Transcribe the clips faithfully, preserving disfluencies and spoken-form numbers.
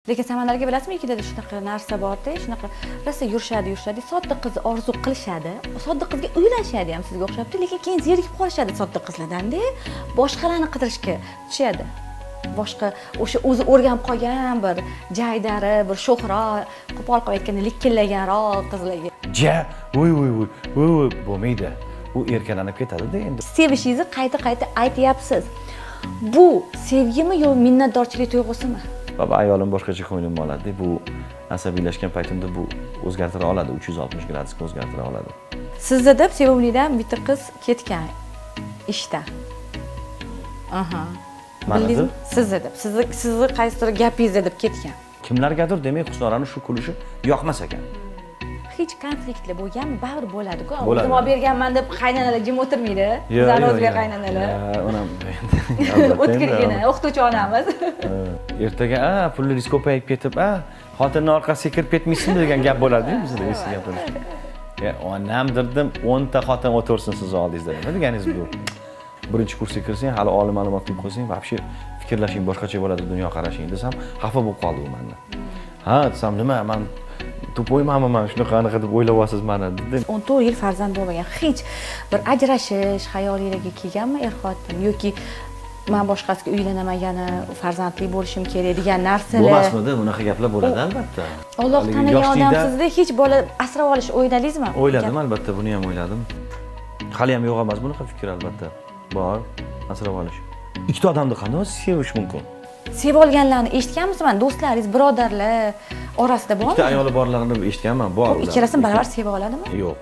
Lekin samanlarga bilasizmi, ikkida shunaqa narsa borda, shunaqa rosa yurishadi, yurishadi, sodda qizni orzu qilishadi. Sodda qizga uylanishadi ham sizga o'xshabdi, lekin keyin zerikib qolishadi sodda qizlardan-da, boshqalarni qidirishga tushadi. Boshqa o'sha o'zi o'rganib qolgan bir jaydari, bir sho'xroq, qo'pol qo'yayotgan, likkillaganroq qizlarga. Ja, voy voy voy, voy bo'lmaydi. U erkalanib ketadi-da endi. Sevishingizni qayta-qayta aytyapsiz. Bu sevgimi yo minnatdorchilik tuyg'usimi? Baba ayolim boshqacha ko'nglimni oladi. Bu asabiylashgan paytimda bu o'zgartira oladi, uch yuz oltmish gradusga o'zgartira oladi. Sizda deb sevimlidan bitta qiz ketgan ishda. Aha. Bildingizmi? Sizda deb, sizni sizni qaysidir gapingizda deb ketgan. Kimlargadir demak Husnoraning shu kulishi yoqmas ekan. Hech konfliktli bo'lganmi? Baribir bo'ladi-ku. O'zim olib berganman deb qaynanalar jim o'tirmaydi. Bizlar o'zga qaynanalar. Unam o'tkirgina, o'qituvchi onamiz. Ertaga, "A, pullaringiz ko'payib ketib, a, xotinning orqasiga kirib ketmaysiz" degan gap bo'ladi-ku bizda eski gaplar. Ya, onam dirdim, o'nta xotin o'tirsin siz oldingizda. Nima deganingiz bu? Birinchi kursga kirsang, hali oliy ma'lumot qilib qo'ysang, vobshe fikrlashing boshqacha bo'ladi, dunyo qarashing desam, xafa bo'lib qoldi u mendan. Ha, desam, nima, men to'poymanmi, men shunaqanaqi deb o'ylayapsiz meni dedi. o'n to'rt yil farzand bo'lmagan, hech bir ajrashish xayolingizga kelganmi er-xotin yoki men boshqasiga uylanaman, yana farzandli bo'lishim kerak degan narsalar. Bo'lmasmidi, bunaqa gaplar bo'ladi albatta. Alloh tanigan odamsizda hech bola asrab olish o'yladingizmi? O'yladim albatta, buni ham o'yladim. Hali ham yo'q emas bunaqa fikr albatta. Bor, asrab olish. Ikkita odamni qanday sevish mumkin? Sevib olganlarni eshitganmisizman? Do'stlaringiz, birodarlar orasida bormi? Ikkita ayoli borlarini eshitganman, bor. Ikkalasini baravar seva oladimi? Yo'q.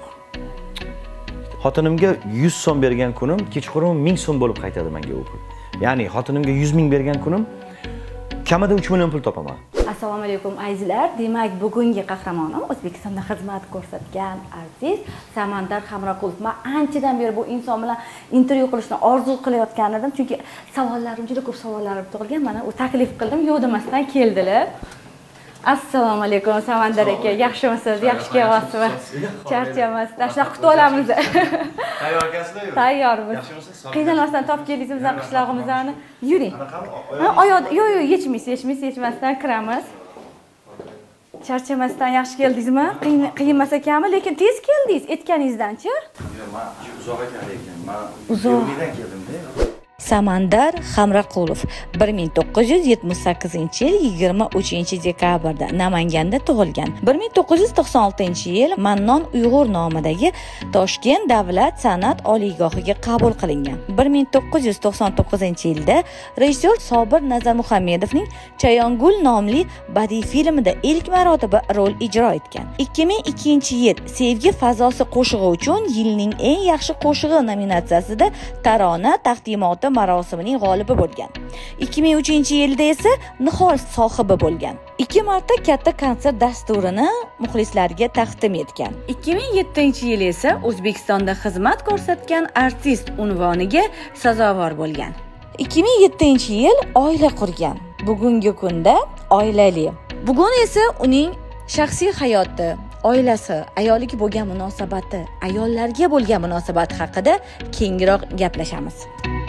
Xotinimga yuz so'm bergan kunim, kechqurun ming so'm bo'lib qaytadi menga u pul. Ya'ni xotinimga yuz ming bergan kunim kamida uch million pul topaman. Assalomu alaykum azizlar. Demak, bugungi qahramonim O'zbekistonda xizmat ko'rsatgan artist Samandar Hamroqulov. Men anchadan beri bu inson bilan intervyu qilishni orzu qilayotgan edim, chunki savollarim juda ko'p savollar tug'ilgan. Mana u taklif qildim, yo'q demasdan keldilar. Assalomu alaykum Samandar aka, yaxshimisiz? Yaxshi kelyapsizmi? Charchamasdan shunaqa kutib olamiz. Tayyorkasizlar? Tayyormiz. Yaxshimisiz? Qiynalmasdan topib keldingiz bizning qishlog'imizni. Yuring. Oyoq, yo'q, yo'q, yechmaysiz, yechmaysiz, yechmasdan kiramiz. Charchamasdan yaxshi keldingizmi? Qiynmas ekanmi, lekin tez keldingiz aytganingizdan-chi? Yo'q, men uzoq ekan lekin. Men yo'ldan keldim-da. Samandar Hamroqulov bir ming to'qqiz yuz yetmish sakkizinchi yil yigirma uchinchi dekabrda Namanganda tug'ilgan. bir ming to'qqiz yuz to'qson oltinchi yil Mannon Uyg'ur nomidagi Toshkent davlat san'at oliygohiga qabul qilingan. bir ming to'qqiz yuz to'qson to'qqizinchi yilda rejissyor Sobir Nazarmuhammedovning Chayongul nomli badiiy filmida ilk marotaba rol ijro etgan. ikki ming ikkinchi yil Sevgi fazosi qo'shig'i uchun yilning eng yaxshi qo'shig'i nominatsiyasida Tarona taqdimoti marosimining g'olibi bo'lgan. ikki ming uchinchi yilda esa Nihol sohibi bo'lgan. ikki marta katta konsert dasturini muxlislarga taqdim etgan. ikki ming yettinchi yil esa O'zbekistonda xizmat ko'rsatgan artist unvoniga sazovor bo'lgan. ikki ming yettinchi yil oila qurgan. Bugungi kunda oilali. Bugun esa uning shaxsiy hayoti, oilasi, ayoliga bo'lgan munosabati, ayollarga bo'lgan munosabati haqida kengroq gaplashamiz.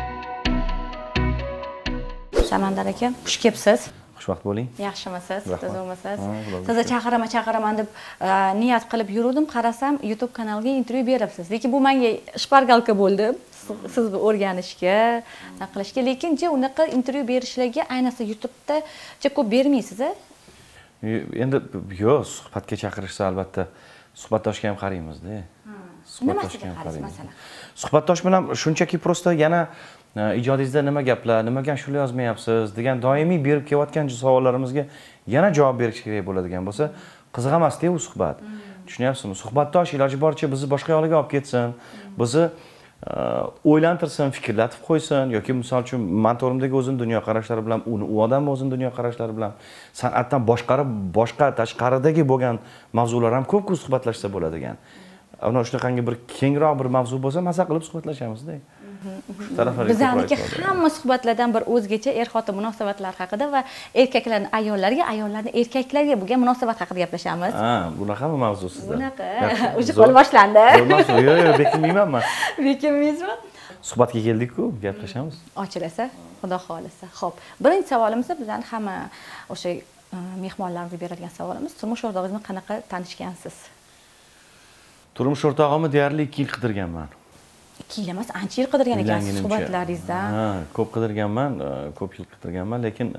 Samandar aka, xush kelibsiz. Xushvaqt bo'ling. Yaxshimisiz? Tuzukmisiz? Sizni chaqiraman, chaqiraman deb niyat qilib yurdim, qarasam YouTube kanaliga intervyu beribsiz. Lekin bu menga shpargalka bo'ldi. Sizni o'rganishga, qilishga, lekin je unaqa intervyu berishlarga ayniqsa YouTube'da juda ko'p bermaysiz-a? Endi yo'q, suhbatga chaqirishsa albatta suhbatdoshga ham qaraymiz-da. Suhbatdoshga ham qaraymiz. Masalan. Suhbatdosh bilan shunchaki prosta yana ijodingizda nima gaplar, nimaga shuni yozmayapsiz degan doimiy berib kelayotgan savollarimizga yana javob berish kerak bo'ladigan bo'lsa, qiziq emas-da u suhbat. Tushunyapsizmi? Suhbatdosh iloji boricha bizni boshqa yo'lga olib ketsin, bizni o'ylantirsin, fikrlatib qo'ysin yoki misol uchun mentorimdagi o'zim dunyo qarashlari bilan, uni u odam o'zim dunyo qarashlari bilan san'atdan boshqarib, boshqa tashqaridagi bo'lgan mavzular ham ko'p-ko'p suhbatlashsa bo'ladigan. Ana shunaqangi bir kengroq bir mavzu bo'lsa, maza qilib suhbatlashamiz-da. Bizniki hamma suhbatlardan bir o'zgacha er-xotin munosabatlari haqida va erkaklarning ayollarga, ayollarning erkaklarga bo'lgan munosabat haqida gaplashamiz. Ha, bunaqami mavzu sizda? Bunaqa. O'sha qo'l boshlandi. Yo'q, yo'q, bekinmayman. Bekinmaysizmi? Suhbatga keldik-ku, gaplashamiz. Ochilasa, Xudo xolisa. Xo'p, birinchi savolimiz bizdan hamma o'sha mehmonlarimizga berilgan savolimiz, turmush o'rtog'ingizni qanaqa tanishgansiz? Turmush o'rtog'imni deyarli ikki yil qidirganman. ikki yil emas, ancha yil qidirgan ekansiz suhbatlaringizda. Ha, ko'p qidirganman, ko'p yil qidirganman, lekin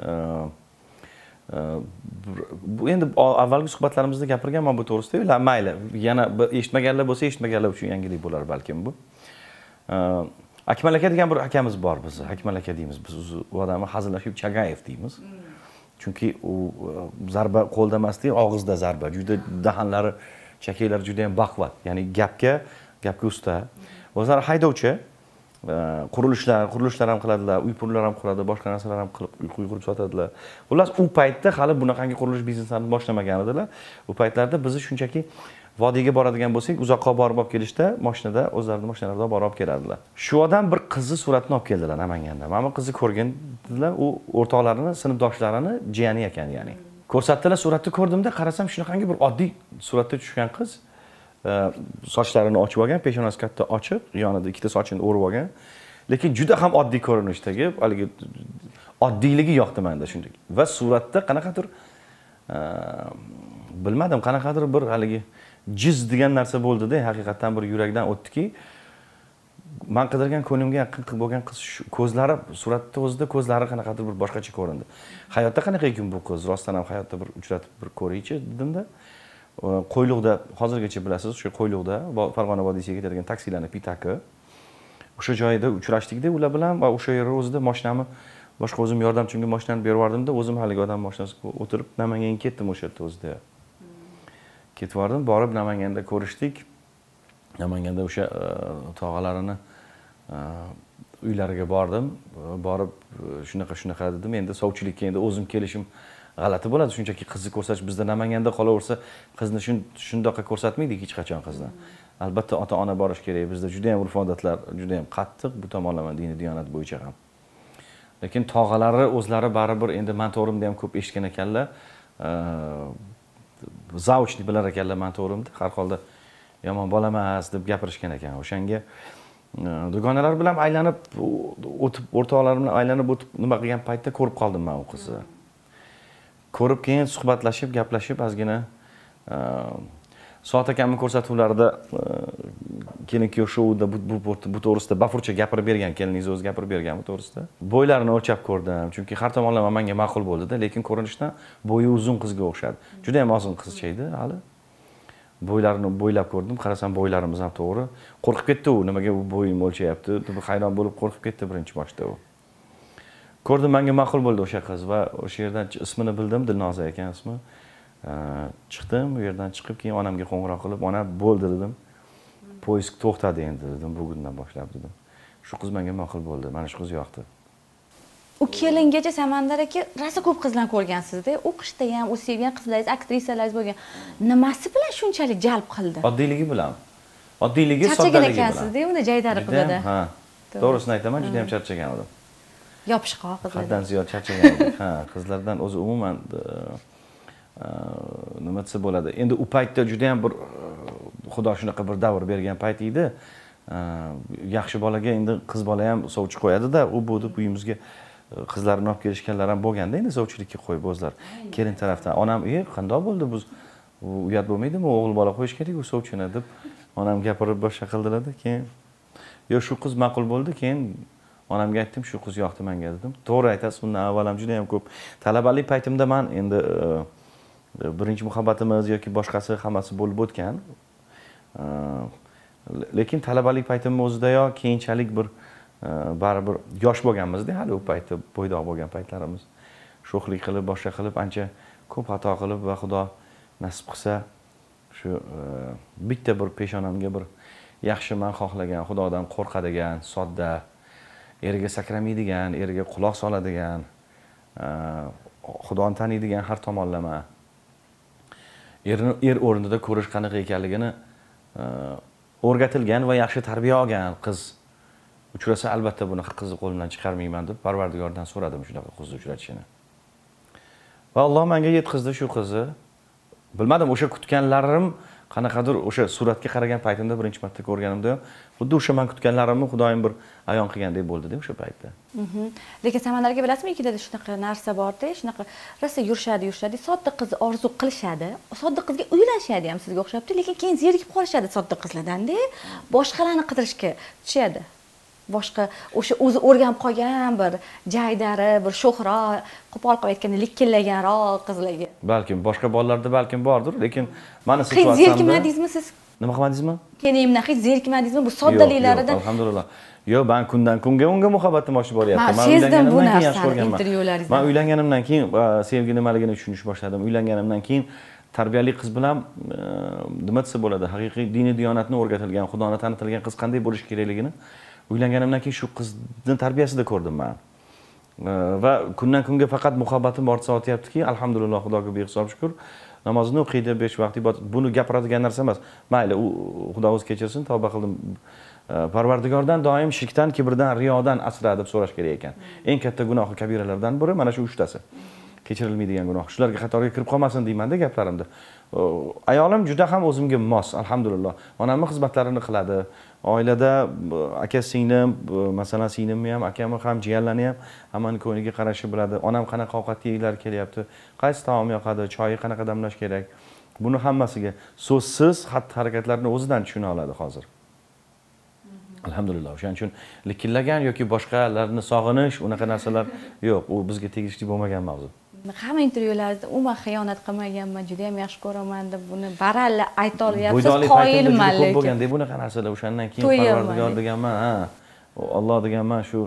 bu endi avvalgi suhbatlarimizda gapirganman bu to'g'risida. Mayli, yana eshitmaganlar bo'lsa, eshitmaganlar uchun yangilik bo'lar balkim bu. Akmal aka degan bir akamiz bor bizni. Akmal aka deymiz. Biz u odamni hazillashib Chagayev deymiz. Chunki u zarba qo'lda emasdi, og'izda zarba. Juda dahanlari, chakalari juda ham baquvvat. Ya'ni gapga, gapga usta. O'zlari haydovchi, qurilishlar, qurilishlar ham qiladilar, uy pullari ham quradi, boshqa narsalar ham qilib, uy qurib sotadilar. Xullas, u paytda hali bunaqangi qurilish biznesini boshlamagan edilar. U paytlarda bizni shunchaki vodiyga boradigan bo'lsak, uzoqqa borib olib kelishda, mashinada, o'zlarining mashinalarida borib olib keladilar. Shu odam bir qizni suratini olib keldilar Namanganda. Mana bu qizni ko'rgan dedilar, u o'rtoqlarini, sinfdoshlarini jiyani ekan, ya'ni. Ko'rsatdilar, suratni ko'rdimda, qarasam shunaqangi bir oddiy suratda tushgan qiz, sochlarini ochib olgan, peshonasi katta ochiq, yonida ikkita sochini o'rib olgan, lekin juda ham oddiy ko'rinishdagi, haligi oddiyligi yoqdi menda shunday. Va suratda qanaqadir bilmadim, qanaqadir bir haligi jiz degan narsa bo'ldi-da, haqiqatan bir yurakdan o'tdiki, men qidirgan ko'nglimga yaqin bo'lgan qiz ko'zlari, suratda o'zida ko'zlari qanaqadir bir boshqacha ko'rindi. Hayotda qanaqa ekan bu qiz? Rostdan ham hayotda bir uchratib bir ko'raychi dedimda. Qo'yliqda, hozirgacha bilasiz, o'sha Qo'yliqda Farg'ona vodiysiga ketadigan taksilarning pitaki. O'sha joyda uchrashdik-da ular bilan va o'sha yer o'zida mashinamni boshqa o'zim yordamchimga mashinani berib yubordimda, o'zim haligi odam mashinasiga o'tirib Namanganga ketdim o'sha yerda o'zida. Ketib bordim, borib Namanganda ko'rishdik. Namanganda o'sha tog'alarini uylariga bordim. Borib shunaqa shunaqa dedim. Endi sovchilikka endi o'zim kelishim g'alati bo'ladi. Shunchaki qizni ko'rsatish bizda Namanganda qolaversa, qizni shundoqqa ko'rsatmaydik hech qachon qizni. Albatta ota-ona borish kerak. Bizda juda ham urf-odatlar juda ham qattiq bu tomonlama dini diyonat bo'yicha ham. Lekin tog'alari o'zlari baribir endi men to'g'rimda ham ko'p eshitgan ekanlar. Zavchni bilar ekanlar men to'g'rimda. Har holda yomon bola emas deb gapirishgan ekan. O'shanga dugonalar bilan aylanib o'tib, o'rtoqlarim bilan aylanib o'tib nima qilgan paytda ko'rib qoldim men u qizni. Ko'rib keyin suhbatlashib, gaplashib, ozgina Soat akamning ko'rsatuvlarida kelin-kuyov shouda bu to'g'risida bafurcha gapirib bergan, keliningiz o'zi gapirib bergan bu to'g'risida. Bo'ylarini o'lchab ko'rdim, chunki har tomonlama menga ma'qul bo'ldi-da, lekin ko'rinishdan bo'yi uzun qizga o'xshadi. Juda ham ozg'in qizcha edi hali. Bo'ylarini bo'ylab ko'rdim, qarasam bo'ylarimiz ham to'g'ri. Qo'rqib ketdi u, nimaga u bo'yimni o'lchayapti deb hayron bo'lib qo'rqib ketdi birinchi boshda u. Ko'rdim, menga ma'qul bo'ldi o'sha qiz va o'sha yerdan ismini bildim, Dilnoza ekan ismi. Chiqdim, u yerdan chiqib keyin onamga qo'ng'iroq qilib, "Ona, bo'ldi" dedim. "Poyezd to'xtadi endi" dedim, "bugundan boshlab" dedim. Shu qiz menga ma'qul bo'ldi, mana shu qiz yoqdi. U kelingacha Samandar aka rosa ko'p qizlarni ko'rgansiz-da. O'qishda ham, o sevgan qizlaringiz, aktrisalaringiz bo'lgan. Nimasi bilan shunchalik jalb qildi? Oddiyligi bilan. Oddiyligi, soddaligi bilan. Charchagan ekansizda, uni jaydari qildi. Ha. To'g'risini aytaman, juda ham charchagan edim. Yopishqoq qizlar. Haddan ziyod charchagan edim. Ha, qizlardan o'zi umuman nima desa bo'ladi. Endi u paytda juda ham bir Xudo shunaqa bir davr bergan payt edi. Yaxshi bolaga endi qiz bola ham sovchi qo'yadi-da, u bu deb uyimizga qizlarni olib kelishganlar ham bo'lganda, endi sovchilikka qo'yib o'zlar. Kelin tarafdan onam, "Ey, qandoq bo'ldi bu? Uyat bo'lmaydimi? O'g'il bola qo'yish kerak u sovchini" deb onam gapirib boshqa qildilar-da. Keyin "Yo, shu qiz ma'qul bo'ldi." Keyin onamga aytdim, "Shu qiz yoqdi menga" dedim. To'g'ri aytasiz, undan avval ham juda ham ko'p talabalik paytimda men endi birinchi muhabbatimiz yoki boshqasi hammasi bo'lib o'tgan. Lekin talabalik paytimning o'zida-yo keyinchalik bir baribir yosh bo'lganmiz-da, hali u paytda bo'ydoq bo'lgan paytlarimiz. Sho'xlik qilib, boshqa qilib ancha ko'p xato qilib va Xudo nasib qilsa shu bitta bir peshonamga bir yaxshi men xohlagan, Xudodan qo'rqadigan, sodda, eriga sakramaydigan, eriga quloq soladigan, Xudoni taniydigan har tomonlama erni er o'rnida ko'rish qanaqa ekanligini o'rgatilgan va yaxshi tarbiya olgan qiz uchrasa albatta bunaqa qizni qo'limdan chiqarmayman deb Parvardigordan so'radim shunaqa qizni uchratishini. Va Alloh menga yetkazdi shu qizni. Bilmadim, o'sha kutganlarim qanaqadir o'sha suratga qaragan paytimda birinchi marta ko'rganimda xuddi o'sha men kutganlarimni Xudoyim bir ayon qilgandek bo'ldi-da o'sha paytda. Lekin Samandarga bilasizmi, ikkita shunaqa narsa bor-da, shunaqa rosa yurishadi, yurishadi, sodda qiz orzu qilishadi, sodda qizga uylanishadi ham sizga o'xshabdi, lekin keyin zerikib qolishadi sodda qizlardan-da, boshqalarni qidirishga tushadi. Boshqa o'sha o'zi o'rganib qolgan bir jaydari, bir sho'xroq, qo'pol qilib aytganda likkillaganroq qizlarga. Balkim boshqa bolalarda balkim bordir, lekin meni situatsiyamda hech zerikmadingizmi siz? Nima qilmadingizmi? Kenimdan hech zerikmadingizmi bu soddaliklaridan? Yo'q, alhamdulillah. Yo'q, men kundan kunga unga muhabbatim oshib boryapti. Men sezdim bu narsani intervyularingizdan. Men uylanganimdan keyin sevgi nimaligini tushunishni boshladim. Uylanganimdan keyin tarbiyali qiz bilan nima desa bo'ladi, haqiqiy diniy diyonatni o'rgatilgan, Xudoni tanitilgan qiz qanday bo'lish kerakligini uylanganimdan keyin shu qizni tarbiyasida ko'rdim men. Va kundan kunga faqat muhabbatim ortsa o'tyaptiki, alhamdulillah, Xudoga behisob shukr. Namozini o'qiydi, besh vaqt ibodat. Buni gapiradigan narsa emas. Mayli, u Xudo o'zi kechirsin, tavba qildim. Parvardigordan doim shirkdan, kibrdan, riyodan asra deb so'rash kerak ekan. Eng katta gunohi kabiralardan biri mana shu uchtasi. Kechirilmaydigan gunoh. Shularga qatoriga kirib qolmasin deyman-da gaplarimda. Ayolim juda ham o'zimga mos, alhamdulillah. Onamning xizmatlarini qiladi. Oilada aka singlim, masalan singlimni ham, akamni ham, jiyanlarni ham hammaning ko'ngliga qarashni biladi. Onam qanaqa ovqat yeylar kelyapti, qaysi taom yoqadi, choyi qanaqa damlash kerak. Buni hammasiga so'zsiz xatti-harakatlarni o'zidan tushuna oladi hozir. Alhamdulillah. O'shaning uchun likillagan yoki boshqalarni sog'inish, unaqa narsalar yo'q. U bizga tegishli bo'lmagan mavzu. Hamma intervyularingizda umuman xiyonat qilmaganman, juda ham yaxshi ko'raman deb buni baralla ayta olyapsiz, qoyilman lekin. Bo'lganda bunaqa narsalar o'shandan keyin Parvardigor deganman, ha. Alloh deganman shu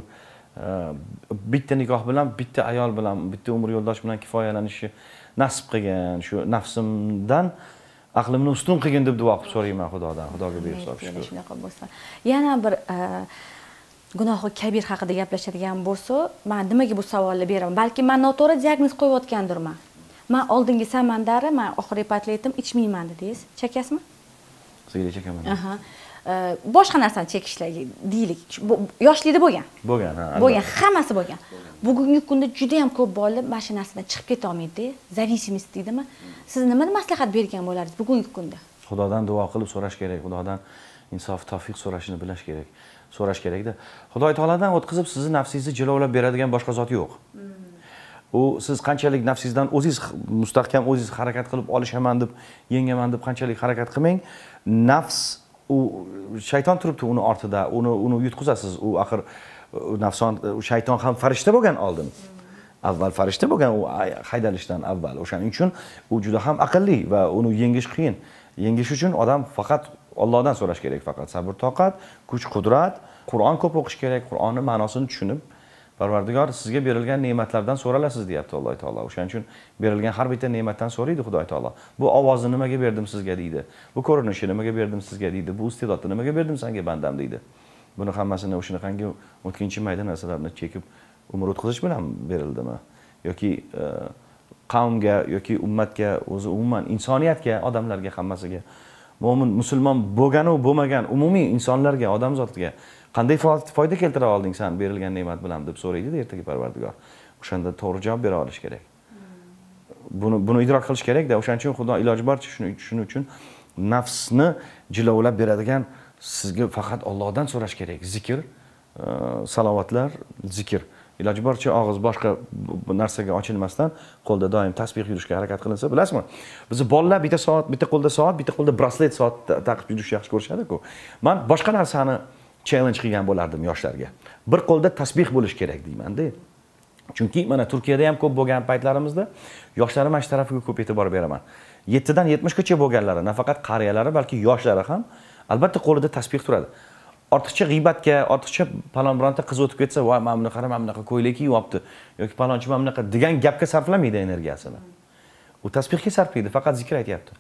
bitta nikoh bilan, bitta ayol bilan, bitta umr yo'ldosh bilan kifoyalanishni nasib qilgan, shu nafsimdan aqlimni ustun qilgin deb duo qilib so'rayman Xudodan. Xudoga behisob shukr. Shunaqa bo'lsa. Yana bir gunohi kabir haqida gaplashadigan bo'lsa, men nimaga bu savolni beraman? Balki men noto'g'ri diagnoz qo'yayotgandirman. Men oldingi Samandari, men oxirgi patletim ichmayman dedingiz. Chekasizmi? Sigaret chekaman. Aha. Boshqa narsani chekishlarga deylik. Yoshlikda bo'lgan. Bo'lgan, ha. Bo'lgan, hammasi bo'lgan. Bugungi kunda juda ham ko'p bolalar mana shu narsadan chiqib keta olmaydi, zavisimiz deydimi? Siz nima maslahat bergan bo'lardingiz bugungi kunda? Xudodan duo qilib so'rash kerak, Xudodan insof, tavfiq so'rashni bilish kerak. So'rash kerak-da. Xudo taolodan o'tkazib sizni nafsingizni jilovlab beradigan boshqa zot yo'q. U siz qanchalik nafsingizdan o'zingiz mustahkam o'zingiz harakat qilib olishaman deb, yengaman deb qanchalik harakat qilmang, nafs u shayton turibdi uni ortida, uni uni yutqizasiz. U axir nafson shayton ham farishta bo'lgan oldin. Avval farishta bo'lgan u haydalishdan avval. O'shaning uchun u juda ham aqlli va uni yengish qiyin. Yengish uchun odam faqat Allohdan so'rash kerak, faqat sabr, toqat, kuch, qudrat, Qur'on ko'p o'qish kerak, Qur'onning ma'nosini tushunib, Parvardigor sizga berilgan ne'matlardan so'ralasiz deyapti Alloh taolo. O'shaning uchun berilgan har bitta ne'matdan so'raydi Xudo taolo. Bu ovozni nimaga berdim sizga deydi. Bu ko'rinishni nimaga berdim sizga deydi. Bu iste'dodni nimaga berdim senga bandam deydi. Buni hammasini o'shanaqangi o'tkinchi mayda narsalarni chekib umr o'tkazish bilan berildimi? Yoki qavmga yoki ummatga, o'zi umuman insoniyatga, odamlarga hammasiga, mo'min, musulmon bo'lgan u bo'lmagan umumiy insonlarga, odamzodga qanday foyda keltira olding sen berilgan ne'mat bilan deb so'raydi ertaga Parvardigor. O'shanda to'g'ri javob bera olish kerak. Buni buni idrok qilish kerak-da. O'shaning uchun Xudo iloji boricha shuning uchun nafsni jilovlab beradigan sizga faqat Allohdan so'rash kerak. Zikr, salovatlar, zikr. Iloji boricha og'iz boshqa narsaga ochilmasdan qo'lda doim tasbih yurishga harakat qilinsa, bilasizmi? Bizni bolalar bitta soat, bitta qo'lda soat, bitta qo'lda braslet soat taqib yurishni yaxshi ko'rishadi-ku. Men boshqa narsani challenge qilgan bo'lardim yoshlarga. Bir qo'lda tasbih bo'lish kerak deyman-da. Chunki mana Turkiyada ham ko'p bo'lgan paytlarimizda yoshlar mana shu tarafiga ko'p e'tibor beraman. yettidan yetmishgacha bo'lganlari, nafaqat qariyalari, balki yoshlari ham albatta qo'lida tasbih turadi. Ortiqcha g'iybatga, ortiqcha palon bironta qiz o'tib ketsa, "Voy, mana bunaqa, mana bunaqa ko'ylak kiyibdi" yoki palonchi mana bunaqa degan gapga sarflamaydi energiyasini. U tasbihga sarflaydi, faqat zikr aytyapti.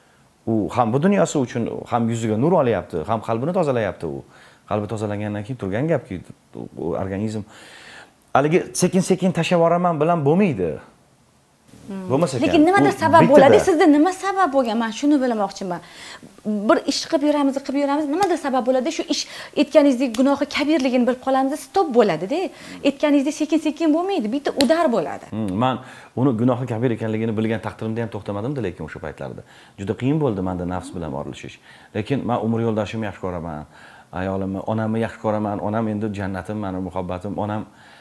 U ham bu dunyosi uchun ham yuziga nur olyapti, ham qalbini tozalayapti u. Qalbi tozalangandan keyin turgan gapki, u organizm haligi sekin-sekin tashlab yuboraman bilan bo'lmaydi. Bo'lmasa ekan. Lekin nimadir sabab bo'ladi. Sizda nima sabab bo'lgan? Men shuni bilmoqchiman. Bir ish qilib yuramiz, qilib yuramiz, nimadir sabab bo'ladi. Shu ish aytganingizdek gunohi kabirligini bilib qolamiz, stop bo'ladi-da. Aytganingizdek sekin-sekin bo'lmaydi, bitta udar bo'ladi. Men uni gunohi kabir ekanligini bilgan taqdirimda ham to'xtamadim-da, lekin o'sha paytlarda. Juda qiyin bo'ldi menda nafs bilan orishish. Lekin men umr yo'ldoshimni yaxshi ko'raman, ayolimni, onamni yaxshi ko'raman. Onam endi jannatim, meni muhabbatim. Onam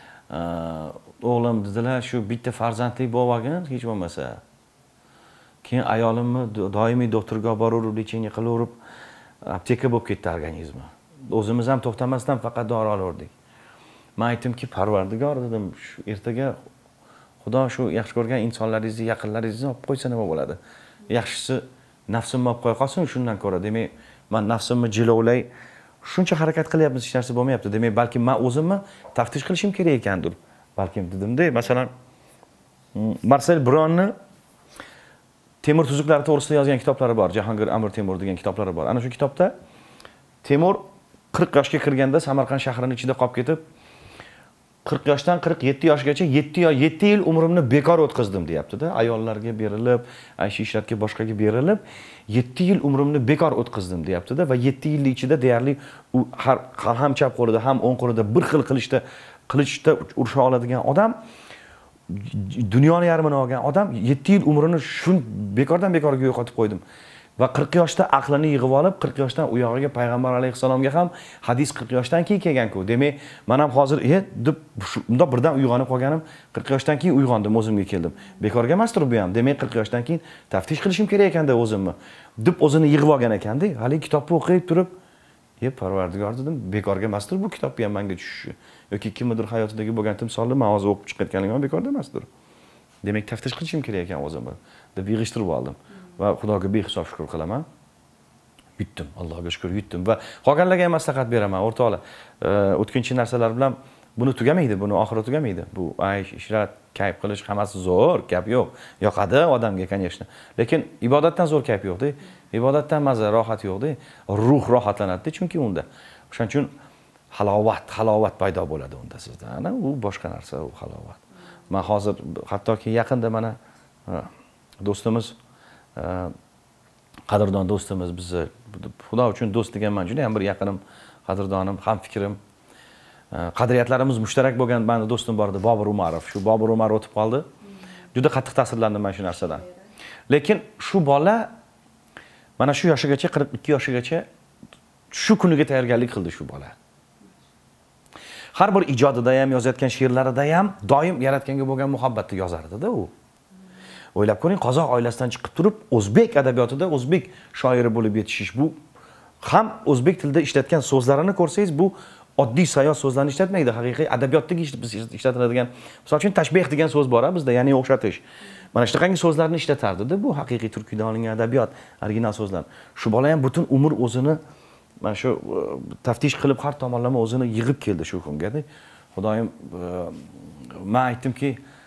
o'g'lim dedilar, shu bitta farzandlik bo'lib olgin, hech bo'lmasa. Keyin ayolimni doimiy doktorga olib boraverib, lecheniya qilaverib, apteka bo'lib ketdi organizmi. O'zimiz ham to'xtamasdan faqat dori olaverdik. Men aytdimki, Parvardigor dedim, shu ertaga Xudo shu yaxshi ko'rgan insonlaringizni, yaqinlaringizni olib qo'ysa nima bo'ladi? Yaxshisi nafsimni olib qo'ya qolsin, shundan ko'ra. Demak, men nafsimni jilovlay, shuncha harakat qilyapmiz, hech narsa bo'lmayapti. Demak, balki men o'zimni taftish qilishim kerak ekandir. Balkim dedim-da, masalan, Marsel Bronni Temur tuzuklari to'g'risida yozgan kitoblari bor. Jahongir Amir Temur degan kitoblari bor. Ana shu kitobda Temur qirq yoshga kirganda Samarqand shahrining ichida qolib ketib, qirq yoshdan qirq yetti yoshgacha yetti yil umrimni bekor o'tkazdim deyapti-da. Ayollarga berilib, ayshi ishratga boshqaga berilib, yetti yil umrimni bekor o'tkazdim deyapti-da va yetti yil ichida deyarli u har ham chap qo'lida, ham o'ng qo'lida bir xil qilishda qilichda urisha oladigan odam, dunyoni yarmini olgan odam yetti yil umrini shu bekordan bekorga yo'qotib qo'ydim. Va qirq yoshda aqlini yig'ib olib, qirq yoshdan u yog'iga payg'ambar alayhisalomga ham hadis qirq yoshdan keyin kelgan-ku. Demak, men ham hozir e deb unda birdan uyg'onib qolganim, qirq yoshdan keyin uyg'ondim, o'zimga keldim. Bekorga emasdir bu ham. Demak, qirq yoshdan keyin taftish qilishim kerak ekanda o'zimni. deb o'zini yig'ib olgan ekanda. Hali kitobni o'qib turib, "Ey Parvardigor" dedim, bekorga emasdir bu kitobni ham menga tushishi. Yoki kimnidir hayotidagi bo'lgan timsolni men hozir o'qib chiqayotganligim bekorda emasdir. Demak, taftish qilishim kerak ekan o'zimni deb yig'ishtirib oldim. Va Xudoga behisob shukr qilaman. Yutdim, Allohga shukr yutdim va qolganlarga ham maslahat beraman, o'rtoqlar. O'tkinchi narsalar bilan buni tugamaydi, buni oxiri tugamaydi. Bu aysh, ishrat, kayf qilish hammasi zo'r, gap yo'q. Yoqadi odamga, конечно. Lekin ibodatdan zo'r kayf yo'qda. Ibodatdan maza, rohat yo'qda. Ruh rohatlanadi chunki unda. O'shaning uchun halovat, halovat paydo bo'ladi unda sizda. Ana u boshqa narsa, u halovat. Men hozir hattoki yaqinda mana do'stimiz qadrdon do'stimiz bizni Xudo uchun do'st deganman, juda ham bir yaqinim, qadrdonim, ham fikrim, qadriyatlarimiz mushtarak bo'lgan meni do'stim bor edi, Bobur Umarov. Shu Bobur Umarov o'tib qoldi. Juda qattiq ta'sirlandim men shu narsadan. Lekin shu bola mana shu yoshigacha, qirq ikki yoshigacha shu kuniga tayyorgarlik qildi shu bola. Har bir ijodida ham, yozayotgan she'rlarida ham doim yaratganga bo'lgan muhabbatni yozardi-da u. O'ylab ko'ring, qozoq oilasidan chiqib turib, o'zbek adabiyotida o'zbek shoiri bo'lib yetishish, bu ham o'zbek tilida ishlatgan so'zlarini ko'rsangiz, bu oddiy sayoz so'zlarni ishlatmaydi. Haqiqiy adabiyotdagi ishlatiladigan, misol uchun tashbih degan so'z bor bizda, ya'ni o'xshatish. Mana shunaqangi so'zlarni ishlatardi-da, bu haqiqiy turkidan olingan adabiyot, original so'zlar. Shu bola ham butun umr o'zini mana shu taftish qilib har tomonlama o'zini yig'ib keldi shu kunga-da. Xudoyim, men aytdimki,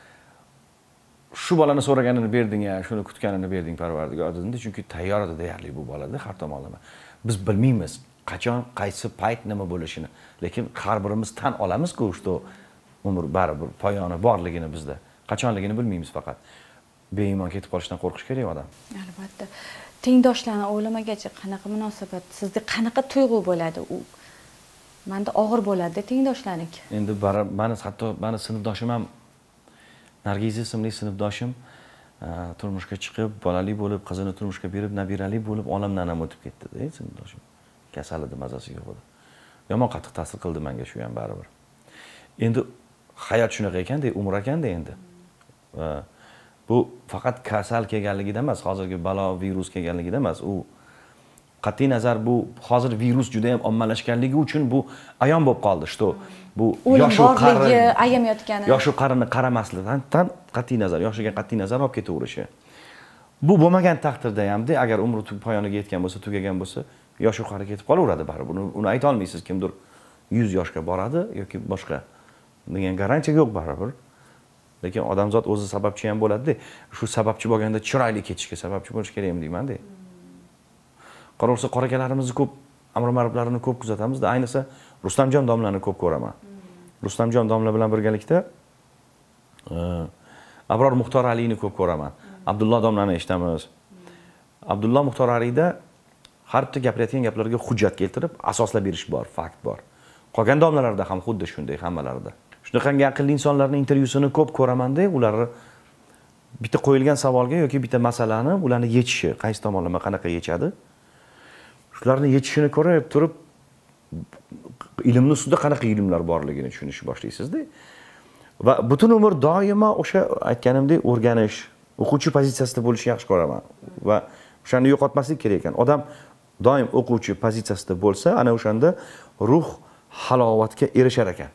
shu bolani so'raganini berding ya, shuni kutganini berding Parvardigor dedi, chunki tayyor edi deyarli bu bolada har tomonlama. Biz bilmaymiz qachon, qaysi payt nima bo'lishini, lekin har birimiz tan olamiz-ku, что umr baribir poyoni borligini bizda. Qachonligini bilmaymiz faqat. Beiymon ketib qolishdan qo'rqish kerak odam. Albatta. Tengdoshlarni o'limagacha qanaqa munosabat, sizda qanaqa tuyg'u bo'ladi u? Menda og'ir bo'ladi tengdoshlarniki. Endi meni hatto meni sinfdoshim ham Nargiz ismli sinfdoshim turmushga chiqib, bolali bo'lib, qizini turmushga berib, nabirali bo'lib, olamdan ham o'tib ketdi-da, sinfdoshim. Kasal edi, mazasi yo'q edi. Yomon qattiq ta'sir qildi menga shu ham baribir. Endi hayot shunaqa ekanda, umr ekanda endi. Bu faqat kasal kelganligida emas, hozirgi balo virus kelganligida emas, u qat'iy nazar bu hozir virus juda ham ommalashganligi uchun bu ayon bo'lib qoldi, что bu yosh borligi ayamayotgani. Yosh qarini qaramaslikdan qat'iy nazar, yoshiga qat'iy nazar olib ketaverishi. Bu bo'lmagan taqdirda hamda agar umri poyoniga yetgan bo'lsa, tugagan bo'lsa, yosh qari ketib qolaveradi baribir. Buni uni ayta olmaysiz, kimdir yuz yoshga boradi yoki boshqa degan garantiya yo'q baribir. Lekin odamzod o'zi sababchi ham bo'ladi-da. Shu sababchi bo'lganda chiroyli ketishga sababchi bo'lish kerakmi deyman-da. Qarorsa qorakalarimizni ko'p, amr ma'ruflarni ko'p kuzatamiz-da, ayniqsa Rustamjon domlani ko'p ko'raman. Rustamjon domla bilan birgalikda Abror Muxtor Aliyni ko'p ko'raman. Abdulloh domlani eshitamiz. Abdulloh Muxtor Aliyda har bitta gapirayotgan gaplarga hujjat keltirib, asoslab berish bor, fakt bor. Qolgan domlalarda ham xuddi shunday, hammalarida. Shunaqangi aqlli insonlarning intervyusini ko'p ko'raman-da, ular bitta qo'yilgan savolga yoki bitta masalani ularni yechishi, qaysi tomonlama qanaqa yechadi? Shularni yechishini ko'rib turib, ilmning ustida qanaqa ilmlar borligini tushunishni boshlaysiz-da. Va butun umr doimo o'sha aytganimdek o'rganish, o'quvchi pozitsiyasida bo'lishni yaxshi ko'raman va o'shani yo'qotmaslik kerak ekan. Odam doim o'quvchi pozitsiyasida bo'lsa, ana o'shanda ruh halovatga erishar ekan.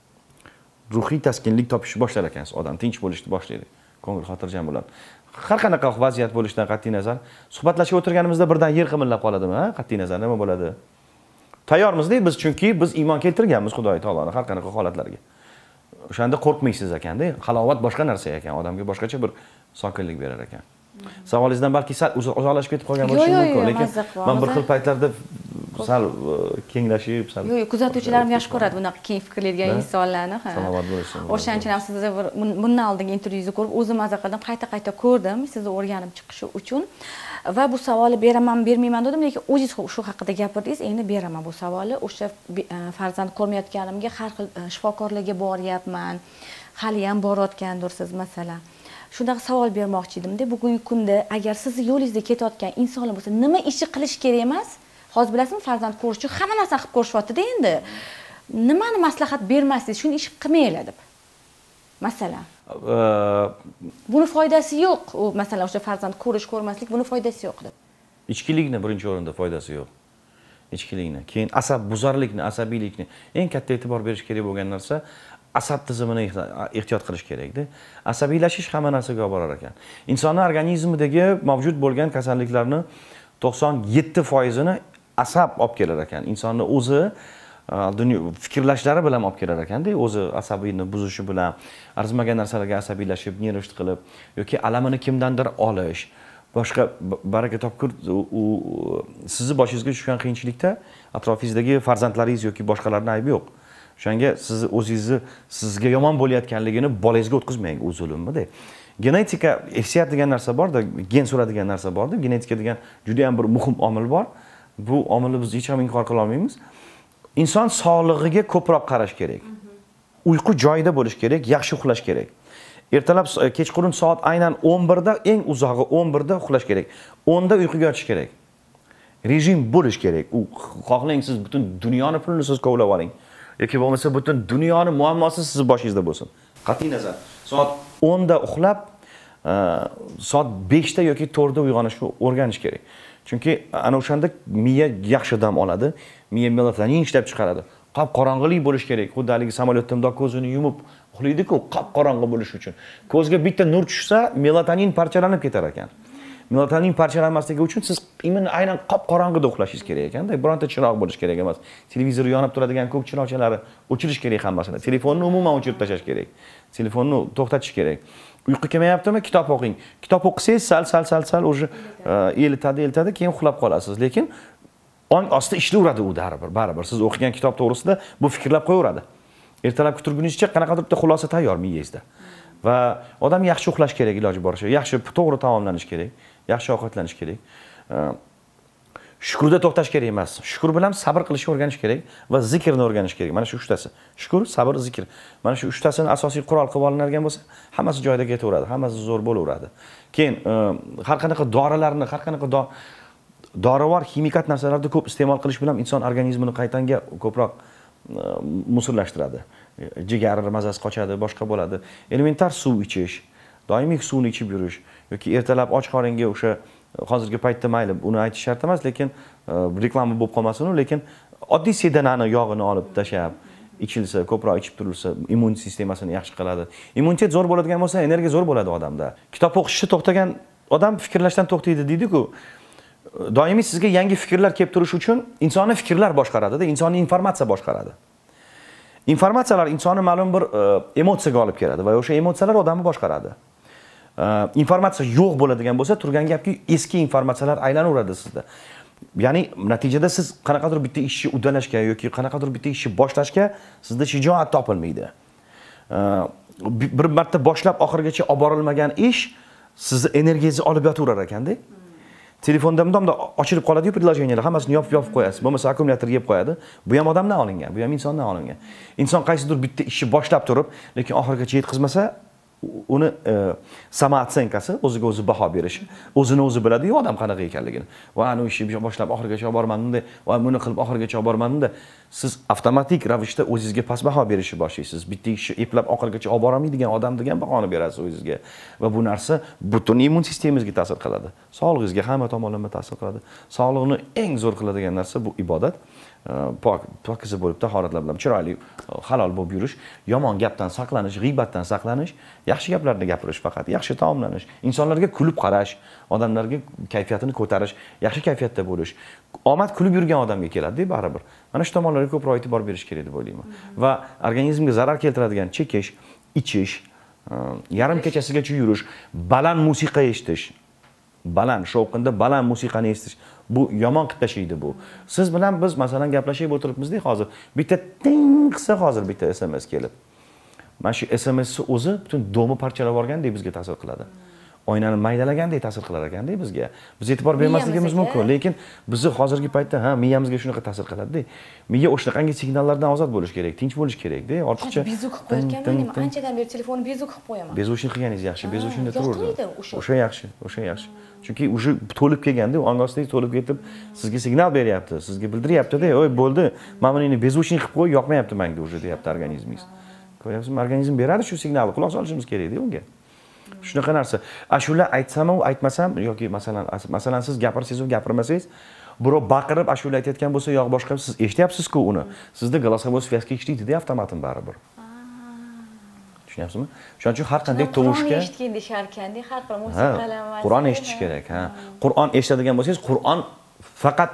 Ruhiy taskinlik topishni boshlar ekansiz, odam tinch bo'lishni boshlaydi. Ko'ngil xotirjam bo'ladi. Har qanaqa vaziyat bo'lishidan qat'iy nazar, suhbatlashib o'tirganimizda birdan yer qimillab qoladimi, ha? Qat'iy nazar nima bo'ladi? Tayyormiz-da biz, chunki biz iymon keltirganmiz Xudoy taoloni har qanaqa holatlarga. O'shanda qo'rqmaysiz ekanda, halovat boshqa narsa ekan, odamga boshqacha bir sokinlik berar ekan. Savolingizdan balki sal uzoqlashib ketib qolgan bo'lishi mumkin, lekin men bir xil paytlarda sal kenglashib, sal yo'q, kuzatuvchilarim yaxshi ko'radi bunaqa keng fikrlaydigan insonlarni, ha. Salomat bo'lsin. O'shaning uchun ham sizni bundan oldingi intervyuingizni ko'rib, o'zim maza qildim, qayta-qayta ko'rdim, sizni o'rganib chiqishi uchun. Va bu savolni beraman, bermayman dedim, lekin o'zingiz shu haqida gapirdingiz, endi beraman bu savolni. O'sha farzand ko'rmayotganimga har xil shifokorlarga boryapman, hali ham borayotgandursiz masalan. Shunaqa savol bermoqchi edim-da, bugungi kunda agar sizni yo'lingizda ketayotgan insonlar bo'lsa, nima ish qilish kerak emas? Hozir bilasizmi, farzand ko'rish uchun hamma narsani qilib ko'rishyapti-da endi. Nimani maslahat bermaysiz, shuni ish qilmanglar deb. Masalan. Buni foydasi yo'q. U masalan o'sha farzand ko'rish, ko'rmaslik buni foydasi yo'q deb. Ichkilikni birinchi o'rinda foydasi yo'q. Ichkilikni, keyin asab buzarlikni, asabiylikni eng katta e'tibor berish kerak bo'lgan narsa asab tizimini ehtiyot qilish kerak-da. Asabiylashish hamma narsaga olib borar ekan. Insonning organizmidagi mavjud bo'lgan kasalliklarning to'qson yetti foizini asab olib kelar ekan. Insonning o'zi fikrlashlari bilan olib kelar ekanda, o'zi asabiyni buzishi bilan, arzimagan narsalarga asabiylashib, nervisht qilib yoki alamini kimdandir olish, boshqa baraka topkur u sizni boshingizga tushgan qiyinchilikda atrofingizdagi farzandlaringiz yoki boshqalarning aybi yo'q. O'shanga siz o'zingizni sizga yomon bo'layotganligini bolangizga o'tkazmang, u zulmmi-da. Genetika, irsiyat degan narsa bor-da, gen so'radigan narsa bor-da, genetika degan juda ham bir muhim omil bor. Bu omilni biz hech ham inkor qila olmaymiz. Inson sog'lig'iga ko'proq qarash kerak. Uyqu joyida bo'lish kerak, yaxshi uxlash kerak. Ertalab kechqurun soat aynan o'n birda, eng uzog'i o'n birda uxlash kerak. o'nda uyquga yotish kerak. Rejim bo'lish kerak. U xohlang siz butun dunyoni pulini siz kovlab oling. Yoki bo'lmasa butun dunyoni muammosi siz boshingizda bo'lsin. Qat'iy nazar, soat o'nda uxlab, soat beshda yoki to'rtda uyg'onishni o'rganish kerak. Chunki ana o'shanda miya yaxshi dam oladi, miya melatonin ishlab chiqaradi. Qop qorong'ilik bo'lish kerak. Xuddi haligi samolyotda bundoq ko'zini yumib uxlaydi-ku, qop qorong'i bo'lish uchun. Ko'zga bitta nur tushsa, melatonin parchalanib ketar ekan. Melatonin parchalanmasligi uchun siz imini aynan qop qorong'ida uxlashingiz kerak ekanda, bironta chiroq bo'lish kerak emas. Televizor yonib turadigan ko'k chiroqchalari o'chirish kerak hammasini. Telefonni umuman o'chirib tashlash kerak. Telefonni to'xtatish kerak. Uyqu kelmayaptimi? Kitob o'qing. Kitob o'qisangiz sal sal sal sal o'sha elitadi, elitadi, keyin uxlab qolasiz. Lekin ong osti ishlayveradi u baribir, baribir. Siz o'qigan kitob to'g'risida bu fikrlab qo'yaveradi. Ertalabki turguningizcha qanaqadir bitta xulosa tayyor miyangizda. Va odam yaxshi uxlash kerak iloji boricha, yaxshi to'g'ri taomlanish kerak, yaxshi ovqatlanish kerak. Shukrda to'xtash kerak emas. Shukr bilan sabr qilishni o'rganish kerak va zikrni o'rganish kerak. Mana shu uchtasi. Shukr, sabr, zikr. Mana shu uchtasini asosiy qurol qilib olinadigan bo'lsa, hammasi joyida ketaveradi, hammasi zo'r bo'laveradi. Keyin har qanaqa dorilarni, har qanaqa dorivor ximikat narsalarni ko'p iste'mol qilish bilan inson organizmini qaytanga ko'proq musurlashtiradi. Jigar mazasi qochadi, boshqa bo'ladi. Elementar suv ichish, doimiy suvni ichib yurish yoki ertalab och qoringa o'sha hozirgi paytda mayli uni aytish shart emas, lekin reklama bo'lib qolmasin u, lekin oddiy sedanani yog'ini olib tashab ichilsa, ko'proq ichib turilsa, immun sistemasini yaxshi qiladi. Immunitet zo'r bo'ladigan bo'lsa, energiya zo'r bo'ladi odamda. Kitob o'qishni to'xtagan odam fikrlashdan to'xtaydi deydi-ku. Doimiy sizga yangi fikrlar kelib turish uchun insonni fikrlar boshqaradi-da, insonni informatsiya boshqaradi. Informatsiyalar insonni ma'lum bir emotsiyaga olib keladi va o'sha emotsiyalar odamni boshqaradi. Informatsiya yo'q bo'ladigan bo'lsa, turgan gapki eski informatsiyalar aylanaveradi sizda. Ya'ni natijada siz qanaqadir bitta ishni uddalashga yoki qanaqadir bitta ishni boshlashga sizda shijoat topilmaydi. bir marta boshlab oxirigacha olib borilmagan ish sizni energiyangizni olib yotaverar ekanda. Telefonda bundomda ochilib qoladi-yu, предложениyalar hammasini yopib yopib qo'yasiz. Bo'lmasa akkumulyatorga yeb qo'yadi. Bu ham odamdan olingan, bu ham insondan olingan. Inson qaysidir bitta ishni boshlab turib, lekin oxirigacha yetkazmasa, uni samootsyenkasi, o'ziga o'zi baho berishi, o'zini o'zi biladi-yu odam qanaqa ekanligini. Va ana o'sha ishni boshlab oxirigacha olib bormadim-da, va buni qilib oxirigacha olib bormadim-da, siz avtomatik ravishda o'zingizga past baho berishni boshlaysiz. Bitta ishni eplab oxirigacha olib borolmaydigan odam degan bahoni berasiz o'zingizga. Va bu narsa butun immun sistemangizga ta'sir qiladi. Sog'lig'ingizga hamma tomonlama ta'sir qiladi. Sog'liqni eng zo'r qiladigan narsa bu ibodat. Pok, pokiza bo'lib, tahoratlar bilan chiroyli, halol bo'lib yurish, yomon gapdan saqlanish, g'iybatdan saqlanish, yaxshi gaplarni gapirish faqat, yaxshi taomlanish, insonlarga kulib qarash, odamlarga kayfiyatini ko'tarish, yaxshi kayfiyatda bo'lish. Omad kulib yurgan odamga keladi-da baribir. Mana shu tomonlarga ko'proq e'tibor berish kerak deb o'ylayman. Va organizmga zarar keltiradigan chekish, ichish, yarim kechasigacha yurish, baland musiqa eshitish, baland shovqinda baland musiqani eshitish, bu yomon qilib tashlaydi bu. Siz bilan biz masalan gaplashib o'tiribmiz-da hozir. Bitta ting qilsa hozir bitta S M S kelib. Mana shu S M S'ni o'zi butun do'mi parchalab yuborgandek bizga ta'sir qiladi. Oynani maydalagandek ta'sir qilar ekanda bizga. Biz e'tibor bermasligimiz mumkin, lekin bizni hozirgi paytda ha miyamizga shunaqa ta'sir qiladi-da. Miya o'shanaqangi signallardan ozod bo'lish kerak, tinch bo'lish kerak-da. Ortiqcha bezuk qilib qo'yganman, men anchadan beri telefonni bezuk qilib qo'yaman. Bezuvishni qilganingiz yaxshi, bezuvishni tururdi. O'sha yaxshi, o'sha yaxshi. Chunki o'sha to'lib kelganda, angoslik to'lib ketib, sizga signal beryapti, sizga bildiryapti-da, "Oy, bo'ldi, mana buni bezuvishni qilib qo'y, yoqmayapti menga o'sha" deyapti organizmingiz. Ko'ryapsizmi? Organizm beradi shu signalni, quloq solishimiz kerak-da unga. Shunaqa narsa. Ashula aytsam-u, aytmasam yoki masalan, masalan siz gapirsangiz, gapirmasangiz, birov baqirib ashula aytayotgan bo'lsa, yo'q boshqa siz eshityapsiz-ku uni. Sizda голосовой связка ishlaydi-da avtomatim baribir. Tushunyapsizmi? Shuning uchun har qanday tovushga Qur'on eshitgan deyshar ekanda, har bir musiqalar. Qur'on eshitish kerak, ha. Qur'on eshitadigan bo'lsangiz, Qur'on faqat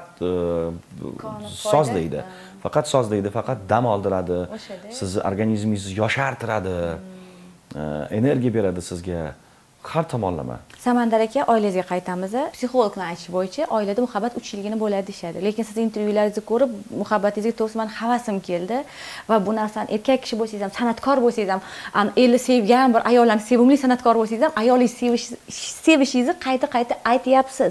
sozlaydi. Faqat sozlaydi, faqat dam oldiradi. Sizni organizmingizni yoshartiradi. Energiya beradi sizga har tomonlama. Samandar aka, oilangizga qaytamiz. Psixologlar aytish bo'yicha oilada muhabbat uch yilgina bo'ladi deyshadi. Lekin siz intervyularingizni ko'rib, muhabbatingizga to'g'risi men havasim keldi va bu narsani erkak kishi bo'lsangiz ham, san'atkor bo'lsangiz ham, elni sevgan bir ayollarni sevimli san'atkor bo'lsangiz ham, ayolingizni sevishingizni qayta-qayta aytyapsiz.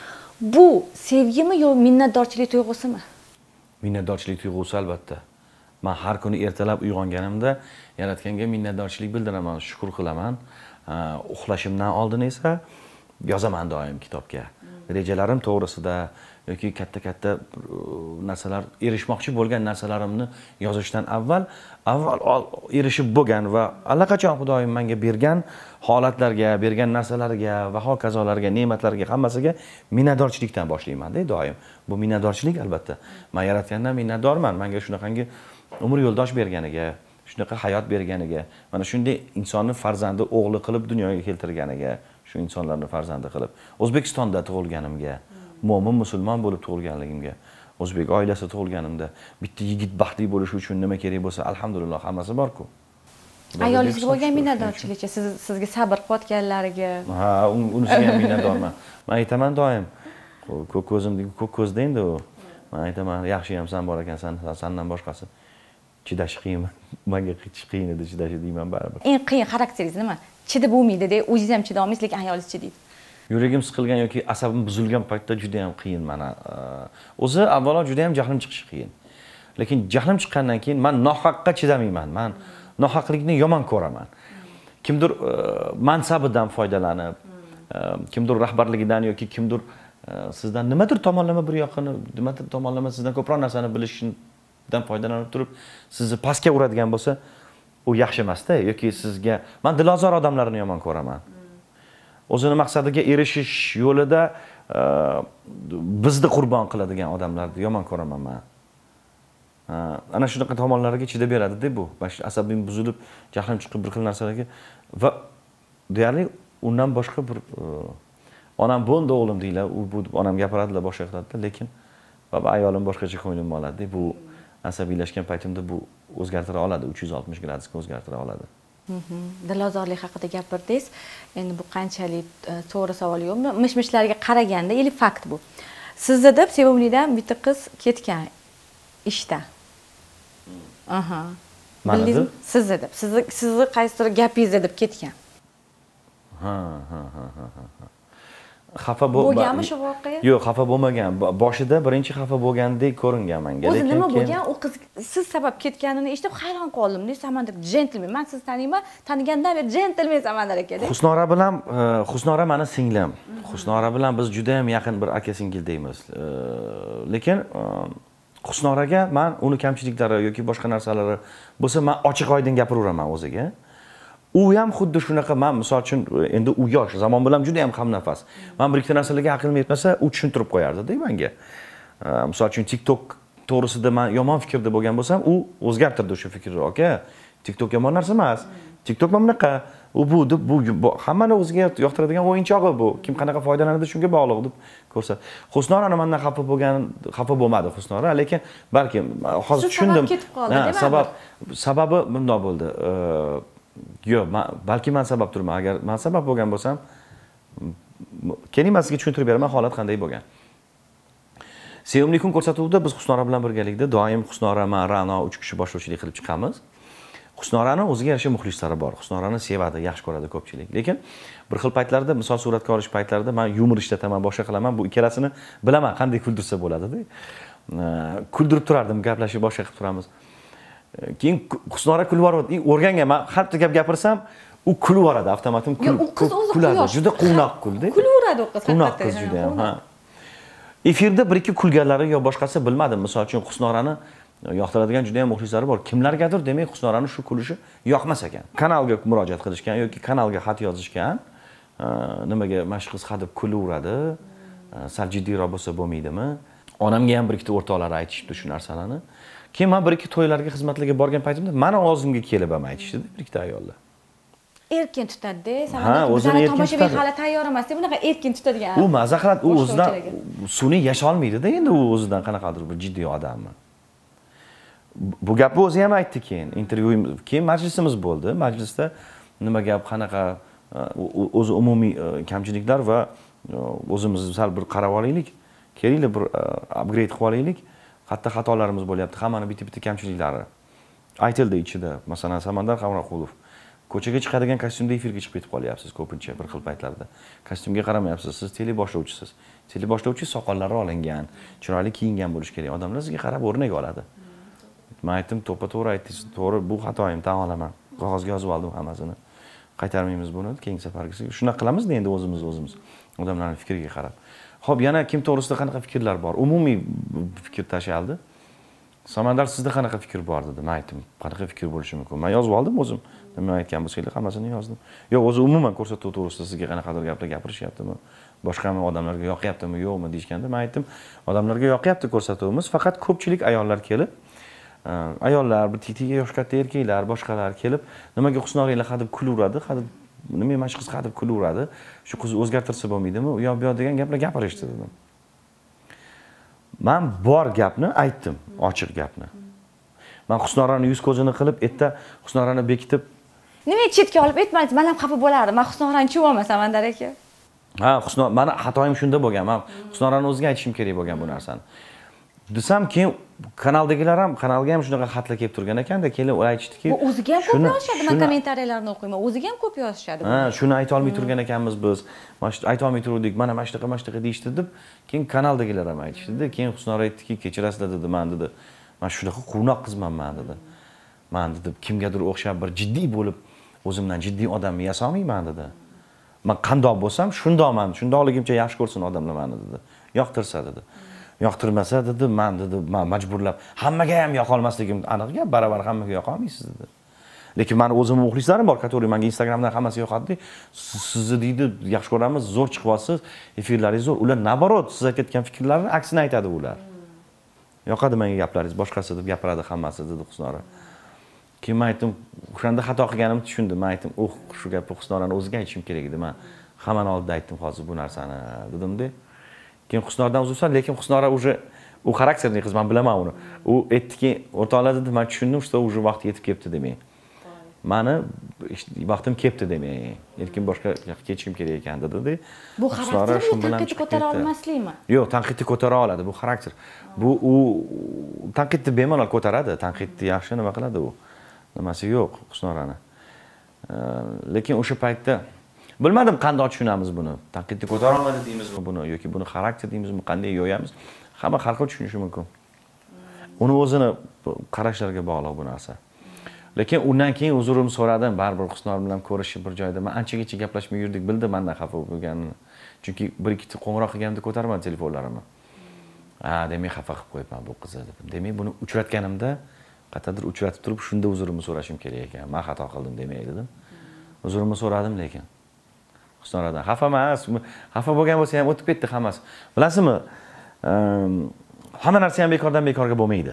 Bu sevgimi yo minnatdorchilik tuyg'usimi? Minnatdorchilik tuyg'usi albatta. Men har kuni ertalab uyg'onganimda Yaratganga minnatdorchilik bildiraman, shukr qilaman. Uxlashimdan oldin esa yozaman doim kitobga. Rejalarim to'g'risida yoki katta-katta narsalar, erishmoqchi bo'lgan narsalarimni yozishdan avval avval erishib bo'lgan va allaqachon Xudoyim menga bergan holatlarga, bergan narsalarga va hokazolarga, ne'matlarga, hammasiga minnatdorchilikdan boshlayman-da doim. Bu minnatdorchilik albatta. Men Yaratgandan minnatdorman. Menga shunaqangi umr yo'ldosh berganiga, shunaqa hayot berganiga, mana shunday insonni farzandi o'g'li qilib dunyoga keltirganiga, shu insonlarni farzandi qilib, O'zbekistonda tug'ilganimga, mo'min musulmon bo'lib tug'ilganligimga, o'zbek oilasida tug'ilganimda, bitta yigit baxtli bo'lishi uchun nima kerak bo'lsa, alhamdulillah hammasi bor-ku. Ayolingizga bo'lgan minnatdorchilikka, siz sizga sabr qilayotganlariga. Ha, unisiga ham minnatdorman. Men aytaman doim, ko'k ko'zimdagi ko'k ko'zda endi u. Men aytaman, yaxshi ham sen bor ekansan, sendan boshqasi. Chidash qiyin. Menga qiyin edi chidash deyman baribir. Eng qiyin xarakteringiz nima? Chidab bo'lmaydi-da, o'zingiz ham chidolmaysiz, lekin ayolingiz chidaydi. Yuragim siqilgan yoki asabim buzilgan paytda juda ham qiyin mana. O'zi avvalo juda ham jahlim chiqishi qiyin. Lekin jahlim chiqqandan keyin men nohaqqa chidamayman. Men nohaqlikni yomon ko'raman. Kimdir mansabidan foydalanib, kimdir rahbarligidan yoki kimdir sizdan nimadir tomonlama bir yoqini, nimadir tomonlama sizdan ko'proq narsani bilishdan foydalanib turib, sizni pastga uradigan bo'lsa, u yaxshi emas-da yoki sizga men dilozor odamlarni yomon ko'raman. O'zini maqsadiga erishish yo'lida bizni qurbon qiladigan odamlarni yomon ko'raman men. Ana shunaqa tomonlariga chidab beradi-da bu. Bash asabim buzilib, jahlim chiqib bir xil narsalarga va deyarli undan boshqa bir onam bo'ldi o'g'lim deylar, u bu onam gapiradilar, boshqa qiladilar, lekin baba ayolim boshqacha ko'nglim oladi. Bu asabiylashgan paytimda bu o'zgartira oladi, uch yuz oltmish gradusga o'zgartira oladi. Dilozorlik haqida gapirdingiz. Endi bu qanchalik to'g'ri savol yo'qmi? Mish-mishlarga qaraganda, eli fakt bu. Sizda deb sevimlidan bitta qiz ketgan ishda. Aha. bildingizmi sizni deb sizni sizni qaysidir gapingiz deb ketgan. Ha ha ha ha. Xafa bo'lganmi shu voqea? Yo'q, xafa bo'lmagan. Boshida birinchi xafa bo'lgandek ko'ringan menga. O'zi nima bo'lgan? U qiz siz sabab ketganini eshitib hayron qoldim. Samandar jentlmen. Men sizni taniyman, tanigandan beri jentlmen Samandar aka. Husnora bilan Husnora meni singlim. Husnora bilan biz juda ham yaqin bir aka-singildaymiz. Lekin Husnoraga men uni kamchiliklari yoki boshqa narsalari bo'lsa, men ochiq-oydin gapiraveraman o'ziga. U ham xuddi shunaqa, men misol uchun endi u yosh, zamon bilan juda ham hamnafas. Men bir ikkita narsalarga aqlim yetmasa, u tushuntirib qo'yardi-da menga. Misol uchun TikTok to'g'risida men yomon fikrda bo'lgan bo'lsam, u o'zgartirdi o'sha fikrni. Aka, TikTok yomon narsa emas. TikTok mana bunaqa. U bu deb bu hammani o'ziga yoqtiradigan o'yinchog'i bu. Kim qanaqa foydalanadi shunga bog'liq deb ko'rsat. Husnora mendan xafa bo'lgan, xafa bo'lmadi Husnora, lekin balki hozir tushundim. Sabab sababi bunday bo'ldi. Yo'q, balki men sabab turman. Agar men sabab bo'lgan bo'lsam, keling men sizga tushuntirib beraman holat qanday bo'lgan. Sevimli kun ko'rsatuvida biz Husnora bilan birgalikda doim Husnora, men, Ra'no uch kishi boshlovchilik qilib chiqamiz. Husnorani o'ziga yarasha muxlislari bor. Husnorani sevadi, yaxshi ko'radi ko'pchilik. Lekin bir xil paytlarda, misol suratga olish paytlarida men yumor ishlataman, boshqa qilaman. Bu ikkalasini bilaman, qanday kuldirsa bo'ladi-da. Kuldirib turardim, gaplashib boshqa qilib turamiz. Keyin Husnora kulib yuboradi. O'rgangan, men har bir gap gapirsam, u kulib yuboradi, avtomatim kuladi. Juda quvnoq kuldi. Kulib yuboradi u qiz. Quvnoq qiz juda ham, ha. Efirda bir ikki kulganlari yo boshqasi bilmadim. Misol uchun Husnorani yoqtiradigan juda ham muxlislari bor. Kimlargadir demak Husnorani shu kulishi yoqmas ekan. Kanalga murojaat qilishgan yoki kanalga xat yozishgan. Nimaga mashq qiz hadeb kulaveradi. Sal jiddiyroq bo'lsa bo'lmaydimi? Onamga ham bir ikkita o'rtoqlari aytishibdi shu narsalarni. Keyin men bir ikki to'ylarga xizmatlarga borgan paytimda meni oldimga kelib ham aytishdi bir ikkita ayollar. Erkin tutadi-da, Samandar o'zini tomoshabin hali tayyor emas deb bunaqa erkin tutadigan. U maza qiladi, u o'zidan sun'iy yasha olmaydi-da, endi u o'zidan qanaqadir bir jiddiy odammi. Bu gapni o'zi ham aytdi keyin, intervyuimiz, keyin majlisimiz bo'ldi. Majlisda nima gap, qanaqa o'zi umumiy kamchiliklar va o'zimiz sal bir qarab olaylik, kelinglar bir upgrade qilib olaylik. Hatto xatolarimiz bo'lyapti, hammani bitta-bitta kamchiliklari aytildi ichida. Masalan, Samandar Hamroqulov ko'chaga chiqadigan kostyumda efirga chiqib ketib qolyapsiz ko'pincha bir xil paytlarda. Kostyumga qaramayapsiz, siz teleboshlovchisiz. Teleboshlovchi soqollari olingan, chiroyli kiyingan bo'lish kerak. Odamlar sizga qarab o'rnak oladi. Men aytdim, to'ppa-to'g'ri aytdingiz, to'g'ri, bu xatoyim, tan olaman. Qog'ozga yozib oldim hammasini. Qaytarmaymiz buni, keyingi safargisi. Shunaqa qilamiz-da endi o'zimiz o'zimiz. Odamlarning fikriga qarab. Xo'p, yana kim to'g'risida qanaqa fikrlar bor? Umumiy fikr tashaldi. Samandar, sizda qanaqa fikr bor dedi. Men aytdim, qanaqa fikr bo'lishi mumkin? Men yozib oldim o'zim. Nima aytgan bo'lsangiz, hammasini yozdim. Yo'q, o'zi umuman ko'rsatuv to'g'risida sizga qanaqadir gaplar gapirishyaptimi? Boshqami odamlarga yoqyaptimi, yo'qmi deyishganda men aytdim, odamlarga yoqyapti ko'rsatuvimiz, faqat ko'pchilik ayollar kelib, ayollar, bir titiga yosh katta erkaklar, boshqalar kelib, nimaga Husnoralar hadeb kulaveradi, hadeb nima mashq qiz hadeb kulaveradi, shu qizni o'zgartirsa bo'lmaydimi? U yoq bu yoq degan gaplar gapirishdi dedim. Men bor gapni aytdim, ochiq gapni. Men Husnorani yuz ko'zini qilib, erta Husnorani bekitib, nima chetga olib aytmadingiz, men ham xafa bo'lardim. Men Husnorani chuvaman Samandar aka. Ha, Husnor, meni xatoyim shunda bo'lgan. Men Husnorani o'ziga aytishim kerak bo'lgan bu narsani. Desam, keyin kanaldagilar ham, kanalga ham shunaqa xatlar kelib turgan ekanda, kelib aytishdiki, bu o'ziga ham ko'p yozishadi, men kommentariyalarni o'qiyman. O'ziga ham ko'p yozishadi. Ha, shuni ayta olmay turgan ekanmiz biz. Mana shu ayta olmay turdik, mana mana shunaqa, mana shunaqa deyishdi deb, keyin kanaldagilar ham aytishdi. Keyin Husnor aytdiki, kechirasizlar dedi, men dedi. Men shunaqa quvnoq qizman men dedi. Men dedi, kimgadir o'xshab bir jiddiy bo'lib, o'zimdan jiddiy odamni yasamayman dedi. Men qandoq bo'lsam, shundoqman, shundoqligimcha yaxshi ko'rsin odamlar meni dedi. Yoqtirsa dedi. Yoqtirmasa dedi, men dedi, men majburlab, hammaga ham yoqa olmasligim aniq gap, baravar hammaga yoqa olmaysiz dedi. Lekin meni o'zim muxlislarim bor, который menga Instagramdan hammasi yoqadi. Sizni deydi, yaxshi ko'ramiz, zo'r chiqyapsiz, efirlaringiz zo'r. Ular naborot, siz aytayotgan fikrlarning aksini aytadi ular. Yoqadi menga gaplaringiz, boshqasi deb gapiradi hammasi dedi Husnora. Keyin men aytdim, o'shanda xato qilganimni tushundim. Men aytdim, "Uh, shu gapni Husnorani o'ziga aytishim kerak edi. Men hammani oldida aytdim hozir bu narsani" dedim-da. Keyin Husnordan uzr so'radim, lekin Husnora уже u xarakterli qiz, men bilaman uni. U aytdiki, o'rtoqlar dedi, men tushundim, что уже vaqt yetib kelibdi demak. Meni vaqtim kelibdi demak. Lekin boshqa yoqqa ketishim kerak ekan dedi. Bu xarakter tanqidni ko'tara olmaslikmi? Yo'q, tanqidni ko'tara oladi, bu xarakter. Bu u tanqidni bemalol ko'taradi, tanqidni yaxshi nima qiladi u. nimasi yo'q Husnorani. Lekin o'sha paytda bilmadim qanday tushunamiz buni. Tanqidni ko'tara olmadi deymizmi buni yoki buni xarakter deymizmi, qanday yo'yamiz? Hamma har xil tushunishi mumkin. Uni o'zini qarashlariga bog'liq bu narsa. Lekin undan keyin uzurimni so'radim, baribir Husnor bilan ko'rishib bir joyda. Men anchagacha gaplashmay yurdik, bildi mendan xafa bo'lganini. Chunki bir ikkita qo'ng'iroq qilganimda ko'tarmadi telefonlarimni. Ha, demak xafa qilib qo'yibman bu qizni dedim. Demak buni uchratganimda qata'dir uchratib turib, shunda uzurimni so'rashim kerak ekan. Men xato qildim demak dedim. Uzurimni so'radim lekin Husnordan xafa emas, xafa bo'lgan bo'lsa ham o'tib ketdi hammasi. Bilasizmi? Hamma narsa ham bekordan bekorga bo'lmaydi.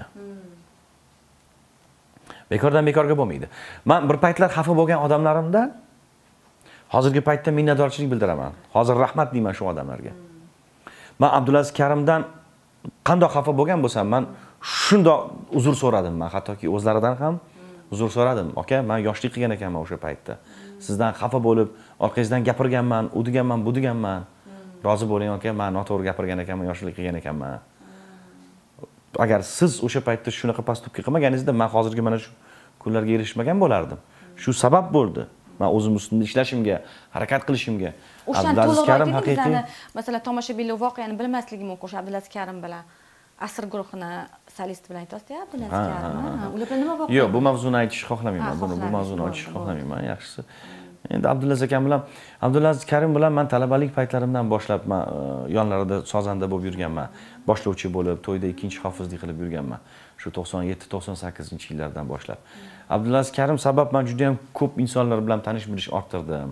Bekordan bekorga bo'lmaydi. Men bir paytlar xafa bo'lgan odamlarimdan hozirgi paytda minnatdorchilik bildiraman. Hozir rahmat deyman shu odamlarga. Men Abdulaziz Karimdan qanday xafa bo'lgan bo'lsam, men shunday uzr so'radim. Men hattoki o'zlaridan ham uzr so'radim. Aka, men yoshlik qilgan ekanman o'sha paytda. Sizdan xafa bo'lib, orqangizdan gapirganman, u deganman, bu deganman. Rozi bo'ling aka, men noto'g'ri gapirgan ekanman, yoshlik qilgan ekanman. Agar siz o'sha paytda shunaqa pastupga qilmaganingizda, men hozirgi mana shu kunlarga erishmagan bo'lardim. Shu sabab bo'ldi. Men o'zim ustimda ishlashimga, harakat qilishimga. Abdulaziz Karim haqiqiy, masalan, tomoshabinlar voqeani bilmasligi mumkin. O'sha Abdulaziz Karim bilan asr guruhini solist bilan aytasiz-ku, Abdulaziz Karim. Ular bilan nima voqea? Yo'q, bu mavzuni aytishni xohlamayman. Buni bu mavzuni ochishni xohlamayman, yaxshisi. Endi Abdulaziz akam bilan, Abdulaziz Karim bilan men talabalik paytlarimdan boshlab men yonlarida sozanda bo'lib yurganman. Boshlovchi bo'lib, to'yda ikkinchi hofizlik qilib yurganman. Shu to'qson yetti to'qson sakkizinchi yillardan boshlab. Abdulaziz Karim sabab men juda ham ko'p insonlar bilan tanish bilish orttirdim.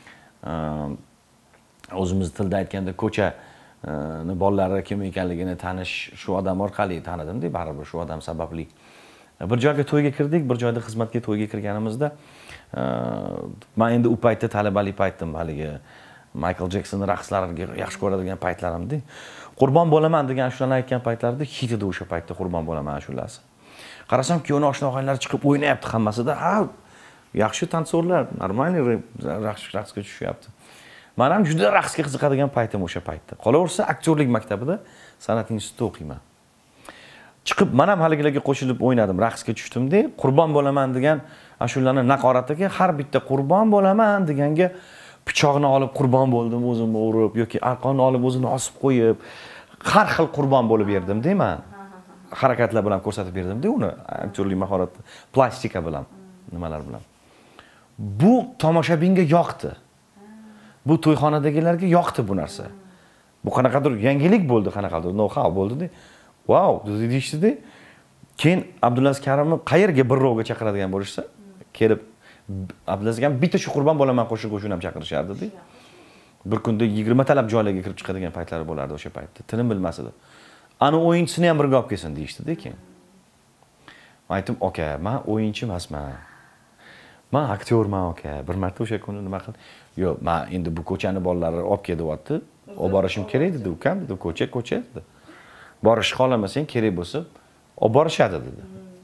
O'zimiz tilda aytganda ko'cha ni bolalari kim ekanligini tanish shu odam orqali tanidim-da, baribir shu odam sababli. Bir joyga to'yga kirdik, bir joyda xizmatga to'yga kirganimizda men endi u paytda talabalik paytim, haligi Michael Jackson raqslariga yaxshi ko'radigan paytlarimda. Qurbon bo'laman degan shularni aytgan paytlarda hit edi o'sha paytda Qurbon bo'laman ashulasi. Qarasam kuyovni oshna og'aylar chiqib o'ynayapti hammasida. Ha, yaxshi tansorlar, normal raqs raqsga tushyapti. Men ham juda raqsga qiziqadigan paytim o'sha paytda. Qolaversa, aktyorlik maktabida san'at institutida o'qiyman. Chiqib men ham haligilarga qo'shilib o'ynadim, raqsga tushdimda, Qurbon bo'laman degan ashulani naqoratiga har bitta Qurbon bo'laman deganga pichoqni olib qurbon bo'ldim, o'zimni urib yoki arqonni olib o'zini osib qo'yib, har xil qurbon bo'lib berdim deyman. Harakatlar bilan ko'rsatib berdim-da uni, aktyorlik mahorati, plastika bilan, nimalar bilan. Bu tomoshabinga yoqdi. Bu to'yxonadagilarga yoqdi bu narsa. Bu qanaqadir yangilik bo'ldi, qanaqadir know-how bo'ldi-da. Wow, deyishdi-da. Keyin Abdulaziz Karimni qayerga bir rovga chaqiradigan bo'lishsa, kelib Abdulaziz ham bitta shu Qurbon bo'laman qo'shiq qo'shini ham chaqirishardi-da. Bir kunda yigirma talab joylarga kirib chiqadigan paytlari bo'lardi o'sha paytda. Tilim bilmas edi. Ani o'yinchisini ham birga olib kelsin deyishdi-da keyin. Men aytdim, "Aka, men o'yinchi emasman. Men aktyorman aka." Bir marta o'sha kuni nima qildi? "Yo'q, men endi bu ko'chani bolalari olib kelyapti. Olib borishim kerak" dedi, "Ukam" dedi, "Ko'cha, ko'cha" dedi. "Borishni xohlamasang, kerak bo'lsa, olib borishadi" dedi.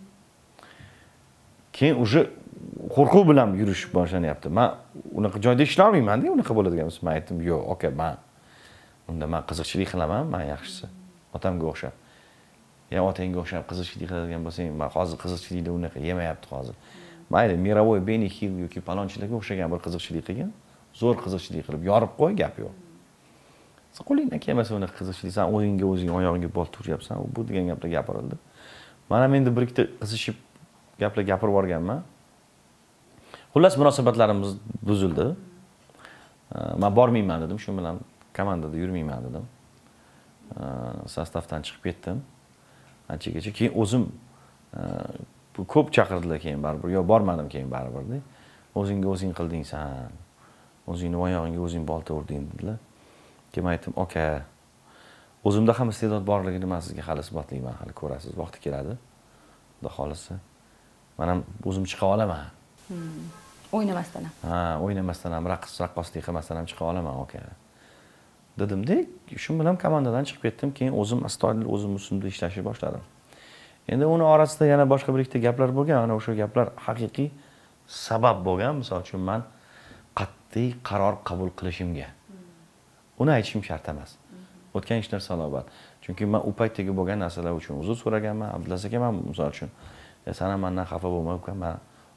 Keyin o'sha qo'rquv bilan yurish boshlanyapti. Men unaqa joyda ishlay olmayman-da, unaqa bo'ladigan bo'lsa. Men aytdim, "Yo'q, aka, men unda men qiziqchilik qilaman, men yaxshisi. Otamga o'xshab. Ya otangga o'xshab qiziqchilik qiladigan bo'lsang, men hozir qiziqchilikda unaqa yemayapti hozir. Mayli, Mirovoy Benny Hill yoki palonchilarga o'xshagan bir qiziqchilik qilgan, zo'r qiziqchilik qilib yorib qo'y, gap yo'q. Qo'lingdan kelmasa unaqa qiziqchilik, sen o'yinga o'zing oyog'ingga bosib turyapsan, bu degan gaplar gapirildi. Men ham endi bir ikkita qizishib gaplar gapirib yuborganman. Xullas munosabatlarimiz buzildi. Men bormayman dedim, shu bilan komandada yurmayman dedim. Sostavdan chiqib ketdim. Anchagacha keyin o'zim ko'p chaqirdilar keyin baribir. Yo, bormadim keyin baribir-da. O'zingga o'zing qilding san. O'zingni oyog'ingga o'zing bolta urding dedilar. Keyin aytdim, "Aka, o'zimda ham iste'dod borligini men sizga hali isbotlayman, hali ko'rasiz, vaqti keladi." Xudo xolisa, men ham o'zim chiqa olaman. O'ynamasdan ham. Ha, o'ynamasdan ham, raqs, raqqoslik qilmasdan ham chiqa olaman, aka. Dedim-da, shu bilan komandadan chiqib ketdim, keyin o'zim astoydil o'zim ustimda ishlashni boshladim. Endi uni orasida yana boshqa bir ikkita gaplar bo'lgan, ana o'sha gaplar haqiqiy sabab bo'lgan. Misol uchun men qat'iy qaror qabul qilishimga. Uni aytishim shart emas. O'tgan ishlar salobat. Chunki men u paytdagi bo'lgan narsalar uchun uzr so'raganman. Abdulaziz aka ham misol uchun, "Ya, sen ham mendan xafa bo'lma, uka, men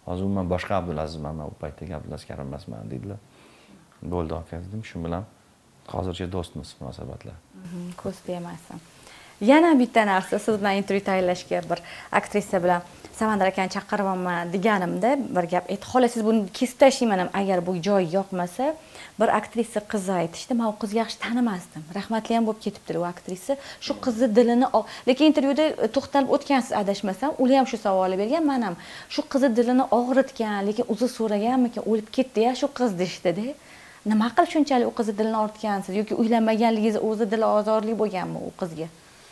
hozir umuman boshqa Abdulazizman, men u paytdagi Abdulaziz Karim emasman dedilar. Bo'ldi aka dedim, shu bilan hozircha do'stmiz munosabatlar. Ko'z tegmasin. Yana bitta narsa, siz bilan intervyu tayyorlashga bir aktrisa bilan Samandar akani chaqiraman deganimda bir gap aytdi. Xola, siz buni kesib tashlayman ham agar bu joy yoqmasa, bir aktrisa qiz aytishdi, men u qizni yaxshi tanimasdim. Rahmatli ham bo'lib ketibdi u aktrisa. Shu qizni dilini, lekin intervyuda to'xtalib o'tgansiz adashmasam, ular ham shu savolni bergan, men ham shu qizni dilini og'ritgan, lekin uzr so'raganmikan, o'lib ketdi-ya shu qiz deshdi-da. Nima qilib shunchalik u qizni dilini ortgansiz yoki uylanmaganligingiz o'zi dili ozorli bo'lganmi u qizga?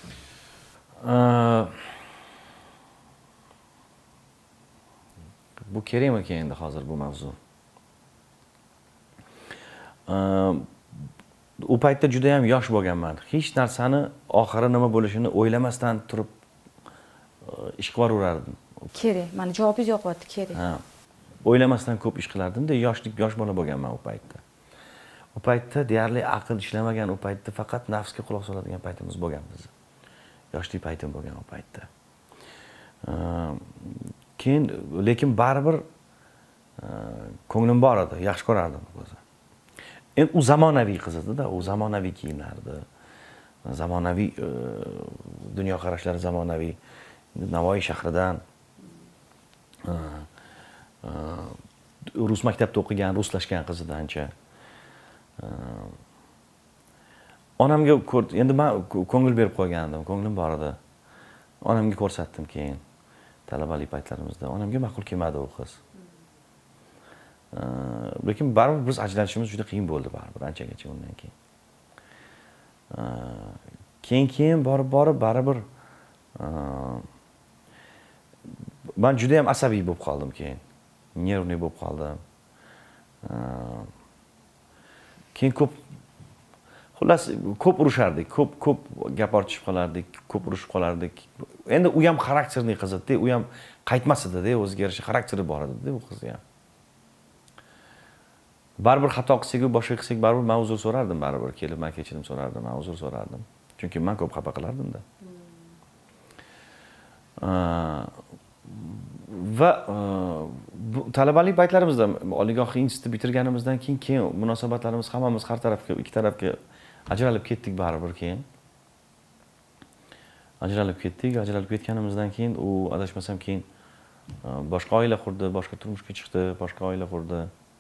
Bu kerakmi endi hozir bu mavzu? U paytda juda ham yosh bo'lganman. Hech narsani oxiri nima bo'lishini o'ylamasdan turib ish qilaverardim. Kerak. Mana javobingiz yo'qyapti, kerak. Ha. O'ylamasdan ko'p ish qilardim-da, yoshlik, yosh bola bo'lganman u paytda. U paytda deyarli aql ishlamagan, u paytda faqat nafsga quloq soladigan paytimiz bo'lgan biz. Yoshlik paytim bo'lgan u paytda. Keyin lekin baribir ko'nglim bor edi, yaxshi ko'rardim o'zi. Endi u zamonaviy qiz edi-da, u zamonaviy kiyinardi. Zamonaviy dunyoqarashlari zamonaviy. Navoiy shahridan rus maktabida o'qigan, ruslashgan qiz edi ancha. Onamga endi men ko'ngil berib qo'ygandim, ko'nglim bor edi. Onamga ko'rsatdim keyin talabalik paytlarimizda. Onamga ma'qul kelmadi u qiz. Lekin baribir biz ajralishimiz juda qiyin bo'ldi baribir anchagacha undan keyin. Keyin-keyin borib-borib baribir men juda ham asabiy bo'lib qoldim keyin. Nervniy bo'lib qoldim. Keyin ko'p xullas ko'p urushardik, ko'p ko'p gap ortishib qolardik, ko'p urushib qolardik. Endi u ham xarakterli qiz edi, u ham qaytmas edi-da, o'ziga yarasha xarakteri bor edi-da u qiz ham. Baribir xato qilsak, boshqa qilsak, baribir men uzr so'rardim, baribir kelib men kechirim so'rardim, men uzr so'rardim. Chunki men ko'p xafa qilardim-da. Va talabalik paytlarimizda oliygoh institutni bitirganimizdan keyin keyin munosabatlarimiz hammamiz har tarafga, ikki tarafga ajralib ketdik baribir keyin. Ajralib ketdik, ajralib ketganimizdan keyin u adashmasam keyin boshqa oila qurdi, boshqa turmushga chiqdi, boshqa oila qurdi.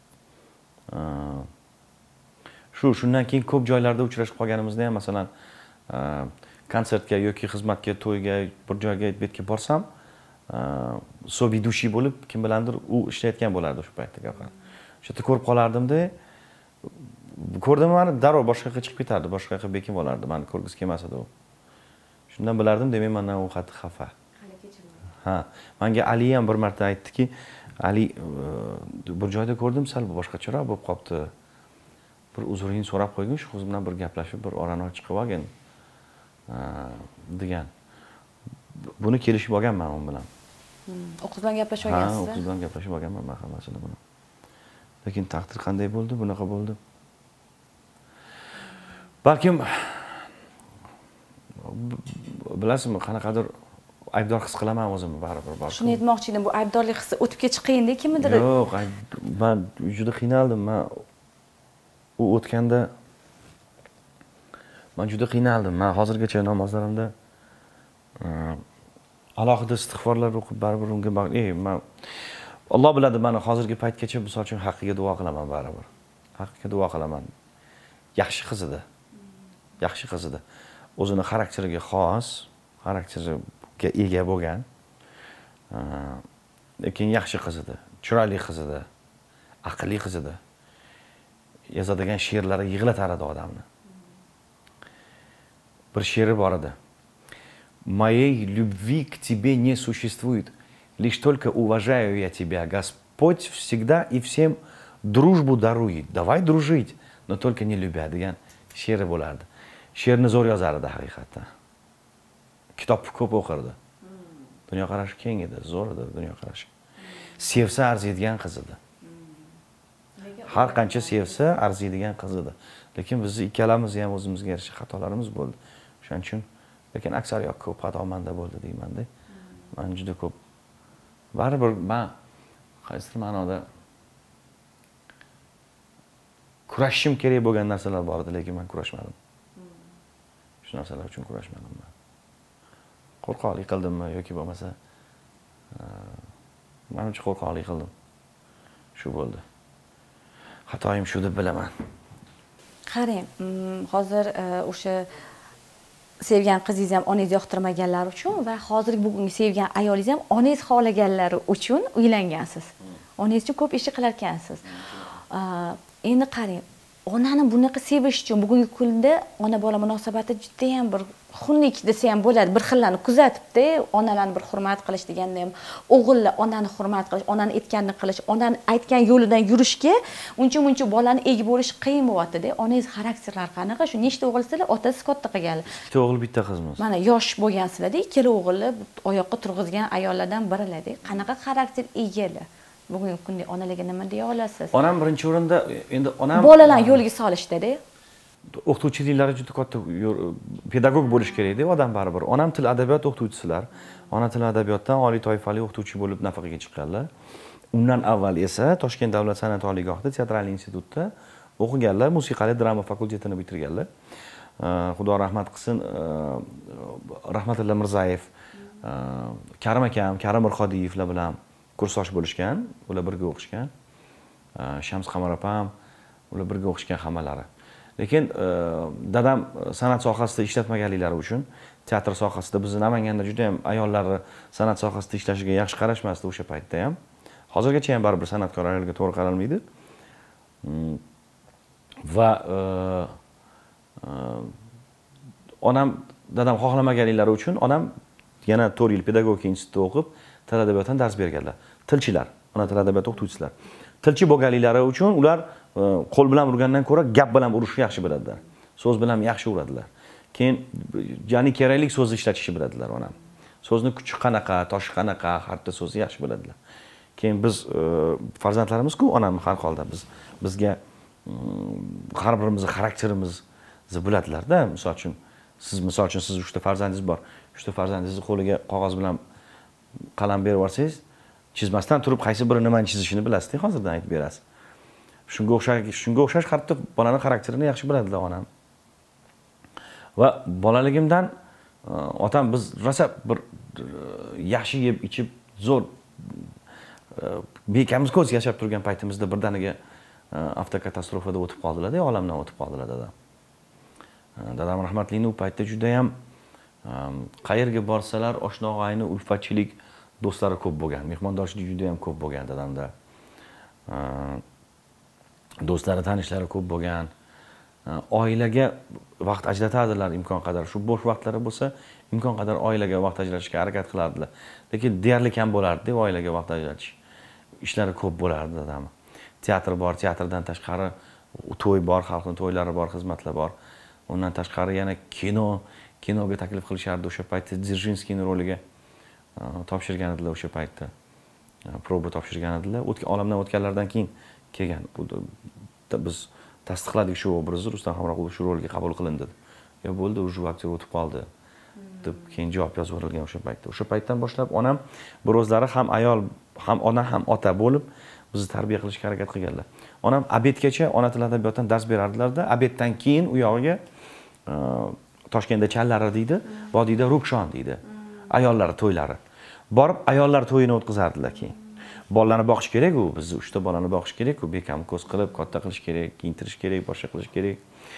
Shu shundan keyin ko'p joylarda uchrashib qolganimizda ham masalan konsertga yoki xizmatga, to'yga, bir joyga betga borsam, sovidushi bo'lib, kim bilandir u ishlayotgan bo'lardi shu paytda gaplar. O'sha yerda ko'rib qolardim-da, ko'rdim meni darrov boshqa yoqqa chiqib ketardi, boshqa yoqqa bekim bo'lardi, meni ko'rgisi kelmas edi u. Shundan bilardim, demak mendan u qattiq xafa. Ha, menga Ali ham bir marta aytdiki, Ali bir joyda ko'rdim, sal boshqacharoq bo'lib qopti. Bir uzringni so'rab qo'ygin, shu qiz bilan bir gaplashib, bir orani ochib qilib degan. Buni kelishib olganman u bilan. O qiz bilan gaplashib olgansiz? Ha, o qiz bilan gaplashib olganman men hammasini buni. Lekin taqdir qanday bo'ldi, bunaqa bo'ldi. Balkim bilasizmi, qanaqadir aybdor his qilaman o'zimni baribir bor. Shuni aytmoqchi edim, bu aybdorlik hissi o'tib ketish qiyin-da kimnidir. Yo'q, men juda qiynaldim. Men u o'tganda men juda qiynaldim. Men hozirgacha namozlarimda alohida istig'forlar o'qib baribir unga ey men Alloh biladi, meni hozirgi paytgacha misol uchun haqqiga duo qilaman baribir. Haqqiga duo qilaman. Yaxshi qiz edi. Yaxshi qiz edi. O'zini xarakteriga xos, xarakteriga ega bo'lgan. Lekin yaxshi qiz edi, chiroyli qiz edi, aqlli qiz edi. Yozadigan she'rlari yig'latar edi odamni. Bir she'ri bor edi. Моей любви к тебе не существует, лишь только уважаю я тебя. Господь всегда и всем дружбу дарует. Давай дружить, но только не любя, degan she'ri bo'lardi. She'rni zo'r yozar edi haqiqatdan. Kitobni ko'p o'qirdi. Dunyo qarashi keng edi, zo'r edi dunyo qarashi. Sevsa arziydigan qiz edi. Har qancha sevsa arziydigan qiz edi. Lekin biz ikkalamiz ham o'zimizga yarasha xatolarimiz bo'ldi. Shuning uchun lekin aksariyat ko'p xato menda bo'ldi deyman-da. Men juda ko'p baribir men qaysidir ma'noda kurashishim kerak bo'lgan narsalar bor edi, lekin men kurashmadim. Shu narsalar uchun kurashmadim men. Qo'rqoqlik qildimmi yoki bo'lmasa menimcha qo'rqoqlik qildim. Shu bo'ldi. Xatoyim shu deb bilaman. Qarang, hozir o'sha sevgan qizingiz ham onangiz yoqtirmaganlar uchun va hozirgi bugungi sevgan ayolingiz ham onangiz xohlaganlari uchun uylangansiz. Onangiz uchun ko'p ish qilar ekansiz. Endi qarang, onani bunaqa sevish uchun bugungi kunda ona bola munosabati juda ham bir xunuk desa ham bo'ladi. Bir xillarni kuzatibdi, onalarni bir hurmat qilish deganda ham o'g'illar onani hurmat qilish, onani aytganini qilish, onani aytgan yo'lidan yurishga uncha-muncha bolani ega bo'lish qiyin bo'lyapti-da. Onangiz xarakterlari qanaqa? Shu nechta o'g'ilsizlar? Otasiz katta qilganlar. Bitta o'g'il, bitta qizmiz. Mana yosh bo'lgansizlar-da, ikkala o'g'ilni oyoqqa turg'izgan ayollardan birilar-da. Qanaqa xarakter egalar? Bugungi kunda onalarga nima deya olasiz? Onam birinchi o'rinda, endi onam bolalarni yo'liga solishda-da. O'qituvchiliklari juda katta pedagog bo'lish kerak-da odam baribir. Onam til adabiyot o'qituvchisilar. Ona til adabiyotdan oliy toifali o'qituvchi bo'lib nafaqaga chiqqanlar. Undan avval esa Toshkent davlat san'at oliygohida teatral institutida o'qiganlar, musiqali drama fakultetini bitirganlar. Xudo rahmat qilsin, Rahmatilla Mirzayev, Karim akam, Karim Mirxodiyevlar bilan kursdosh bo'lishgan, ular birga o'qishgan. Shams Qamar opam, ular birga o'qishgan hammalari. Lekin dadam san'at sohasida ishlatmaganliklari uchun teatr sohasida bizni Namanganda juda ham ayollarni san'at sohasida ishlashiga yaxshi qarashmasdi o'sha paytda ham. Hozirgacha ham baribir san'atkor ayolga to'g'ri qaralmaydi. Va onam dadam xohlamaganliklari uchun onam yana to'rt yil pedagogika institutida o'qib, til adabiyotdan dars berganlar. Tilchilar, ona til adabiyot o'qituvchisilar. Tilchi bo'lganliklari uchun ular qo'l bilan urgandan ko'ra gap bilan urishni yaxshi biladilar. So'z bilan yaxshi uradilar. Keyin ya'ni kerakli so'zni ishlatishni biladilar onam. So'zni kuchi qanaqa, toshi qanaqa, harfda so'zni yaxshi biladilar. Keyin biz farzandlarimiz-ku, onam har holda biz bizga har birimizning xarakterimizni biladilar-da. Misol uchun siz misol uchun siz uchta farzandingiz bor. Uchta farzandingizni qo'liga qog'oz bilan qalam berib yuborsangiz, chizmasdan turib qaysi biri nimani chizishini bilasiz, hozirdan aytib berasiz. Shunga o'xshash, shunga o'xshash xatda bolaning xarakterini yaxshi biladilar onam. Va bolaligimdan otam biz rosa bir yaxshi yeb ichib zo'r bekamiz ko'z yashab turgan paytimizda birdaniga avtokatastrofada o'tib qoldilar-da, olamdan o'tib qoldilar dadam. Dadam rahmatlining u paytda juda ham qayerga borsalar oshna-og'ayni, ulfatchilik do'stlari ko'p bo'lgan, mehmondoshlik juda ham ko'p bo'lgan dadamda. Do'stlari, tanishlari ko'p bo'lgan. Oilaga vaqt ajratadilar imkon qadar. Shu bo'sh vaqtlari bo'lsa, imkon qadar oilaga vaqt ajratishga harakat qilardilar. Lekin deyarli kam bo'lardi oilaga vaqt ajratish. Ishlari ko'p bo'lardi dadam. Teatr bor, teatrdan tashqari to'y bor, xalqning to'ylari bor, xizmatlar bor. Undan tashqari yana kino, kinoga taklif qilishardi o'sha paytda. Dzержинskiyning roliga topshirgan edilar o'sha paytda. Proba topshirgan edilar. O'tgan olamdan o'tganlardan keyin kelgan. Biz tasdiqladik shu obrazni, Rustam Hamroqulov shu rolga qabul qilindi dedi. Yo bo'ldi, o'sha aktyor o'tib qoldi deb keyin javob yozib yuborilgan o'sha paytda. O'sha paytdan boshlab onam bir o'zlari ham ayol, ham ona, ham ota bo'lib bizni tarbiya qilishga harakat qilganlar. Onam obedgacha ona til adabiyotdan dars berardilar-da, obeddan keyin u yog'iga Toshkentda Challari deydi, vodiyda Rukshon deydi. Ayollar to'ylari. Borib ayollar to'yini o'tkazardilar keyin. Bolalarni boqish kerak u, biz uchta bolani boqish kerak u, bekam ko'z qilib, katta qilish kerak, kiyintirish kerak, boshqa qilish kerak.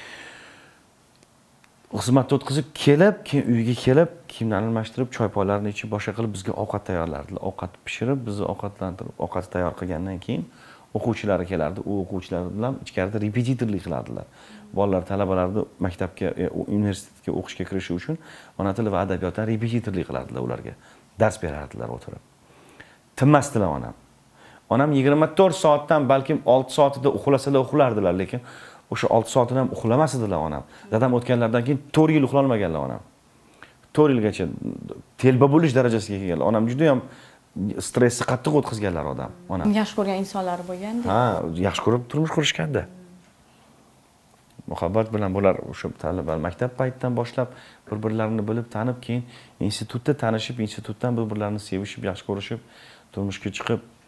Xizmatni o'tkazib kelib, keyin uyga kelib, kiyimlarni almashtirib, choy-poylarni ichib, boshqa qilib bizga ovqat tayyorlardilar. Ovqat pishirib, bizni ovqatlantirib, ovqat tayyor qilgandan keyin o'quvchilari kelardi. U o'quvchilar bilan ichkarida repetitorlik qilardilar. Bolalar, talabalarni maktabga, universitetga o'qishga kirishi uchun ona tili va adabiyotdan repetitorlik qilardilar ularga. Dars berardilar o'tirib. Tinmasdilar onam. Onam yigirma to'rt soatdan balkim olti soatida uxlasalar uxlardilar, lekin o'sha olti soatini ham uxlamas edilar onam. Dadam o'tganlardan keyin to'rt yil uxlolmaganlar onam. to'rt yilgacha telba bo'lish darajasiga kelganlar. Onam juda ham stressni qattiq o'tkazganlar odam, onam. Yaxshi ko'rgan insonlar bo'lganda. Ha, yaxshi ko'rib turmush qurishganda. Muhabbat bilan bular o'sha talabalar maktab paytidan boshlab bir-birlarini bilib, tanib, keyin institutda tanishib, institutdan bir-birlarini sevishib, yaxshi ko'rishib, turmushga chiqib,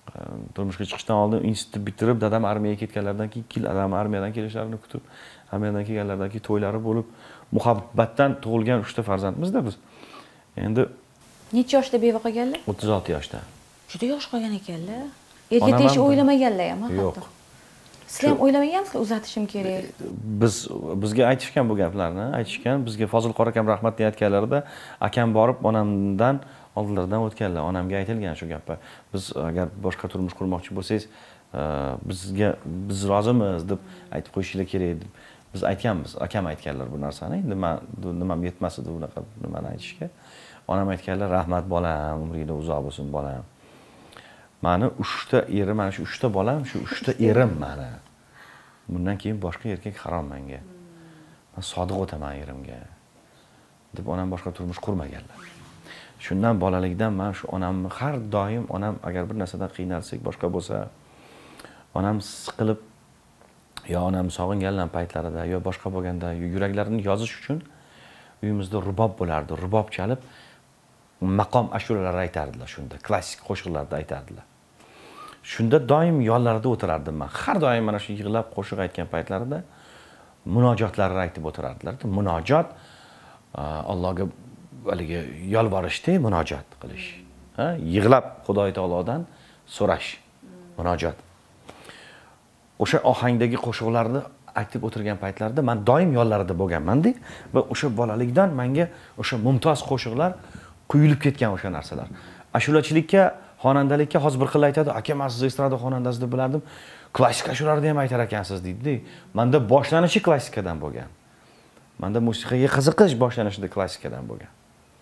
turmushga chiqishdan oldin institut bitirib, dadam armiyaga ketganlaridan keyin ikki yil dadam armiyadan kelishlarini kutib, armiyadan kelganlaridan keyin to'ylari bo'lib, muhabbatdan tug'ilgan uchta farzandmizda biz. Endi necha yoshda beva qolganlar? o'ttiz olti yoshda. Juda yosh qolgan ekanlar. Erga tegish o'ylamaganlar ham hatto. Yo'q. Siz ham o'ylamaganmisiz, uzatishim kerak? Biz bizga aytishgan bu gaplarni, aytishgan, bizga Fozil qora akam rahmat deyotganlarida akam borib onamdan oldilaridan o'tganlar. Onamga aytilgan shu gaplar. Biz agar boshqa turmush qurmoqchi bo'lsangiz, bizga biz rozimiz deb aytib qo'yishinglar kerak deb biz aytganmiz. Akam aytganlar bu narsani. Endi men nimam yetmas edi bunaqa nimani aytishga. Onam aytganlar, rahmat bolam, umringda uzoq bo'lsin bolam. Mani uchta erim, mana shu uchta bolam, shu uchta erim mani. Bundan keyin boshqa erkak harom menga. Men sodiq o'taman erimga. deb onam boshqa turmush qurmaganlar. Shundan bolalikdan men shu onamni har doim onam agar bir narsadan qiynalsak, boshqa bo'lsa, onam siqilib yo onam sog'ingan paytlarida yo boshqa bo'lganda yuraklarini yozish uchun uyimizda rubob bo'lardi. Rubob chalib maqom ashulalar aytardilar shunda, klassik qo'shiqlarda aytardilar. Shunda doim yonlarida o'tirardim men. Har doim mana shu yig'lab qo'shiq aytgan paytlarida munojotlarni aytib o'tirardilar. Munojot Allohga haligi yolvorishda munojot qilish. Ha, yig'lab Xudoy taolodan so'rash. Munojot. O'sha ohangdagi qo'shiqlarni aytib o'tirgan paytlarda men doim yonlarida bo'lganman-da va o'sha bolalikdan menga o'sha mumtoz qo'shiqlar quyilib ketgan o'sha narsalar. Ashulachilikka, xonandalikka hozir bir xil aytadi, aka men siz estrada xonandasi deb bilardim. Klassik ashulalarni ham aytar ekansiz deydi-da. Menda boshlanishi klassikadan bo'lgan. Menda musiqaga qiziqish boshlanishida klassikadan bo'lgan.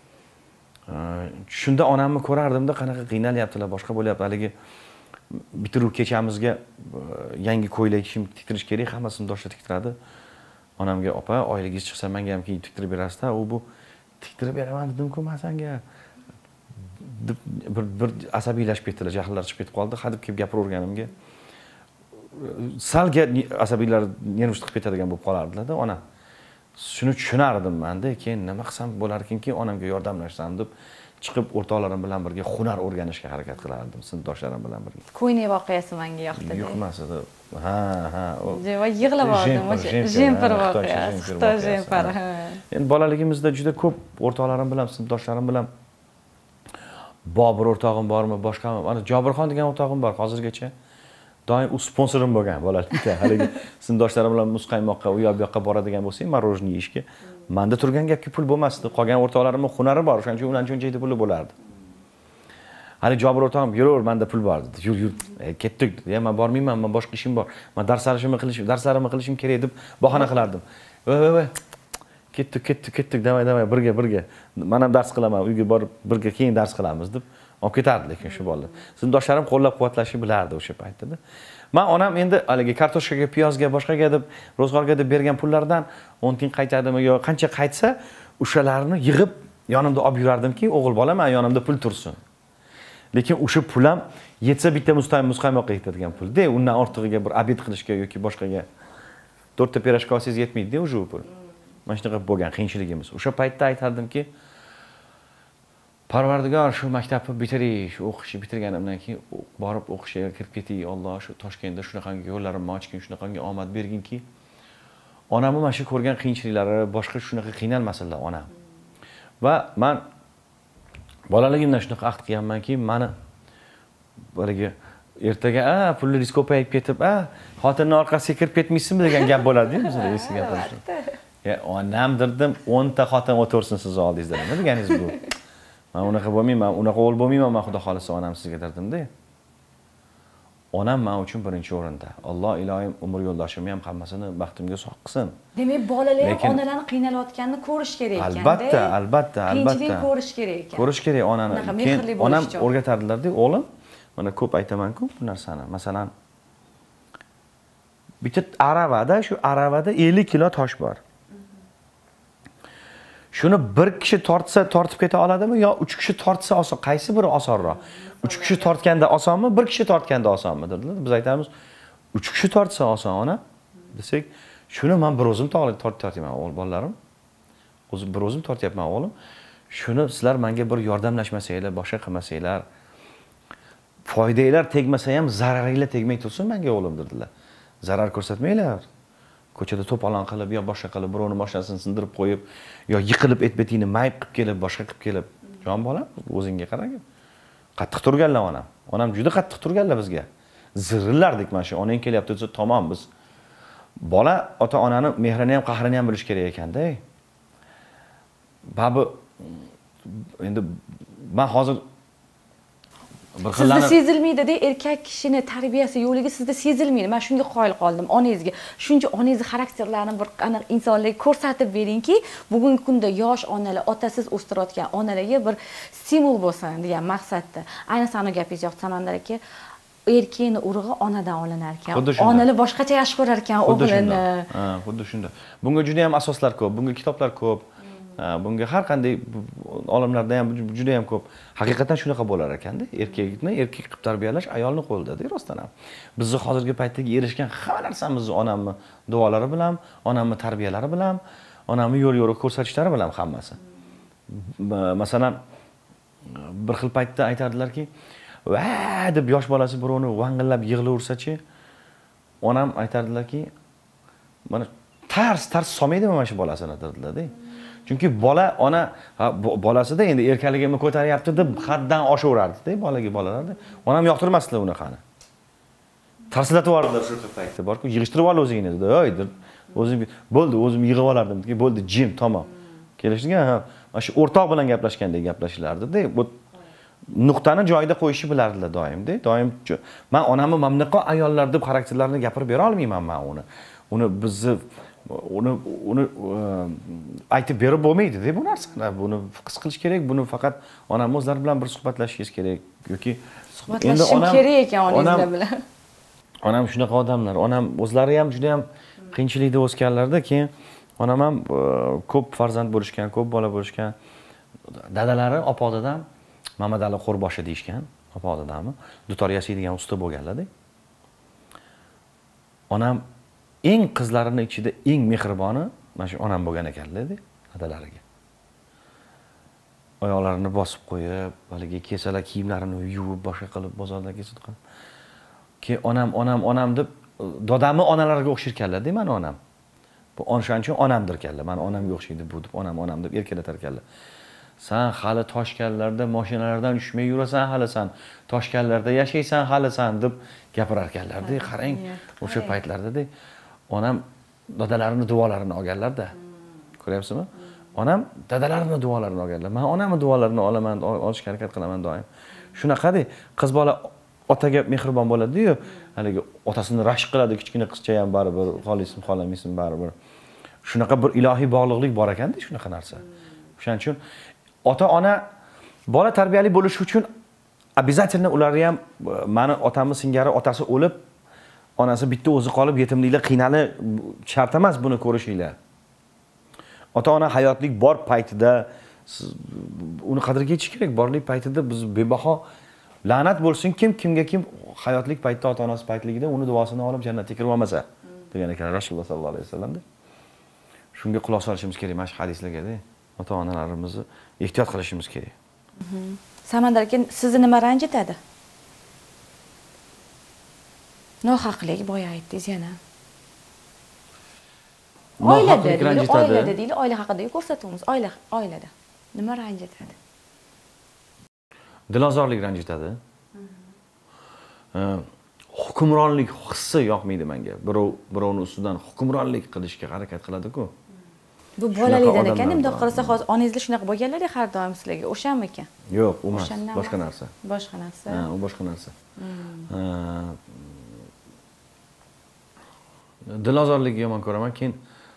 Shunda onamni ko'rardimda, qanaqa qiynalyaptilar, boshqa bo'lyapti. Haligi bitiruv kechamizga yangi ko'ylak shim tiktirish kerak, hammasini doshda tiktiradi. Onamga, "Opa, oyligingiz chiqsa menga ham keyin tiktirib berasiz-da." U bu tiktirib beraman dedim-ku men senga. Bir bir asabiylashib ketdilar, jahllari chiqib ketib qoldi. Hadib kelib gapiraverganimga salga asabiylar nerv chiqib ketadigan bo'lib qolardilar-da ona. Shuni tushunardim men-da, keyin nima qilsam bo'lar ekanki, onamga yordamlashsam deb chiqib o'rtoqlarim bilan birga hunar o'rganishga harakat qilardim, sinfdoshlarim bilan birga. Ko'yni voqeasi menga yoqdi. Yo'qmas edi. Ha, ha. Jeva yig'lab oldim o'sha jempir voqeasi. Xitoy jempir. Endi bolaligimizda juda ko'p o'rtoqlarim bilan, sinfdoshlarim bilan Bobur o'rtog'im bormi, boshqami? Mana Jobirxon degan o'rtog'im bor hozirgacha. Doim u sponsorim bo'lgan bolalikda. Haligi sinfdoshlarim bilan muz qaymoqqa, u yoq bu yoqqa boradigan bo'lsam, marojniy yeyishga. Menda turgan gapga pul bo'lmasdi. Qolgan o'rtoqlarimning hunari bor, o'shaning uchun ularning cho'nchakda puli bo'lardi. Hali Jobir o'rtog'im, "Yuraver, menda pul bor" dedi. "Yur, yur, e, ketdik" dedi. "Men bormayman, men boshqa ishim bor. Men darslarimni qilishim, darslarimni qilishim kerak" deb bahona qilardim. "Voy, voy, voy. Ketdik, ketdik, ketdik, damay, damay, birga, birga. Men ham dars qilaman, uyga borib birga keyin dars qilamiz" deb olib ketardi lekin shu bolalar. Sinfdoshlarim qo'llab-quvvatlashni bilardi o'sha paytda. Men onam endi haligi kartoshkaga, piyozga, boshqaga deb, ro'zg'orga deb bergan pullardan o'n kun qaytadimi yo qancha qaytsa, o'shalarni yig'ib yonimda olib yurardimki, o'g'il bola men yonimda pul tursin. Lekin o'sha pul ham yetsa bitta mustaqim muzqaymoqqa yetadigan pul-da, undan ortig'iga bir obed qilishga yoki boshqaga to'rtta pirojka olsangiz yetmaydi-da o'sha pul. Mana shunaqa bo'lgan qiyinchiligimiz. O'sha paytda aytardimki, Parvardigor, shu maktabni bitirish, o'qishni bitirganimdan keyin borib o'qishga kirib ketay, Alloh shu Toshkentda shunaqangi yo'llarimni ochgin, shunaqangi omad berginki, onamni mana shu ko'rgan qiyinchiliklari, boshqa shunaqa qiynalmasinlar onam. Va men bolaligimdan shunaqa ahd qilganmanki, meni haligi ertaga, "A, pullar ko'payib ketib, a, xotinning orqasiga kirib ketmaysizmi?" degan gap bo'ladi-ku bizda eski gaplar. Ya, onam dirdim, o'n ta xotin o'tirsin siz oldingizda. Nima deganingiz bu? Men unaqa bo'lmayman, unaqa o'g'il bo'lmayman, men xudo xolisa onam sizga dirdim-da. Onam men uchun birinchi o'rinda. Alloh iloyim umr yo'ldoshimni ham hammasini baxtimga sog' qilsin. Demak, bolalar ham onalarni qiynalayotganini ko'rish kerak ekan-da. Albatta, albatta, albatta. Qiyinchilik ko'rish kerak ekan. Ko'rish kerak onani. Keyin onam o'rgatardilar-da, o'g'lim, mana ko'p aytaman-ku bu narsani. Masalan, bitta aravada, shu aravada ellik kilo tosh bor. Shuni bir kishi tortsa tortib keta oladimi yo uch kishi tortsa oson? Qaysi biri osonroq? uch kishi tortganda osonmi, bir kishi tortganda osonmi dedilar. Biz aytamiz, uch kishi tortsa oson ona desak, shuni men bir o'zim tortyapman o'g'il bolalarim. O'zim bir o'zim tortyapman o'g'lim. Shuni sizlar menga bir yordamlashmasanglar, boshqa qilmasanglar, foydanglar tegmasa ham zararinglar tegmay tursin menga o'g'lim dedilar. Zarar ko'rsatmanglar. Ko'chada to'polon qilib yo boshqa qilib birovni mashinasini sindirib qo'yib yo yiqilib etbetingni mayib qilib kelib, boshqa qilib kelib, jon bolam, o'zingga qarang. Qattiq turganlar onam. Onam juda qattiq turganlar bizga. Zirillardik mana shu onang kelyapti desa tamom biz. Bola ota-onani mehrini ham qahrini ham bilish kerak ekanda. Babu endi men hozir bir xillarni sizda sezilmaydi-da, erkak kishini tarbiyasi yo'ligi sizda sezilmaydi. Men shunga qoyil qoldim onangizga. Shuncha onangiz xarakterlarini bir aniq insonlarga ko'rsatib beringki, bugungi kunda yosh onalar, otasiz o'stirayotgan onalarga bir stimul bo'lsin degan maqsadda. Ayniqsa ana gapingiz yoqdi Samandar aka. Erkakning urug'i onadan olinar ekan. Onalar boshqacha yaxshi ko'rar ekan o'g'lini. Ha, xuddi shunda. Bunga juda ham asoslar ko'p, bunga kitoblar ko'p. Bunga har qanday olimlarda ham juda ham ko'p. Haqiqatan shunaqa bo'lar ekanda. Erkakni erkak qilib tarbiyalash ayolning qo'lida-da, rostdan ham. Bizni hozirgi paytdagi erishgan hamma narsamizni onamni duolari bilan, onamni tarbiyalari bilan, onamni yo'l-yo'riq ko'rsatishlari bilan hammasi. Masalan, bir xil paytda aytardilarki, "Va" deb yosh bolasi birovni vang'illab yig'laversa-chi, onam aytardilarki, "Mana tars tars solmaydimi mana shu bolasini" dedilar-da. Chunki bola ona bolasida endi erkaligimni ko'taryapti deb haddan oshaverardi-da bolaga bolalarda. Onam yoqtirmasdilar unaqani. Tarslatib yubordilar shu paytda. Borku yig'ishtirib ol o'zingni dedi. "Oy" deb o'zim bo'ldi, o'zim yig'ib olardim. Bo'ldi, jim, tamom. Kelishgan, ha, mana shu o'rtoq bilan gaplashgandek gaplashilardi-da. Bu nuqtani joyida qo'yishni bilardilar doim-da. Doim men onamni mamnaqa ayollar deb xarakterlarini gapirib bera olmayman men uni. Uni bizni uni uni aytib berib bo'lmaydi-da bu narsani. Buni his qilish kerak. Buni faqat onam o'zlari bilan bir suhbatlashishingiz kerak yoki suhbatlashish kerak ekan onangizlar bilan. Onam shunaqa odamlar. Onam o'zlari ham juda ham qiyinchilikda o'sganlarda, keyin onam ham ko'p farzand bo'lishgan, ko'p bola bo'lishgan. Dadalari opa-dadam Mamadali Qo'rboshi deyishgan, opa-dadami, dutor yasaydigan usta bo'lganlar-da. Onam eng qizlarining ichida eng mehriboni mana shu onam bo'lgan ekanlar-da, adalariga. Oyoqlarini bosib qo'yib, haligi kesalar kiyimlarini yuvib, boshqa qilib bozordan kesib qilib. Keyin onam, onam, onam deb dodamni onalariga o'xshirkanlar-da, mana onam. Bu o'shaning uchun onamdir ekanlar. Mana onamga o'xshaydi bu deb onam, onam deb erkalatar ekanlar. Sen hali Toshkentlarda mashinalardan tushmay yurasan, hali sen Toshkentlarda yashaysan, hali sen deb gapirar ekanlar-da. Qarang, o'sha paytlarda-da onam dadalarini duolarini olganlar-da. Ko'ryapsizmi? Onam dadalarini duolarini olganlar. Men onamni duolarini olaman, olishga harakat qilaman doim. Shunaqada qiz bola otaga mehribon bo'ladi-yu, haligi otasini rashk qiladi, kichkina qizcha ham baribir, xolaysiz, xohlamaysiz baribir. Shunaqa bir ilohiy bog'liqlik bor ekanda, shunaqa narsa. O'shaning uchun ota-ona bola tarbiyali bo'lish uchun обязательно ularni ham meni otamni singari otasi o'lib, onasi bitta o'zi qolib yetimliklar qiynali shart emas buni ko'rishinglar. Ota-ona hayotlik bor paytida uni qadriga yetish kerak. Borlik paytida biz bebaho la'nat bo'lsin kim kimga kim hayotlik paytda ota-onasi paytligida uni duosini olib jannatga kirib olmasa degan ekan Rasululloh sallallohu alayhi vasallamda. Shunga quloq solishimiz kerak mana shu hadislarga-da. Ota-onalarimizni ehtiyot qilishimiz kerak. Samandar aka, sizni nima ranjitadi? Nohaqlik boya aytdingiz yana. Oilada, oilada deylik, oila haqida ko'rsatuvimiz, oila, oilada. Nima ranjitadi? Dilozorlik ranjitadi. Hukmronlik hissi yoqmaydi menga. Birov birovning ustidan hukmronlik qilishga harakat qiladi-ku. Bu bolalikdan ekan, bundoq qarasa hozir onangizlar shunaqa bo'lganlar har doim sizlarga, o'shanmi ekan? Yo'q, u emas, boshqa narsa. Boshqa narsa. Ha, u boshqa narsa. Dilozorlikni yomon ko'raman, keyin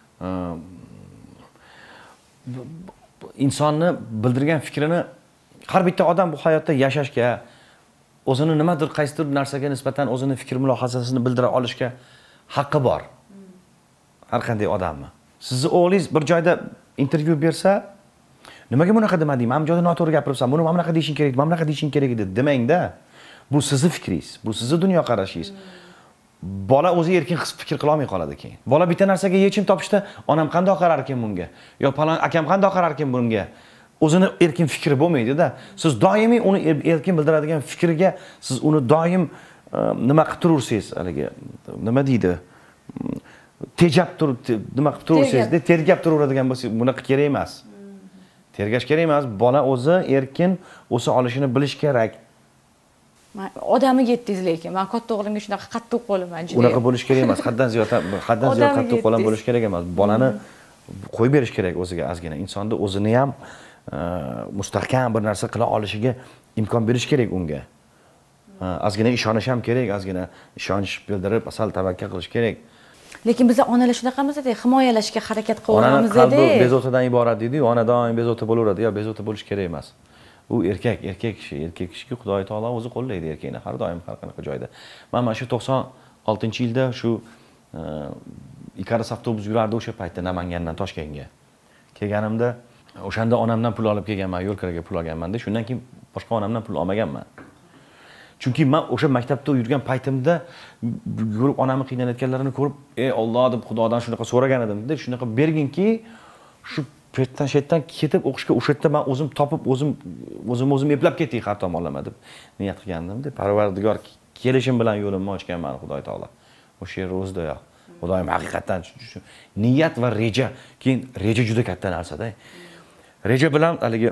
insonni bildirgan fikrini har bitta odam bu hayotda yashashga, o'zini nimadir qaysidir narsaga nisbatan o'zini fikr mulohazasini bildira olishga haqqi bor. Har qanday odammi. Sizni o'g'lingiz bir joyda intervyu bersa, nimaga bunaqa demading? Men joyda noto'g'ri gapiribsan, buni mana bunaqa deyishing kerak, mana bunaqa deyishing kerak edi demang-da. Bu sizni fikringiz, bu sizni dunyo qarashingiz. Bola o'zi erkin fikr qila olmay qoladi keyin. Bola bitta narsaga yechim topishda, onam qanday qarar ekan bunga? Yo falon akam qanday qarar ekan bunga? o'zini erkin fikri bo'lmaydi-da. Siz doimiy uni erkin bildiradigan fikriga siz uni doim nima qilib turursiz, haligi nima deydi? Tejab turib, nima qilib turursiz-da, tergab turaveradigan bo'lsa, bunaqa kerak emas. Tergash kerak emas. Bola o'zi erkin o'sa olishini bilish kerak. Men odami yetdingiz lekin men katta o'g'limga shunaqa qattiq qo'laman juda. Unaqa bo'lish kerak emas. Haddan ziyod haddan ziyod qattiq qo'lan bo'lish kerak emas. Bolani qo'yib berish kerak o'ziga ozgina. Insonni o'zini ham mustahkam bir narsa qila olishiga imkon berish kerak unga. Ozgina ishonish ham kerak, ozgina ishonch bildirib, asal tavakkal qilish kerak. Lekin biz onalar shunaqamizda, himoyalashga harakat qilaveramiz dedi. Qalbi bezovtadan iborat deydi-yu, ona doim bezovta bo'laveradi. Yo, bezovta bo'lish kerak emas. U erkak, erkak kishi, erkak kishiga Xudoy taolo o'zi qo'llaydi erkakni har doim har qanaqa joyda. Men mana shu to'qson oltinchi yilda shu Ikarus avtobus yurardi o'sha paytda Namangandan Toshkentga. Kelganimda o'shanda onamdan pul olib kelganman, yo'l kiraga pul olganman-da. Shundan keyin boshqa onamdan pul olmaganman. Chunki men o'sha maktabda yurgan paytimda yurib onamni qiynayotganlarini ko'rib, "Ey Alloh" deb Xudodan shunaqa so'ragan edim-da, shunaqa berginki, shu petdan shetdan ketib o'qishga o'sha yerda men o'zim topib, o'zim o'zim o'zim eplab ketdik har tomonlama deb niyat qilgandim-da. Parvardigor kelishim bilan yo'limni ochganman Xudoy taolo. O'sha yer o'zida yo'q. Xudoyim haqiqatan niyat va reja, keyin reja juda katta narsa-da. Reja bilan haligi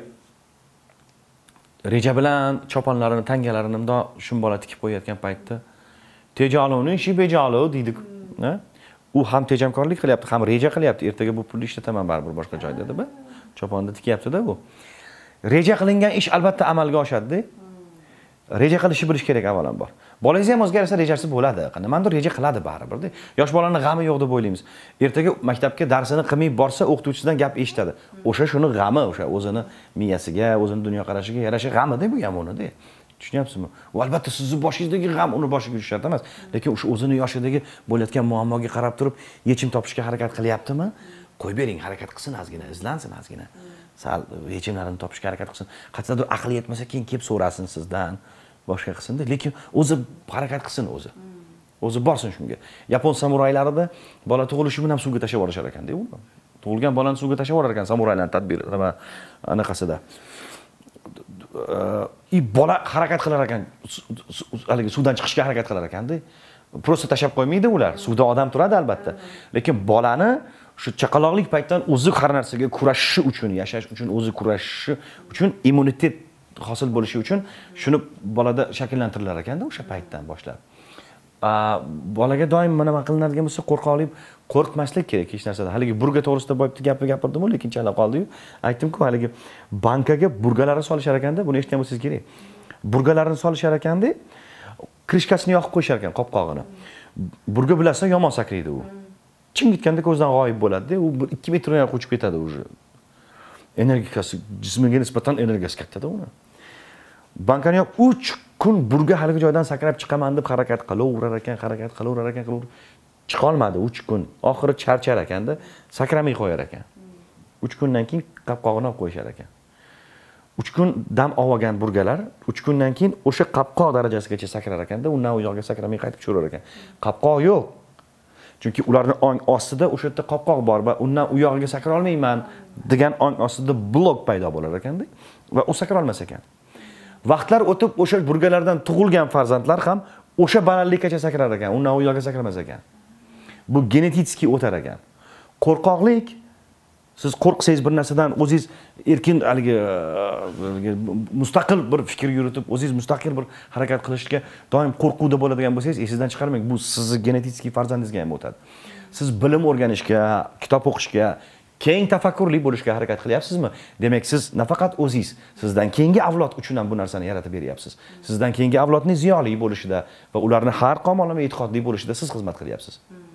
reja bilan choponlarini, tangalarini bundoq shumbola tikib qo'yayotgan paytda tejoloni ishi bejolo deydi. U ham tejamkorlik qilyapti, ham reja qilyapti. Ertaga bu pulni ishlataman baribir boshqa joyda deb. Choponni tikyapti-da bu. Reja qilingan ish albatta amalga oshadi-da. Reja qilishni bilish kerak avvalambor. Bolangiz ham o'zgarsa rejasi bo'ladi. Nimadir reja qiladi baribir-da. Yosh bolaning g'ami yo'q deb o'ylaymiz. Ertaga maktabga darsini qilmay borsa, o'qituvchisidan gap eshitadi. O'sha shuni g'ami, o'sha o'zini miyasiga, o'zini dunyoqarashiga yarasha g'ami-da bu ham uni-da. Tushunyapsizmi? U albatta sizning boshingizdagi g'am uni boshiga tushadi emas, lekin o'sha o'zini yoshidagi bo'layotgan muammoga qarab turib, yechim topishga harakat qilyaptimi? Qo'yib bering, harakat qilsin ozgina, izlansin ozgina. Sal yechimlarini topishga harakat qilsin. Qachondir aqli yetmasa, keyin kelib so'rasin sizdan, boshqa qilsin-da, lekin o'zi harakat qilsin o'zi. O'zi borsin shunga. Yapon samuraylarida bola tug'ilishi bilan ham suvga tashlab yuborishar ekan-da, u. Tug'ilgan bolani suvga tashlab yuborar ekan samuraylarning tadbiri nima anaqasida. I bola harakat qilar ekan, haligi suvdan chiqishga harakat qilar ekan-da. Prosta tashab qo'ymaydi ular. Suvda odam turadi albatta. Lekin bolani shu chaqaloqlik paytdan o'zi har narsaga kurashishi uchun, yashash uchun, o'zi kurashishi uchun, immunitet hosil bo'lishi uchun shuni bolada shakllantirilar ekanda o'sha paytdan boshlab. Bolaga doim nima qilinadigan bo'lsa, qo'rqoqlik, qo'rqmaslik kerak hech narsadan. Haligi burga to'g'risida boyibdi gapni gapirdim-ku, lekin chala qoldi-yu. Aytdim-ku, haligi bankaga burgalarni solishar ekanda, buni eshitgan bo'lsangiz kerak. Burgalarni solishar ekanda, krishkasini yoqib qo'yishar ekan, qopqog'ini. Burga bilasan yomon sakraydi u. Ching gitganda ko'zdan g'oyib bo'ladi-da, u bir ikki metr yo'q uchib ketadi o'zi. Energiyasi, jismiga nisbatan energiyasi katta-da uni. Bankani yo'q uch kun burga haligi joydan sakrab chiqaman deb harakat qilaverar ekan, harakat qilaverar ekan, qilaverar. Chiqa olmadi uch kun. Oxiri charchar ekanda, sakramay qo'yar ekan. uch kundan keyin qopqog'ini olib qo'yishar ekan. uch kun dam olgan burgalar, uch kundan keyin o'sha qopqoq darajasigacha sakrar ekanda, undan u yoqqa sakramay qaytib tushaverar ekan. Qopqoq yo'q. Chunki ularning ong ostida o'sha yerda qopqoq bor va undan u yog'iga sakra olmayman degan ong ostida blok paydo bo'lar ekanda va u sakra olmas ekan. Vaqtlar o'tib o'sha burgalardan tug'ilgan farzandlar ham o'sha balandlikkacha sakrar ekan, undan u yoqqa sakramas ekan. Bu genetik o'tar ekan. Qo'rqoqlik, siz qo'rqsangiz bir narsadan o'zingiz erkin haligi mustaqil bir fikr yuritib, o'zingiz mustaqil bir harakat qilishga doim qo'rquvda bo'ladigan bo'lsangiz, esingizdan chiqarmang, bu sizning genetik farzandingizga ham o'tadi. Siz bilim o'rganishga, kitob o'qishga, keng tafakkurli bo'lishga harakat qilyapsizmi? Demak, siz nafaqat o'zingiz, sizdan keyingi avlod uchun ham bu narsani yaratib beryapsiz. Sizdan keyingi avlodning ziyoli bo'lishida va ularni har qomonlama e'tiqodli bo'lishida siz xizmat qilyapsiz.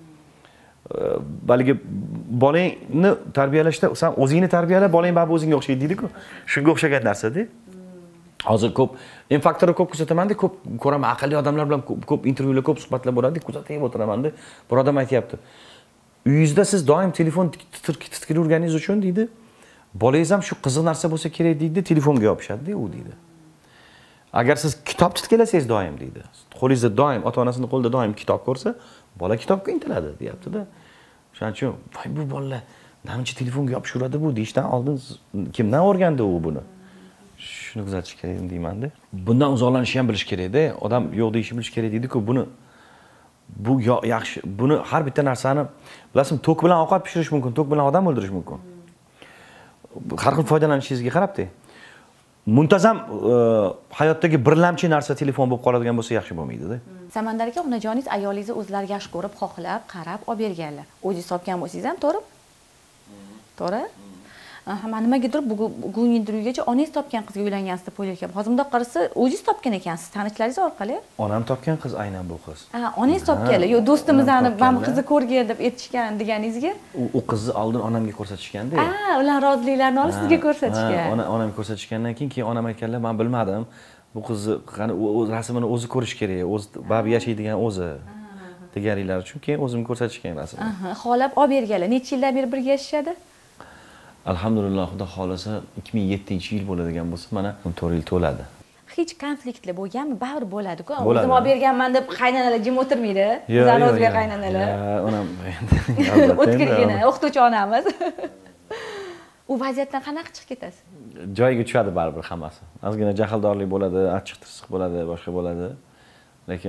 Balki bolangni tarbiyalashda sen o'zingni tarbiyala, bolang baribir o'zingga o'xshaydi deydi-ku. Shunga o'xshagan narsa-da. Hozir ko'p infaktorni ko'p kuzataman-da, ko'p ko'raman, aqlli odamlar bilan ko'p intervyular, ko'p suhbatlar bo'ladi, kuzatib o'tiraman-da. Bir odam aytayapti. Uyingizda siz doim telefon titkilab yurganingiz uchun deydi, bolangiz ham shu qiziq narsa bo'lsa kerak deydi, telefonga yopishadi-da u deydi. Agar siz kitob titkilasangiz doim deydi. Qo'lingizda doim ota-onasining qo'lida doim kitob ko'rsa, bola kitobga intiladi, deyapti-da. Shuning uchun, voy bu bolalar namuncha telefonga yopishiradi bu deyishdan oldin kimdan o'rgandi u buni? Shuni kuzatish kerak deyman-da. Bundan uzoqlanishni ham bilish kerak-da. Odam yo'q deyishni bilish kerak deydi-ku, buni bu yaxshi, buni har bitta narsani bilasizmi, tok bilan ovqat pishirish mumkin, tok bilan odam o'ldirish mumkin. Har xil foydalanishingizga qarab-da. Muntazam hayotdagi birlamchi narsa telefon bo'lib qoladigan bo'lsa yaxshi bo'lmaydi-da. Samandar aka, onajoningiz ayolingizni o'zlari yaxshi ko'rib, xohlab, qarab olib berganlar. O'zingiz topgan bo'lsangiz ham to'g'ri? To'g'ri? Aha, men nimaga turib bugungi intervyugacha onangiz topgan qizga uylangansiz deb o'ylayapman. Hozir bundoq qarasa, o'zingiz topgan ekansiz, tanishlaringiz orqali. Onam topgan qiz aynan bu qiz. Ha, onangiz topganlar. Yo, do'stimizni mana qizni ko'rgan deb aytishgan deganingizga. U qizni oldin onamga ko'rsatishganda. Ha, ular roziliklarini olib sizga ko'rsatishgan. Ona onamga ko'rsatishgandan keyin keyin onam aytganlar, men bilmadim. Bu qizni qani o'z rasmini o'zi ko'rish kerak, o'z babi yashaydigan o'zi. deganlar uchun keyin o'zim ko'rsatishgan rasmni. Aha, xolab olib berganlar. Necha yildan beri birga yashashadi? Alhamdulillah, xudo xolasa ikki ming yettinchi yil bo'ladigan bo'lsa, mana o'n to'rt yil to'ladi. Hech konfliktli bo'lganmi? Baribir bo'ladi-ku. O'zim olib berganman deb qaynanalar jim o'tirmaydi. Bizlar o'zga qaynanalar. Onam o'tkirgina, o'qituvchi onamiz. U vaziyatdan qanaqa chiqib ketasiz? Joyiga tushadi baribir hammasi. Ozgina jahldorlik bo'ladi, achchiq tirsiq bo'ladi, boshqa bo'ladi. Lekin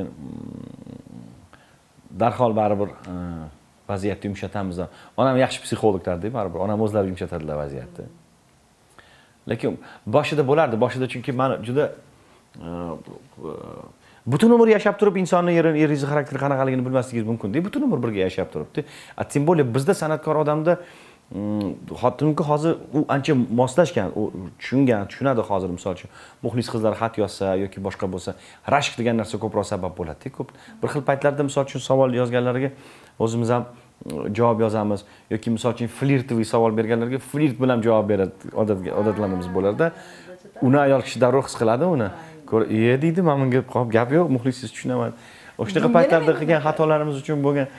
darhol baribir vaziyatni yumshatamiz. Onam yaxshi psixologlar-da, baribir onam o'zlari yumshatadilar vaziyatni. Lekin boshida bo'lardi, boshida chunki men juda butun umr yashab turib insonning eringiz xarakteri qanaqaligini bilmasligingiz mumkin-da. Butun umr birga yashab turibdi. A tim bolli bizda san'atkor odamda xotinimga hozir u ancha moslashgan, u tushungan, tushunadi hozir misol uchun muxlis qizlar xat yozsa yoki boshqa bo'lsa, rashk degan narsa ko'proq sabab bo'ladi. Ko'p bir xil paytlarda misol uchun savol yozganlarga o'zimiz ham javob yozamiz yoki misol uchun flirtli savol berganlarga flirt bilan javob beradi. Odatga odatlanimiz bo'lar-da. Uni ayol kishi darrov his qiladi uni. "E" deydi, "Men bunga gap yo'q, muxlissiz tushunaman." O'shaqa paytlarda qilgan xatolarimiz uchun bo'lgan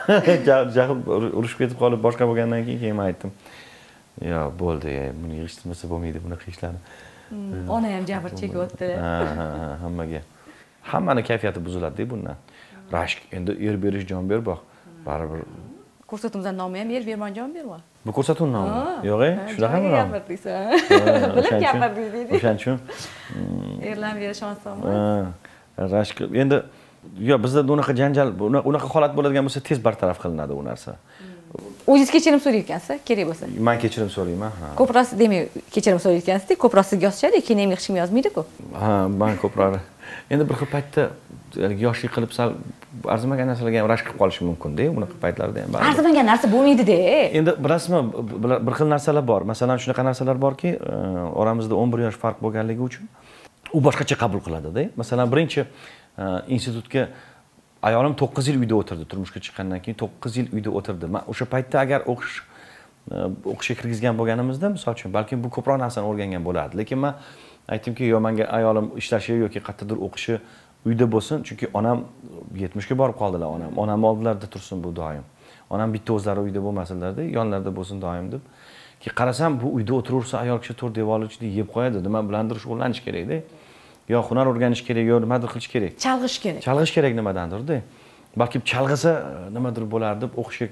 jahl urushib ketib qolib boshqa bo'lgandan keyin keyin men aytdim. "Yo, bo'ldi, buni yig'ishtirmasa bo'lmaydi bunaqa ishlarni." Ona ham jabr chekyapti. Ha, ha, hammaga. Hammani kayfiyati buziladi-da bundan. Rashk, endi er berish, jon ber boq. Baribir ko'rsatuvimizdan nomi ham er bermon jon berma. Bu ko'rsatuv nomi. Yo'q-e, shunaqami nomi? Gapirdingsan. Bilib gapirdingiz. O'shaning uchun erlar berish osonmi? Ha, rashk. Endi yo bizda unaqa janjal, unaqa holat bo'ladigan bo'lsa tez bartaraf qilinadi u narsa. O'zingiz kechirim so'rayotgansiz, kerak bo'lsa. Men kechirim so'rayman, ha. Ko'proq demay, kechirim so'rayotgansiz, ko'proq sizga yozishadi, keyin ham hech kim yozmaydi-ku. Ha, men ko'proq. Endi bir xil paytda yoshlik qilib sal arzimagan narsalarga ham rashk qilib qolishi mumkin-da, unaqa paytlarda ham bor. Arzimagan narsa bo'lmaydi-da. Endi bilasizmi, bir xil narsalar bor. Masalan, shunaqa narsalar borki, oramizda o'n bir yosh farq bo'lganligi uchun u boshqacha qabul qiladi-da. Masalan, birinchi institutga ayolim to'qqiz yil uyda o'tirdi, turmushga chiqqandan keyin to'qqiz yil uyda o'tirdi. Men o'sha paytda agar o'qish o'qishga kirgizgan bo'lganimizda, misol uchun, balki bu ko'proq narsani o'rgangan bo'lardi. Lekin men aytdimki, yo menga ayolim ishlashi yoki qayerdadir o'qishi uyda bo'lsin, chunki onam yetmishga borib qoldilar onam. Onam oldilarida tursin bu doim. Onam bitta o'zlari uyda bo'lmasinlar-da, yonlarida bo'lsin doim deb. Ki qarasam, bu uyda o'tiraversa ayol kishi to'rt devor ichida yeb qo'yadi. Nima bilandir shug'ullanish kerak-da. Yo hunar o'rganish kerak, yo nimadir qilish kerak. Chalg'ish kerak. Chalg'ish kerak nimadandir-da. Balki chalg'isa nimadir bo'lar deb o'qishga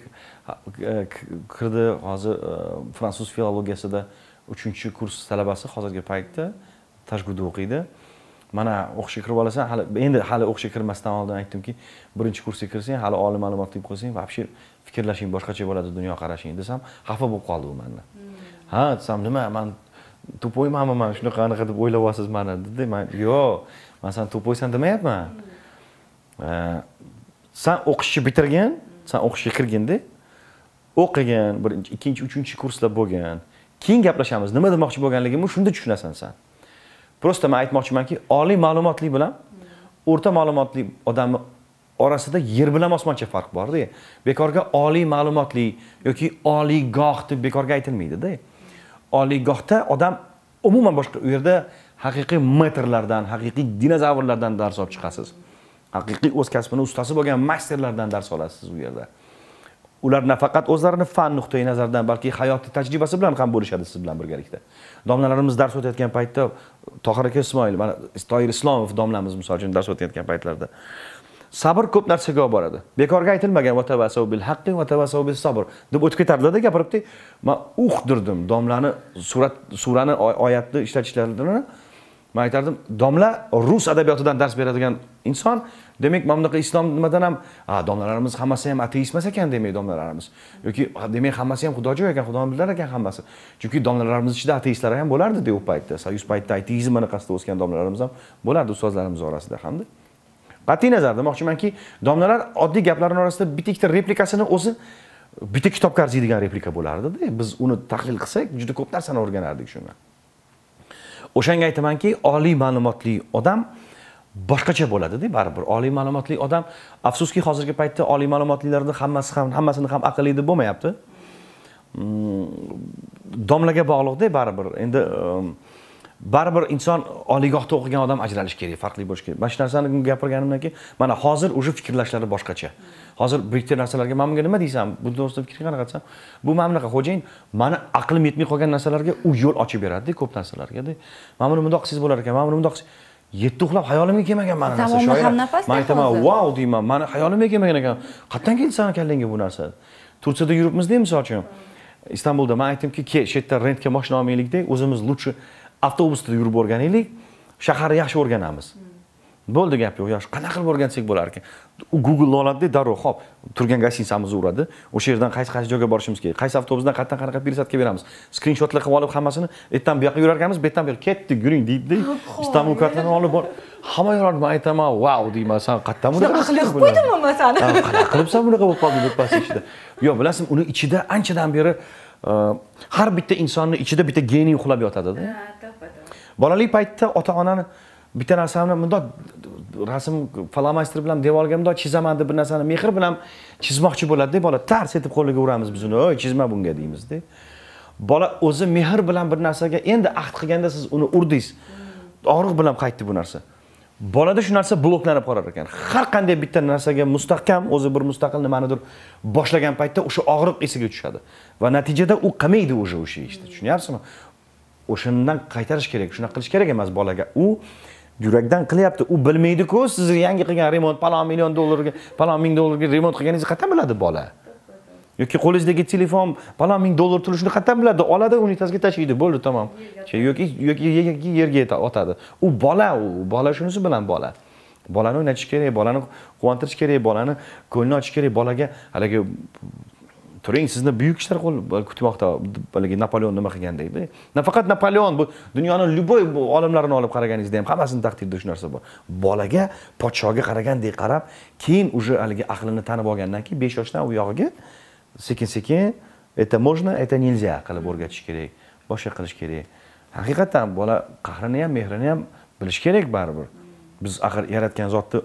kirdi. Hozir fransuz filologiyasida uchinchi kurs talabasi hozirgi paytda Tashguda o'qiydi. Mana o'qishga kirib olasan, hali endi hali o'qishga kirmasdan oldin aytdimki, birinchi kursga kirsang, hali oliy ma'lumotli qo'ysang, vobshe fikrlashing boshqacha bo'ladi, dunyo qarashing desam, xafa bo'lib qoldi u mendan. Ha, desam, nima, men to'poymanmi, men shunaqa anaqa deb o'ylayapsiz meni dedi. Men, "Yo'q, men sen to'poysan demayapman. Sen o'qishni bitirgan, sen o'qishga kirganda, o'qigan, birinchi, ikkinchi, uchinchi kurslar bo'lgan. Keyin gaplashamiz. Nima demoqchi bo'lganligimni shunda tushunasan sen. Prosta men aytmoqchimanki, oliy ma'lumotli bilan o'rta ma'lumotli odamni orasida yer bilan osmoncha farq bor-da. Bekorga oliy ma'lumotli yoki oliygoh deb bekorga aytilmaydi-da. Oliygohda odam umuman boshqa, u yerda haqiqiy metrlardan, haqiqiy dinozavrlardan dars olib chiqasiz. Haqiqiy o'z kasbining ustasi bo'lgan masterlardan dars olasiz u yerda. Ular nafaqat o'zlarini fan nuqtai nazaridan, balki hayotiy tajribasi bilan ham bo'lishadi siz bilan birgalikda. Domlalarimiz dars o'tayotgan paytda Tohir aka Ismoil, mana Tohir Islomov domlamiz misol uchun dars o'tayotgan paytlarda sabr ko'p narsaga olib boradi. Bekorga aytilmagan va tavassau bil haqqi va tavassau bis sabr deb o'tib ketardi-da gapiribdi. Men uqdirdim domlani surat surani oyatni ishlatishlarini. Men aytardim, domla rus adabiyotidan dars beradigan inson, demak, mana bunaqa islom nimadan ham, ha, domlalarimiz hammasi ham ateist emas ekan demak domlalarimiz. Yoki demak hammasi ham xudojo'y ekan, xudoni bilar ekan hammasi. Chunki domlalarimiz ichida ateistlar ham bo'lardi-da u paytda. Soyuz paytda ateizm qasdi o'sgan domlalarimiz ham bo'lardi ustozlarimiz orasida hamda. Qat'iy nazar demoqchimanki, domlalar oddiy gaplarning orasida bitta ikkita replikasini o'zi bitta kitobga arziydigan replika bo'lardi-da. Biz uni tahlil qilsak, juda ko'p narsani o'rganardik shundan. O'shanga aytamanki, oliy ma'lumotli odam boshqacha bo'ladi-da, baribir. Oliy ma'lumotli odam, afsuski hozirgi paytda oliy ma'lumotlilarning hammasi ham hammasini ham aqlli deb bo'lmayapti. Domlaga bog'liq-da baribir. Endi baribir inson oliygohda o'qigan odam ajralish kerak, farqli bo'lish kerak. Mana shu narsani gapirganimdan keyin, mana hozir o'sha fikrlashlari boshqacha. Hozir bitta narsalarga men bunga nima deysam, bu to'g'risida fikr qanaqa, bu mana bunaqa xo'jayin, mani aqlim yetmay qolgan narsalarga u yo'l ochib beradi-da, ko'p narsalarga-da. Men buni bundoq qilsangiz bo'lar ekan, men buni bundoq yetti uxlab hayolimga kelmagan mana narsa. Shoir. Men aytaman, "Wow" deyman, mani hayolimga kelmagan ekan. Qayerdan keldi sana kallangga bu narsa? Turkiyada yuribmiz-da, misol uchun. Istanbulda men aytdimki, "Ke, shu yerda rentga mashina olmaylik-da, o'zimiz lutchi avtobusda yurib o'rganaylik, shaharni yaxshi o'rganamiz." Bo'ldi gap yo'q, yaxshi. Qanaqa qilib o'rgansak bo'lar ekan? U Google oladi, darrov, xo'p, turgan gastinsamizni uradi. O'sha yerdan qaysi qaysi joyga borishimiz kerak, qaysi avtobusdan qayerdan qanaqa biletga beramiz. Skrinshotlar qilib olib hammasini, ertadan bu yoqqa yurar ekanmiz, bu yerdan bu yoqqa ketdik, yuring deydi. Istanbul kartani olib bor. Hamma yo'llarni men aytaman, "Wow" deyman, "San qayerdan bunaqa qilib qo'ydimmi masani?" Qanaqa qilibsan bunaqa bo'lib qoldi deb past ichida. Yo'q, bilasizmi, uni ichida anchadan beri har bitta insonning ichida bitta geniy uxlab yotadi-da. Bolalik paytda ota-onani bitta narsani bundoq rasm flomastер bilan devorga bundoq chizaman deb bir narsani mehr bilan chizmoqchi bo'ladi-da, bola tars etib qo'liga uramiz biz uni, "Oy, chizma bunga" deymiz-da. Bola o'zi mehr bilan bir narsaga endi ahd qilganda siz uni urdingiz. Og'riq bilan qaytdi bu narsa. Bolada shu narsa bloklanib qolar ekan. Har qanday bitta narsaga mustahkam, o'zi bir mustaqil nimanidir boshlagan paytda o'sha og'riq esiga tushadi va natijada u qilmaydi o'sha o'sha ishni. Tushunyapsizmi? O'shandan qaytarish kerak, shuna qilish kerak emas bolaga. U yurakdan qilyapti, u bilmaydi-ku, siz yangi qilgan remont, palon million dollarga, palon ming dollarga remont qilganingizni qayerdan biladi bola? Yoki qo'lingizdagi telefon palon ming dollar turishini qayerdan biladi? Oladi, unitazga tashlaydi, bo'ldi, tamom. Yoki yoki yerga otadi. U bola, u bola shunisi bilan bola. Bolani o'ynatish kerak, bolani quvontirish kerak, bolani ko'nglini ochish kerak, bolaga haligi turing, sizni buyuk ishlar kutmoqda, balki Napoleon nima qilgandek-da. Nafaqat Napoleon, bu dunyoning любой olimlarini olib qaraganingizda ham hammasini taqdirda shu narsa bor. Bolaga, podshoga qaragandek qarab, keyin уже haligi aqlini tanib olgandan keyin besh yoshdan u yog'iga sekin-sekin это можно, это нельзя qilib o'rgatish kerak, boshqa qilish kerak. Haqiqatan bola qahrini ham, mehrini ham bilish kerak baribir. Biz axir yaratgan zotni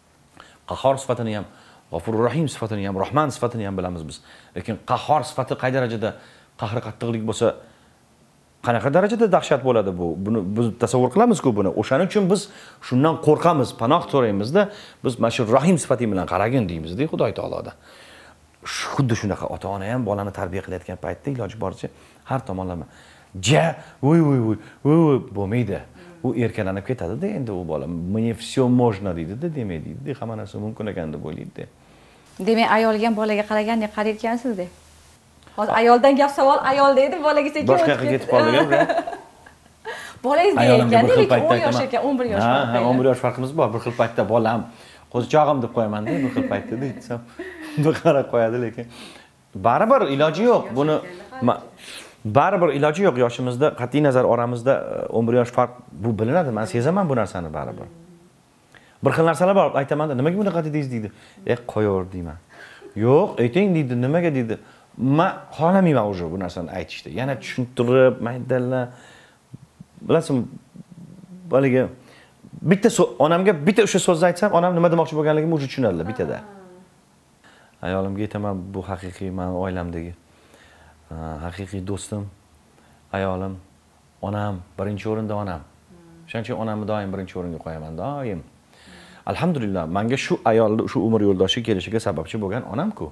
qahhor sifatini ham, G'afurur Rahim sifatini ham, Rahman sifatini ham bilamiz biz. Lekin qahhor sifati qay darajada qahri qattiqlik bo'lsa, qanaqa darajada dahshat bo'ladi bu? Buni biz tasavvur qilamiz-ku buni. O'shaning uchun biz shundan qo'rqamiz, panoh so'raymiz-da, biz mana shu Rahim sifati bilan qaragin deymiz-da Xudoy taoloda. Xuddi shunaqa ota-ona ham bolani tarbiya qilayotgan paytda iloji boricha har tomonlama ja, voy voy voy, voy bo'lmaydi. U erkalanib ketadi-da, endi u bola "Мне всё можно" deydi-da, demaydi. Hamma narsa mumkin ekan deb o'ylaydi-da. Demak, ayolga ham bolaga qaragandek qarayotgansiz-da. Hozir ayoldan gap savol, ayol deydi, bolaga sekin boshqa yoqqa ketib qoldi-ku. Bolangiz deyotganda, lekin o'n yosh ekan, o'n bir yosh farq. Ha, o'n bir yosh farqimiz bor. Bir xil paytda bolam, qo'zichog'im deb qo'yaman-da, bir xil paytda deytsam, bir qarab qo'yadi, lekin baribir iloji yo'q. Buni baribir iloji yo'q. Yoshimizda, qat'iy nazar oramizda o'n bir yosh farq bu bilinadi. Men sezaman bu narsani baribir. Bir xil narsalar bor, aytaman-da, nimaga bunaqa dedingiz deydi. "Eh, qo'yaver" deyman. "Yo'q, ayting" deydi. "Nimaga" deydi. Men xohlamayman o'sha bu narsani aytishdi. Yana tushuntirib, maydalla bilasizmi, bolaga bitta onamga bitta o'sha so'zni aytsam, onam nima demoqchi bo'lganligimni o'zi tushunadilar bitada. Ayolimga aytaman, bu haqiqiy men oilamdagi haqiqiy do'stim, ayolim, onam, birinchi o'rinda onam. Shuning uchun onamni doim birinchi o'ringa qo'yaman, doim. Alhamdulillah, menga shu ayolni, shu umr yo'ldoshi kelishiga sababchi bo'lgan onam-ku.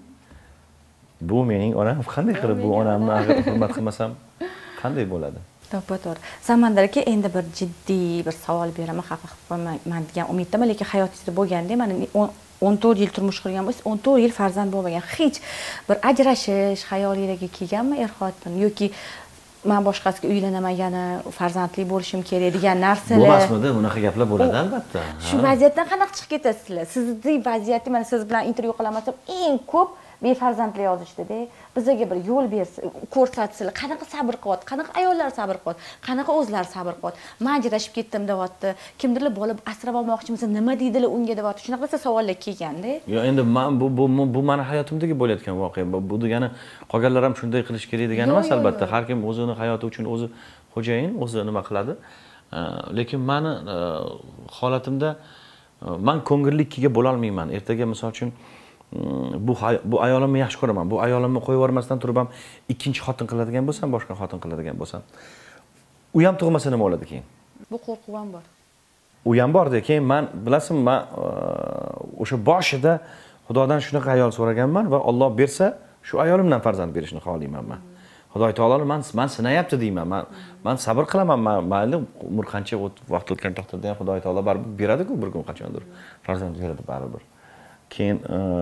Bu mening onam. Qanday qilib bu onamni hurmat qilmasam qanday bo'ladi? To'g'ri. Samandar aka, endi bir jiddiy bir savol beraman, xafa qilib qo'ymayman degan umiddaman, lekin hayotingizda bo'lganda, mana o'n to'rt yil turmush qurgan bo'lsangiz, o'n to'rt yil farzand bo'lmagan, hech bir ajrashish xayolingizga kelganmi er-xotin yoki men boshqasiga uylanaman, yana farzandli bo'lishim kerak degan narsalar bo'lmasmidi? Bunaqa gaplar bo'ladi albatta. Shu vaziyatdan qanaqa chiqib ketasizlar? Sizning vaziyatni men siz bilan intervyu qilamasam, eng ko'p befarzandli yozishdi-da. Bizga bir yo'l bersa, ko'rsatsinlar, qanaqa sabr qilyapti, qanaqa ayollar sabr qilyapti, qanaqa o'zlari sabr qilyapti. Men ajrashib ketdim deyapti. Kimdirlar bola asrab olmoqchimisiz, nima deydilar unga deyapti. Shunaqa savollar kelganda. Yo, endi men bu bu bu meni hayotimdagi bo'layotgan voqea. Bu degani qolganlar ham shunday qilish kerak degani emas albatta. Har kim o'zini hayoti uchun o'zi xo'jayin, o'zi nima qiladi. Lekin meni holatimda men ko'ngillikkiga bo'la olmayman. Ertaga misol uchun bu bu ayolimni yaxshi ko'raman. Bu ayolimni qo'yib yubormasdan turib ham ikkinchi xotin qiladigan bo'lsam, boshqa xotin qiladigan bo'lsam, u ham tug'masa nima bo'ladi keyin? Bu qo'rquv ham bor. U ham bor-da. Keyin men bilasizmi, men o'sha boshida Xudodan shunaqa ayol so'raganman va Alloh bersa, shu ayolimdan farzand berishni xohlayman men. Xudo taolo men men sinayapti deyman. Men men sabr qilaman. Mayli umr qancha vaqt o'tgan taqdirda ham Xudo taolo baribir beradi-ku bir kun qachondir. Farzand beradi baribir. Keyin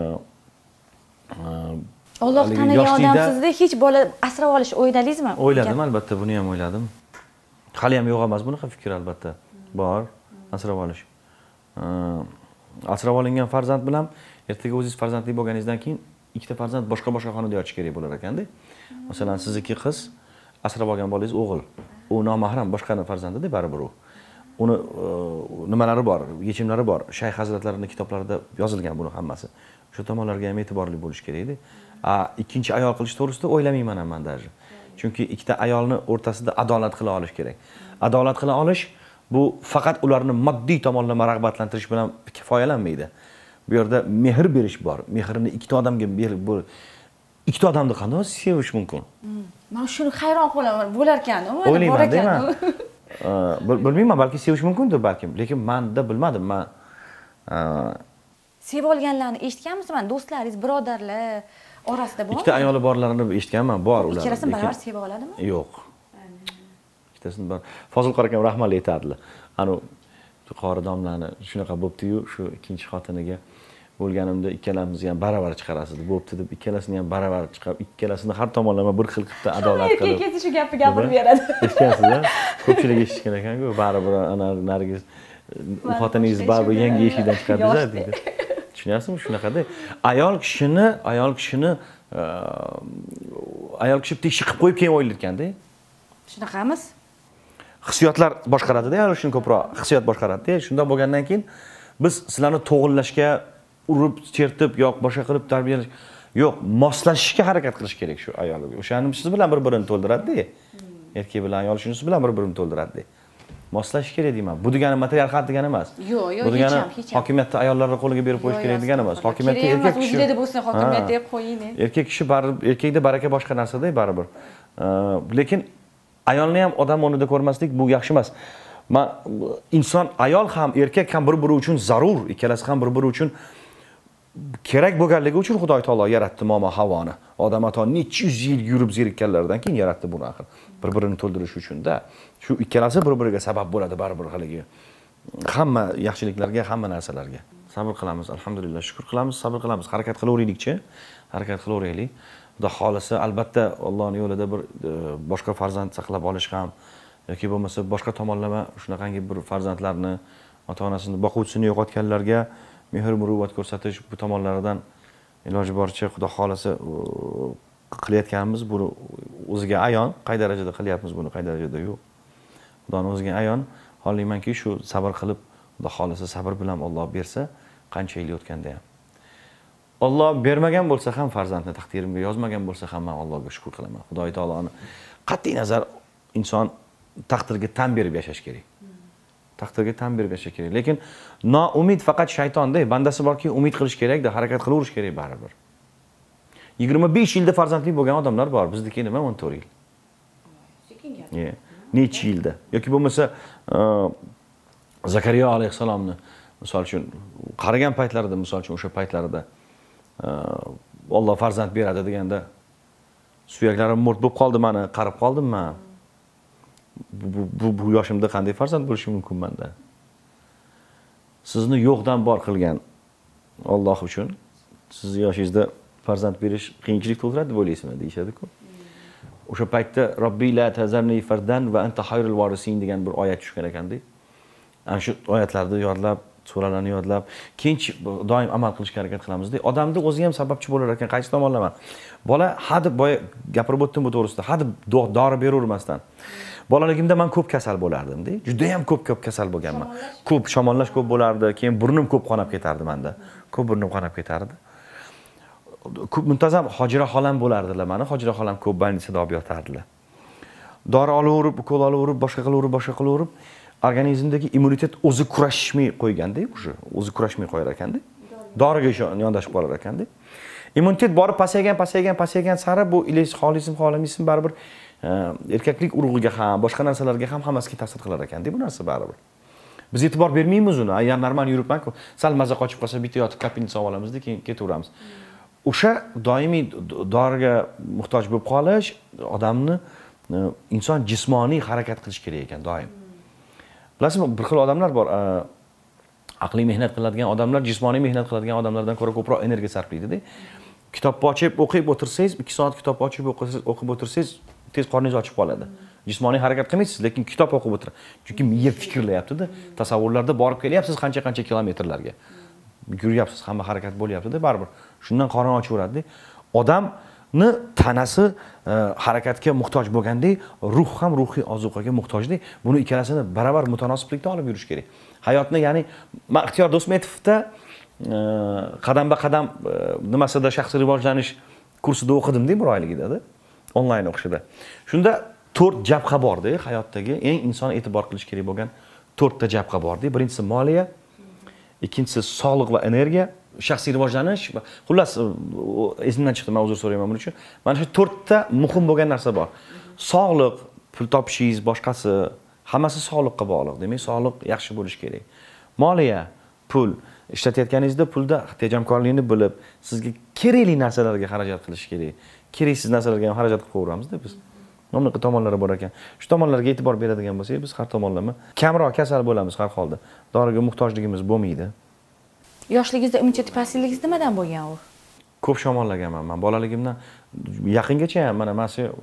Alloh tanigan odamsizda hech bola asrab olish o'yladingizmi? O'yladim, albatta, buni ham o'yladim. Hali ham yo'q emas bunaqa fikr, albatta. Bor, asrab olish. Asrab olingan farzand bilan ertaga o'zingiz farzandli bo'lganingizdan keyin ikkita farzand boshqa-boshqa xonada yotish kerak bo'lar ekanda. Masalan, sizniki qiz, asrab olgan bolangiz o'g'il. U nomahram boshqaning farzandida baribir u. Uni nimalari bor, yechimlari bor. Shayx hazratlarining kitoblarida yozilgan buni hammasi. O'sha tomonlarga ham e'tiborli bo'lish kerak-edi. A ikkinchi ayol qilish to'g'risida o'ylamayman ham men даже. Chunki ikkita ayolni o'rtasida adolat qila olish kerak. Adolat qila olish bu faqat ularni moddiy tomonlama rag'batlantirish bilan kifoyalanmaydi. Bu yerda mehr berish bor. Mehrni ikkita odamga berib bu ikkita odamni qanday sevish mumkin? Men shuni hayron qolaman, bo'lar ekan, bor ekan. Bilmayman, balki sevish mumkindir balkim, lekin menda bilmadim. Men sevib olganlarni eshitganmisiz? Men do'stlaringiz, birodarlar orasida bor. Ikkita ayoli borlarini eshitganman, bor ular. Ikkalasini baravar sevib oladimi? Yo'q. Ikkitasini bor. Fozil qarakan rahmat aytadilar. Ana qori domlani shunaqa bo'pti-yu, shu ikkinchi xotiniga bo'lganimda ikkalamiz ham baravar chiqarasiz bo'pti deb ikkalasini ham baravar chiqarib, ikkalasini har tomonlama bir xil qilib adolat qilib. Erkak shu gapni gapirib beradi. Eshitgansiz-a? Ko'pchilik eshitgan ekan-ku, baribir ana Nargiz xotiningiz baribir yangi eshikdan chiqadi deydi. Tushunyapsizmi? Shunaqada. Ayol kishini, ayol kishini ayol kishi tekshir qilib qo'yib keyin o'ylayotganda. Shunaqamiz? Hissiyotlar boshqaradi-da, ayol kishini ko'proq hissiyot boshqaradi-da. Shunday bo'lgandan keyin biz sizlarni to'g'irlashga, urib, chertib, yo'q boshqa qilib tarbiyalash, yo'q, moslashishga harakat qilish kerak shu ayolga. O'shani siz bilan bir-birini to'ldiradi-da. Erkak bilan ayol shunisi bilan bir-birini to'ldiradi-da. Moslashish kerak deyman. Bu degani material degani emas. Yo'q, yo'q, bu degani hokimiyatni ayollarning qo'liga berib qo'yish kerak degani emas. Hokimiyatni erkak kishi. O'zingizda bo'lsin, hokimiyatga qo'ying. Erkak kishi baribir, erkakda baraka boshqa narsada baribir. Lekin ayolni ham odam o'rnida ko'rmaslik bu yaxshi emas. Men inson, ayol ham, erkak ham bir-biri uchun zarur, ikkalasi ham bir-biri uchun kerak bo'lganligi uchun Xudo taolo yaratdi Momo Havoni. Odam ato necha yuz yil yurib zerikkanlardan keyin yaratdi buni axir. Bir-birini to'ldirish uchun-da. Shu ikkalasi bir-biriga sabab bo'ladi baribir haligi. Hamma yaxshiliklarga, hamma narsalarga. Sabr qilamiz, alhamdulillah, shukr qilamiz, sabr qilamiz. Harakat qilaveraylik-chi. Harakat qilaveraylik. Xudo xolisa, albatta Allohning yo'lida bir boshqa farzand saqlab olish ham yoki bo'lmasa boshqa tomonlama shunaqangi bir farzandlarni, ota-onasini, boquvchisini yo'qotganlarga mehr muruvvat ko'rsatish bu tomonlaridan iloji boricha Xudo xolasa qilayotganimiz buni o'ziga ayon, qay darajada qilyapmiz buni, qay darajada yo'q. Xudoning o'ziga ayon, xohlaymanki shu sabr qilib, Xudo xolasa sabr bilan Alloh bersa, qancha yil o'tganda ham. Alloh bermagan bo'lsa ham farzandni taqdirimga yozmagan bo'lsa ham men Allohga shukr qilaman. Xudo taoloni qat'iy nazar inson taqdirga tan berib yashash kerak. Taqdirga tan berib yashash kerak. Lekin noumid faqat shaytonda, bandasi borki, umid qilish kerak-da, harakat qilaverish kerak baribir. yigirma besh yilda farzandli bo'lgan odamlar bor, bizniki nima o'n to'rt yil. Sekin gap. Yeah. Necha yilda. Yoki bo'lmasa Zakariya alayhisalomni misol uchun qaragan paytlarida, misol uchun o'sha paytlarida Alloh farzand beradi deganda suyaklarim mo'rt bo'lib qoldi, meni qarib qoldim men. bu bu yoshimda qanday farzand bo'lishim mumkinmanda? Sizni yo'qdan bor qilgan Alloh uchun siz yoshingizda farzand berish qiyinchilik tug'diradi deb o'ylaysizmi deyishadi-ku. O'sha paytda Robbi la tazarni fardan va anta hayrul varisin degan bir oyat tushgan ekanda. Ana shu oyatlarni yodlab, suralarni yodlab, keyinchi doim amal qilishga harakat qilamiz-da. Odamni o'zi ham sababchi bo'lar ekan, qaysi tomonlama. Bola hadeb boya gapirib o'tdim bu to'g'risida. Hadeb dori beravermasdan. Bolaligimda men ko'p kasal bo'lardim-da. Juda ham ko'p-ko'p kasal bo'lganman. Ko'p shamollash ko'p bo'lardi, keyin burnim ko'p qonab ketardi menda. Ko'p burnim qonab ketardi. Ko'p muntazam Hojira xolam bo'lardilar meni. Hojira xolam ko'p больницада olib yotardilar. Dori olaverib, ukol olaverib, boshqa qilaverib, boshqa qilaverib, organizmdagi immunitet o'zi kurashmay qo'yganda, o'sha o'zi kurashmay qo'yar ekanda. Doriga yondashib qolar ekanda. Immunitet borib pasaygan, pasaygan, pasaygan sari bu ilis xolism, xolamizm baribir erkaklik urug'iga ham, boshqa narsalarga ham hammasiga ta'sir qilar ekanda bu narsa baribir. Biz e'tibor bermaymiz uni. Agar normal yuribman-ku, sal maza qochib qolsa bitta yotib kapinitsa olamizda, keyin ketaveramiz. O'sha doimiy doriga muhtoj bo'lib qolish odamni inson jismoniy harakat qilish kerak ekan doim. Bilasizmi, bir xil odamlar bor, aqliy mehnat qiladigan odamlar jismoniy mehnat qiladigan odamlardan ko'ra ko'proq energiya sarflaydi-da. Kitobni ochib o'qib o'tirsangiz, ikki soat kitob ochib o'qib o'tirsangiz, tez qorningiz ochib qoladi. Jismoniy harakat qilmaysiz, lekin kitob o'qib o'tirasiz. Chunki miya fikrlayapti-da, tasavvurlarda borib kelyapsiz qancha-qancha kilometrlarga. Yuryapsiz, hamma harakat bo'lyapti-da, baribir. Shundan qorin ochaveradi-da. Odamni tanasi harakatga muhtoj bo'lgandek, ruh ham ruhiy ozuqaga muhtojda. Buni ikkalasini baravar mutanosiblikda olib yurish kerak. Hayotni, ya'ni men Ixtiyor Do'stmetovda qadamba qadam nimasida shaxsiy rivojlanish kursida o'qidim-da bir oyligida-da, onlayn o'qishida. Shunda to'rt jabha bor-da, hayotdagi eng inson e'tibor qilish kerak bo'lgan to'rtta jabha bor-da. Birinchisi moliya, ikkinchisi sog'liq va energiya, shaxsiy rivojlanish. Xullas, esimdan chiqdi, men uzr so'rayman buning uchun. Mana shu to'rtta muhim bo'lgan narsa bor. Sog'liq, pul topishingiz, boshqasi, hammasi sog'liqqa bog'liq. Demak, sog'liq yaxshi bo'lish kerak. Moliya, pul, ishlatayotganingizda pulda tejamkorlikni bilib, sizga kerakli narsalarga xarajat qilish kerak. Keraksiz narsalarga ham xarajat qilib qo'yamiz-da biz. Mana bu tomonlari bor ekan. Shu tomonlarga e'tibor beradigan bo'lsak, biz har tomonlama kamroq kasal bo'lamiz har holda. Doriga muhtojligimiz bo'lmaydi. Yoshligingizda immunitet pastligingiz nimadan bo'lgan u? Ko'p shamollaganman men. Bolaligimdan yaqingacha ham mana mana shu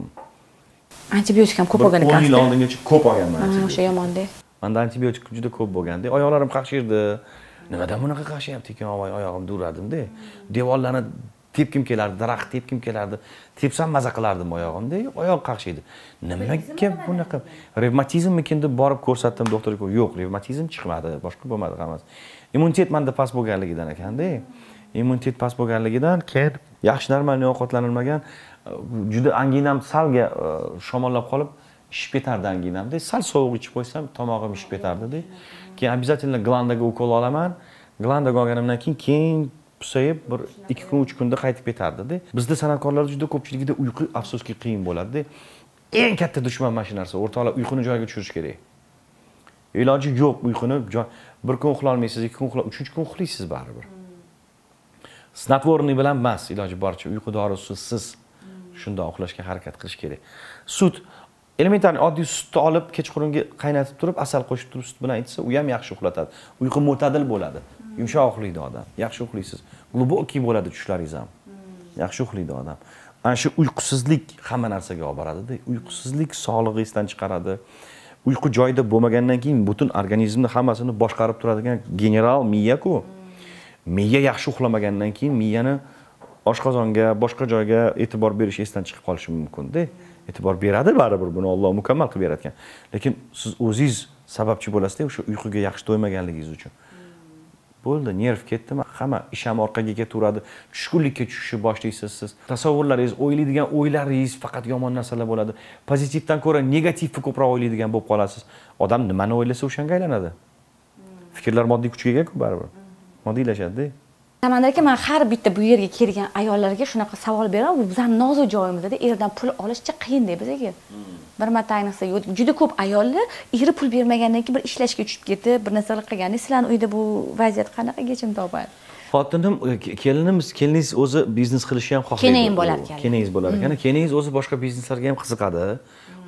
antibiotik ham ko'p olgan ekansiz. o'n yil oldingacha ko'p olganman. O'sha yomon-da. Menda antibiotik juda ko'p bo'lganda, oyoqlarim qaqshirdi. Nimadan bunaqa qaqshyapti ekan, oyog'im duradim-da. Devorlarni tepkim kelardi, daraxt tepkim kelardi. Tepsam maza qilardim oyog'imda, oyoq qaqshaydi. Nimaga bunaqa? Revmatizmmikin deb borib ko'rsatdim doktorga. Yo'q, revmatizm chiqmadi, boshqa bo'lmadi hammasi. Immunitet menda past bo'lganligidan ekanda. Immunitet past bo'lganligidan keyin yaxshi normalniy ovqatlanilmagan, juda anginam salga shamollab qolib, ishib ketardi anginamda. Sal sovuq ichib qo'ysam, tomog'im ishib ketardi-da. Keyin обязательно glandaga ukol olaman. Glandaga olganimdan keyin keyin pusayib bir ikki kun uch kunda qaytib ketardi-da. Bizda san'atkorlar juda ko'pchiligida uyqu afsuski qiyin bo'ladi-da. Eng katta dushman mana shu narsa. O'rtoqlar, uyquni joyiga tushirish kerak. Iloji yo'q, uyquni bir kun uxlay olmaysiz, ikki kun uxlay, uchinchi kun uxlaysiz baribir. Snatvorniy bilan emas, iloji boricha uyqu dorisiz shunda uxlashga harakat qilish kerak. Sut, elementar oddiy sutni olib kechqurungi qaynatib turib, asal qo'shib turib sut bilan ichsa, u ham yaxshi uxlatadi. Uyqu mo'tadil bo'ladi. Yumshoq uxlaydi odam. Yaxshi uxlaysiz. Glubokki bo'ladi tushlaringiz ham. Yaxshi uxlaydi odam. Ana shu uyqusizlik hamma narsaga olib boradi-da. Uyqusizlik sog'lig'ingizni esdan chiqaradi. Uyqu joyida bo'lmagandan keyin butun organizmni hammasini boshqarib turadigan general miya-ku. Miya yaxshi uxlamagandan keyin miyani oshqozonga, boshqa joyga e'tibor berish esdan chiqib qolishi mumkin-da. E'tibor beradi baribir, buni Alloh mukammal qilib yaratgan. Lekin siz o'zingiz sababchi bo'lasiz-da o'sha uyquga yaxshi to'ymaganligingiz uchun. Bo'ldi, nerv ketdimi? Hamma ish ham orqaga ketaveradi. Tushkunlikka tushishni boshlaysiz siz. Tasavvurlaringiz, o'ylaydigan o'ylaringiz faqat yomon narsalar bo'ladi. Pozitivdan ko'ra negativni ko'proq o'ylaydigan bo'lib qolasiz. Odam nimani o'ylasa o'shanga aylanadi. Fikrlar moddiy kuchga ega-ku baribir. Moddiylashadi-da. Samandar aka, men har bitta bu yerga kelgan ayollarga shunaqa savol beraman. Bu bizning nozik joyimizda erdan pul olishcha qiyin-da bizga. Bir marta ayniqsa juda ko'p ayollar eri pul bermagandan keyin bir ishlashga tushib ketib, bir narsalar qilganda, sizlarning uyda bu vaziyat qanaqa yechim topadi? Xotinim, kelinimiz, keliningiz o'zi biznes qilishni ham xohlaydi. Keyin bo'lar ekan. Keliningiz bo'lar ekan. Keliningiz o'zi boshqa bizneslarga ham qiziqadi.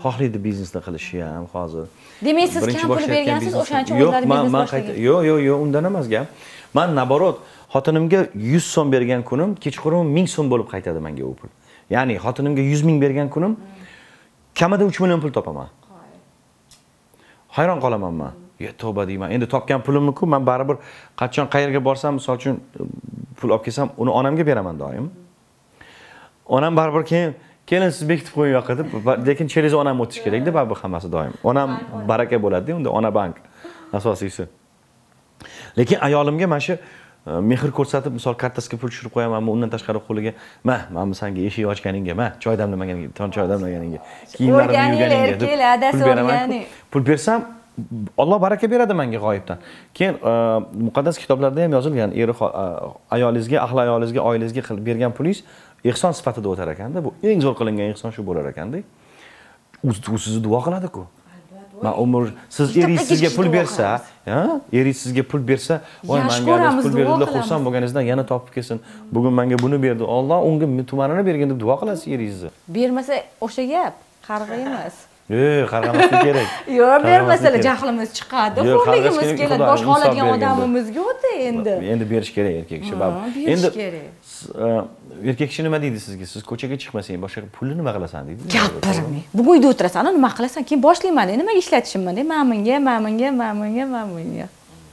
xohlaydi biznesni qilishni ham hozir. Demak, siz kam pul bergansiz, o'shancha o'zlari biznes boshlagan. Yo'q, yo'q, yo'q, undan emas gap. Men naborot xotinimga yuz so'm bergan kunim, kechqurun ming so'm bo'lib qaytadi menga u pul. Ya'ni xotinimga yuz ming bergan kunim kamida uch million pul topaman. Hayron qolaman men. Ya tavba deyman. Endi topgan pulimni-ku men baribir qachon qayerga borsam, misol uchun pul olib kelsam, uni onamga beraman doim. Onam baribir keyin kelin siz bekitib qo'ying yoqqa deb, lekin через onam o'tish kerak-da baribir hammasi doim. Onam baraka bo'ladi-da, unda ona bank asosiysi. Lekin ayolimga mana shu mehr ko'rsatib, misol kartasiga pul tushirib qo'yaman, undan tashqari qo'liga, "Ma, mana senga eshik ochganingga, ma, choy damlamaganingga, ton choy damlaganingga, kiyimlarimni yuvganingga" deb pul beraman. Pul bersam, Alloh baraka beradi menga g'oyibdan. Keyin muqaddas kitoblarda ham yozilgan, eri ayolingizga, ahli ayolingizga, oilangizga qilib bergan pulingiz ehson sifatida o'tar ekanda. Bu eng zo'r qilingan ehson shu bo'lar ekanda. U sizni duo qiladi-ku. Men umr siz eringiz sizga pul bersa, ha? Eringiz sizga pul bersa, "Voy, menga pul berdilar, xursand bo'lganingizdan yana topib kelsin. Bugun menga buni berdi. Alloh unga tumanini bergin" deb duo qilasiz eringizni. Bermasa o'sha gap, qarg'a emas. Yo'q, qarg'amaslik kerak. Yo'q, bermasalar jahlimiz chiqadi, xo'rligimiz keladi, boshqa oladigan odamimizga o'ta endi. Endi berish kerak erkak kishi baribir. Endi erkak kishi nima deydi sizga? Siz ko'chaga chiqmasang, boshqa pulni nima qilasan deydi. Gapirmay. Bugun uyda o'tirasan, nima qilasan? Keyin boshlayman, nimaga ishlatishimman, deb, "Men menga, men menga, men menga, men menga."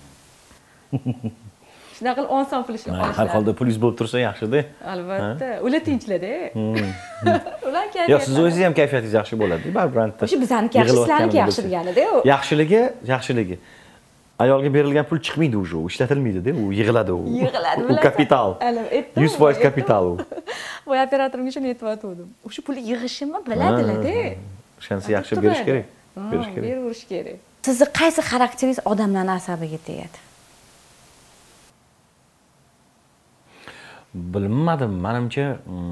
Shunday qilib o'n so'm pul ishlab olishadi. Har holda pulingiz bo'lib tursa yaxshi-da. Albatta, ular tinchlar-da. Ular kayfiyat. Yo'q, siz o'zingiz ham kayfiyatingiz yaxshi bo'ladi, baribir. O'sha bizaniki yaxshi, sizlarniki yaxshi degani-da. Yaxshiligi, yaxshiligi. Ayolga berilgan pul chiqmaydi o'sha, u ishlatilmaydi-da, u yig'iladi u. Yig'iladi, u kapital. yuz foiz kapital u. Voy operatorimga shuni aytib o'sha pulni yig'ishimni biladilar-da. O'shanisi yaxshi berish kerak. Berish kerak. Berish kerak. Sizni qaysi xarakteringiz odamlarning asabiga tegadi? Bilmadim, menimcha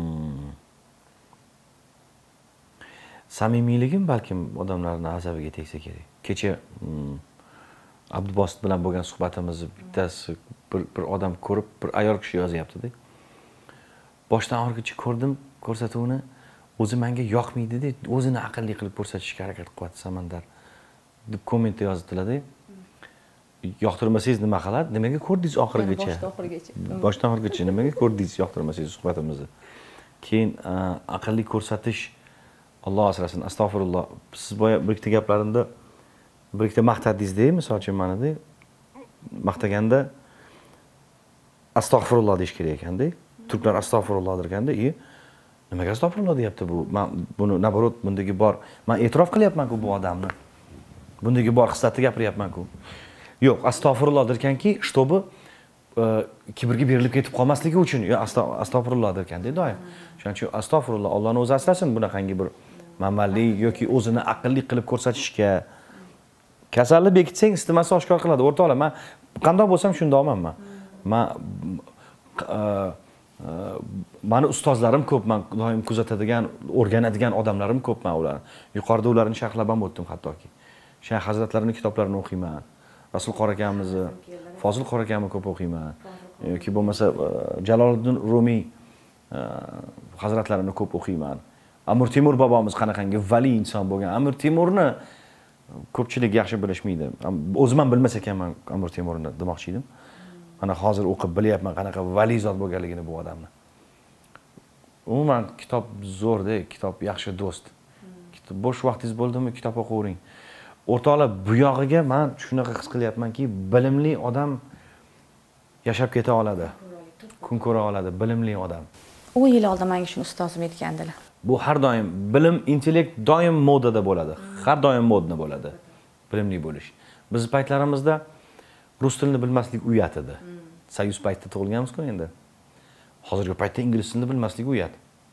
samimiyligim balkim odamlarning asabiga tegsa kerak. Kecha Abdubosit bilan bo'lgan suhbatimizni bittasi bir, bir odam ko'rib, bir ayol kishi yozyapti-da. Boshdan oxirigacha ko'rdim ko'rsatuvni, o'zi menga yoqmaydi-da, o'zini aqlli qilib ko'rsatishga harakat qilyapti Samandar deb kommentda yozibdilar-da. Yoqtirmasangiz nima qiladi? Nimaga ko'rdingiz oxirigacha? Boshdan oxirigacha. Boshdan oxirigacha nimaga ko'rdingiz yoqtirmasangiz suhbatimizni? Keyin aqlli ko'rsatish, Alloh asrasin, astag'firulloh. Siz boya bir ikkita gaplarimda bir ikkita maqtadingiz-da, misol uchun meni-da maqtaganda astag'firulloh deyish kerak ekanda. Turklar astag'firulloh derganda, "E, nimaga astag'firulloh deyapti bu? Men buni naborot bundagi bor, men e'tirof qilyapman-ku bu odamni. Bundagi bor hislatni gapiryapman-ku." Yo'q, astag'firulloh derkanki, чтобы kibrga berilib ketib qolmasligi uchun, yo astag'firulloh derkanda doim. Shuning uchun astag'firulloh, Allohning o'zi asrasin bunaqangi bir manmanlik yoki o'zini aqlli qilib ko'rsatishga. Kasalni bekitsang, istimasi oshkor qiladi. O'rtoqlar, men qanday bo'lsam shundoqman men. Men mani ustozlarim ko'p, men doim kuzatadigan, o'rganadigan odamlarim ko'p men ular. Yuqorida ularni sharhlab ham o'tdim hattoki. Shayx hazratlarining kitoblarini o'qiyman. Rasul qori akamizni, Fozil qori akamni ko'p o'qiyman. Yoki bo'lmasa Jaloliddin Rumiy hazratlarini ko'p o'qiyman. Amir Temur bobomiz qanaqangi vali inson bo'lgan. Amir Temurni ko'pchilik yaxshi bilishmaydi. O'zim ham bilmas ekanman Amir Temurni demoqchi edim. Mana hozir o'qib bilyapman qanaqa vali zot bo'lganligini bu odamni. Umuman kitob zo'rda, kitob yaxshi do'st. Bo'sh vaqtingiz bo'ldimi, kitob o'qing. O'rtoqlar, bu yog'iga men shunaqa his qilyapmanki, bilimli odam yashab keta oladi. Kun ko'ra oladi, bilimli odam. o'n yil oldin menga shuni ustozim aytgandilar. Bu har doim bilim, intellekt doim modada bo'ladi. Har doim modna bo'ladi. Bilimli bo'lish. Biz paytlarimizda rus tilini bilmaslik uyat edi. Soyuz paytda tug'ilganmiz-ku endi. Hozirgi paytda ingliz tilini bilmaslik uyat.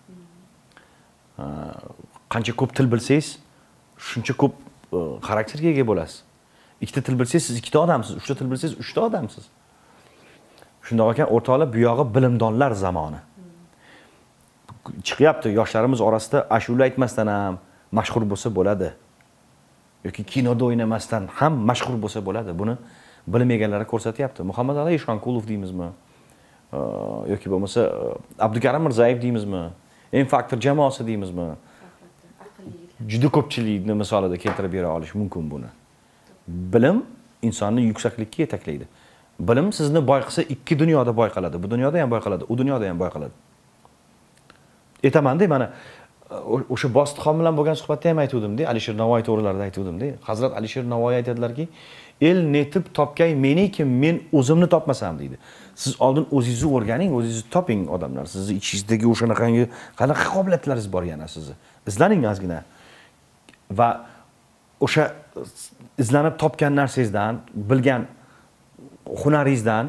Qancha ko'p til bilsangiz, shuncha ko'p xarakterga ega bo'lasiz. Ikkita til bilsangiz, siz ikkita odamsiz, uchta til bilsangiz, uchta odamsiz. Shundoq ekan, o'rtoqlar, bu yog'i bilimdonlar zamoni. Chiqyapti yoshlarimiz orasida ashula aytmasdan ham mashhur bo'lsa bo'ladi. Yoki kinoda o'ynamasdan ham mashhur bo'lsa bo'ladi. Buni bilim egalari ko'rsatyapti. Muhammad Ali Eshonqulov deymizmi? Yoki bo'lmasa Abdukarim Mirzayev deymizmi? En faktor jamoasi deymizmi? juda ko'pchilikni misolida keltirib bera olish mumkin buni. Bilim insonni yuksaklikka yetaklaydi. Bilim sizni boy qilsa ikki dunyoda boy qiladi. Bu dunyoda ham boy qiladi, u dunyoda ham boy qiladi. Aytaman-da, mana o'sha Bositxon bilan bo'lgan suhbatda ham aytgandim-da, Alisher Navoiy to'g'rilarida aytgandim-da. Hazrat Alisher Navoiy aytadilarki, el netib topgay meniki, men o'zimni topmasam deydi. Siz oldin o'zingizni o'rganing, o'zingizni toping odamlar. Sizni ichingizdagi o'shanaqangi qanaqa qobiliyatlaringiz bor yana sizni. Izlaning ozgina. Va o'sha izlanib topgan narsangizdan, bilgan hunaringizdan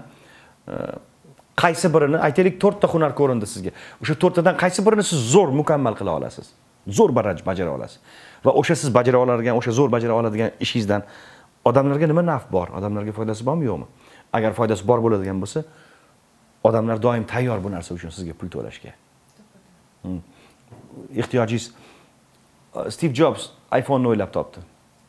qaysi birini, aytaylik to'rtta hunar ko'rindi sizga. O'sha to'rttadan qaysi birini siz zo'r mukammal qila olasiz? Zo'r bajara olasiz. Va o'sha siz bajara oladigan, o'sha zo'r bajara oladigan ishingizdan odamlarga nima naf bor? Odamlarga foydasi bormi, yo'qmi? Agar foydasi bor bo'ladigan bo'lsa, odamlar doim tayyor bu narsa uchun sizga pul to'lashga. Hmm. Ehtiyojingiz Steve Jobs iPhone ni o'ylab topdi.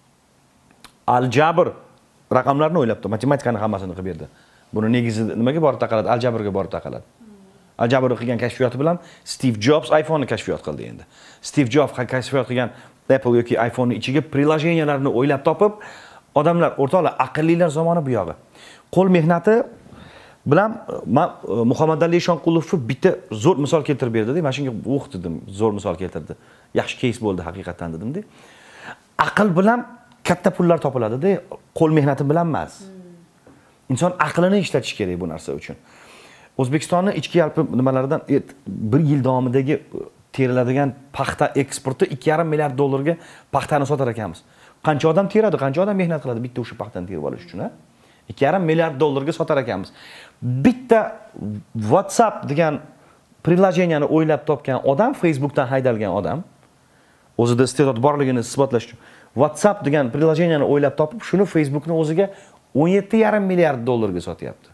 Aljabr raqamlarni o'ylab topdi, matematikani hammasini qilib berdi. Buni negizi nimaga borib taqaladi? Aljabrga borib taqaladi. Aljabr qilgan kashfiyoti bilan Steve Jobs iPhone ni kashfiyot qildi endi. Steve Jobs kashfiyot qilgan Apple yoki iPhone ni ichiga prilojeniyalarini o'ylab topib, odamlar o'rtoqlar aqllilar zamoni bu yog'i. Qo'l mehnati bilan Muhammad Ali Shonqulovni bitta zo'r misol keltirib berdi-da. Men shunga o'qitdim, zo'r misol keltirdi. Yaxshi case bo'ldi haqiqatan dedim-da. Aql bilan katta pullar topiladi-da, qo'l mehnati bilan emas. Inson aqlini ishlatish kerak bu narsa uchun. O'zbekistonning ichki yalpi nimalaridan bir yil davomidagi teriladigan paxta eksporti ikki yarim milliard dollarga paxtani sotar ekanmiz. Qancha odam teradi, qancha odam mehnat qiladi bitta o'sha paxtani terib olish uchun, ha? ikki yarim milliard dollarga sotar ekanmiz. Bitta WhatsApp degan prilojeniyani o'ylab topgan odam, Facebookdan haydalgan odam, o'zida iste'dod borligini isbotlash uchun WhatsApp degan prilojeniyani o'ylab topib, shuni Facebookni o'ziga o'n yetti yarim milliard dollarga sotyapti.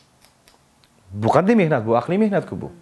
Bu qanday mehnat bu? Aqliy mehnat-ku bu.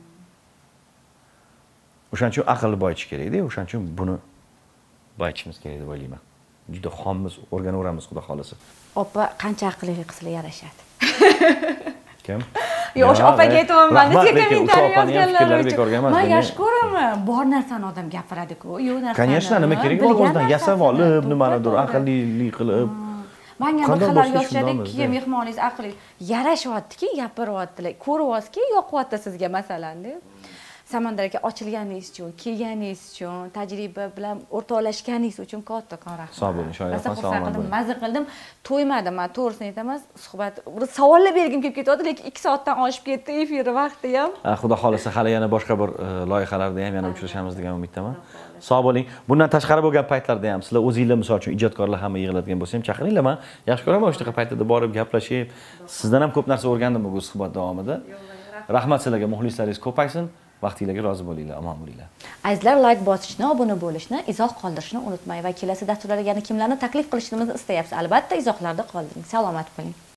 O'shaning uchun aqlni boyitish kerak-da, o'shaning uchun buni boyitishimiz kerak deb o'ylayman. Juda xommiz, o'rganaveramiz xudo xolasa. Opa qancha aqlli qilsa yarashadi. Kim? Yo'q, o'sha opaga aytayapman, deb kommentariy yozganlar uchun. Men yaxshi ko'raman, bor narsani odam gapiradi-ku, yo'q narsani. Конечно, nima kerak bor o'zidan yasab olib, nimanidir aqllilik qilib. Menga bir xalar yoshchalik keyin mehmoningiz aqli yarashyapti-ki, gapiryaptilar, ko'ryapsiz-ki, yoqyapti sizga masalan-da. Samandar aka ochilganingiz uchun, kelganingiz uchun, tajriba bilan o'rtoqlashganingiz uchun kattakon rahmat. Sog' bo'ling, shoir opa, sog' bo'ling. Mazza qildim, to'ymadim, men to'g'risini aytaman, suhbat, savollar bergim kelib ketadi, lekin ikki soatdan oshib ketdi efir vaqti ham. Xudo xolasa hali yana boshqa bir loyihalarda ham yana uchrashamiz degan umiddaman. Sog' bo'ling. Bundan tashqari bo'lgan paytlarda ham sizlar o'zingizlar misol uchun ijodkorlar hamma yig'iladigan bo'lsa ham chaqiringlar, men yaxshi ko'raman o'sha paytda borib gaplashib, sizdan ham ko'p narsa o'rgandim bu suhbat davomida. Rahmat sizlarga, muxlislaringiz ko'paysin. Vaqtingizga rozi bo'linglar, omon bo'linglar. Azizlar, like bosishni, obuna bo'lishni, izoh qoldirishni unutmang va kelasi dasturlarga yana kimlarni taklif qilishimizni istayapsiz? Albatta, izohlarda qoldiring. Salomat bo'ling.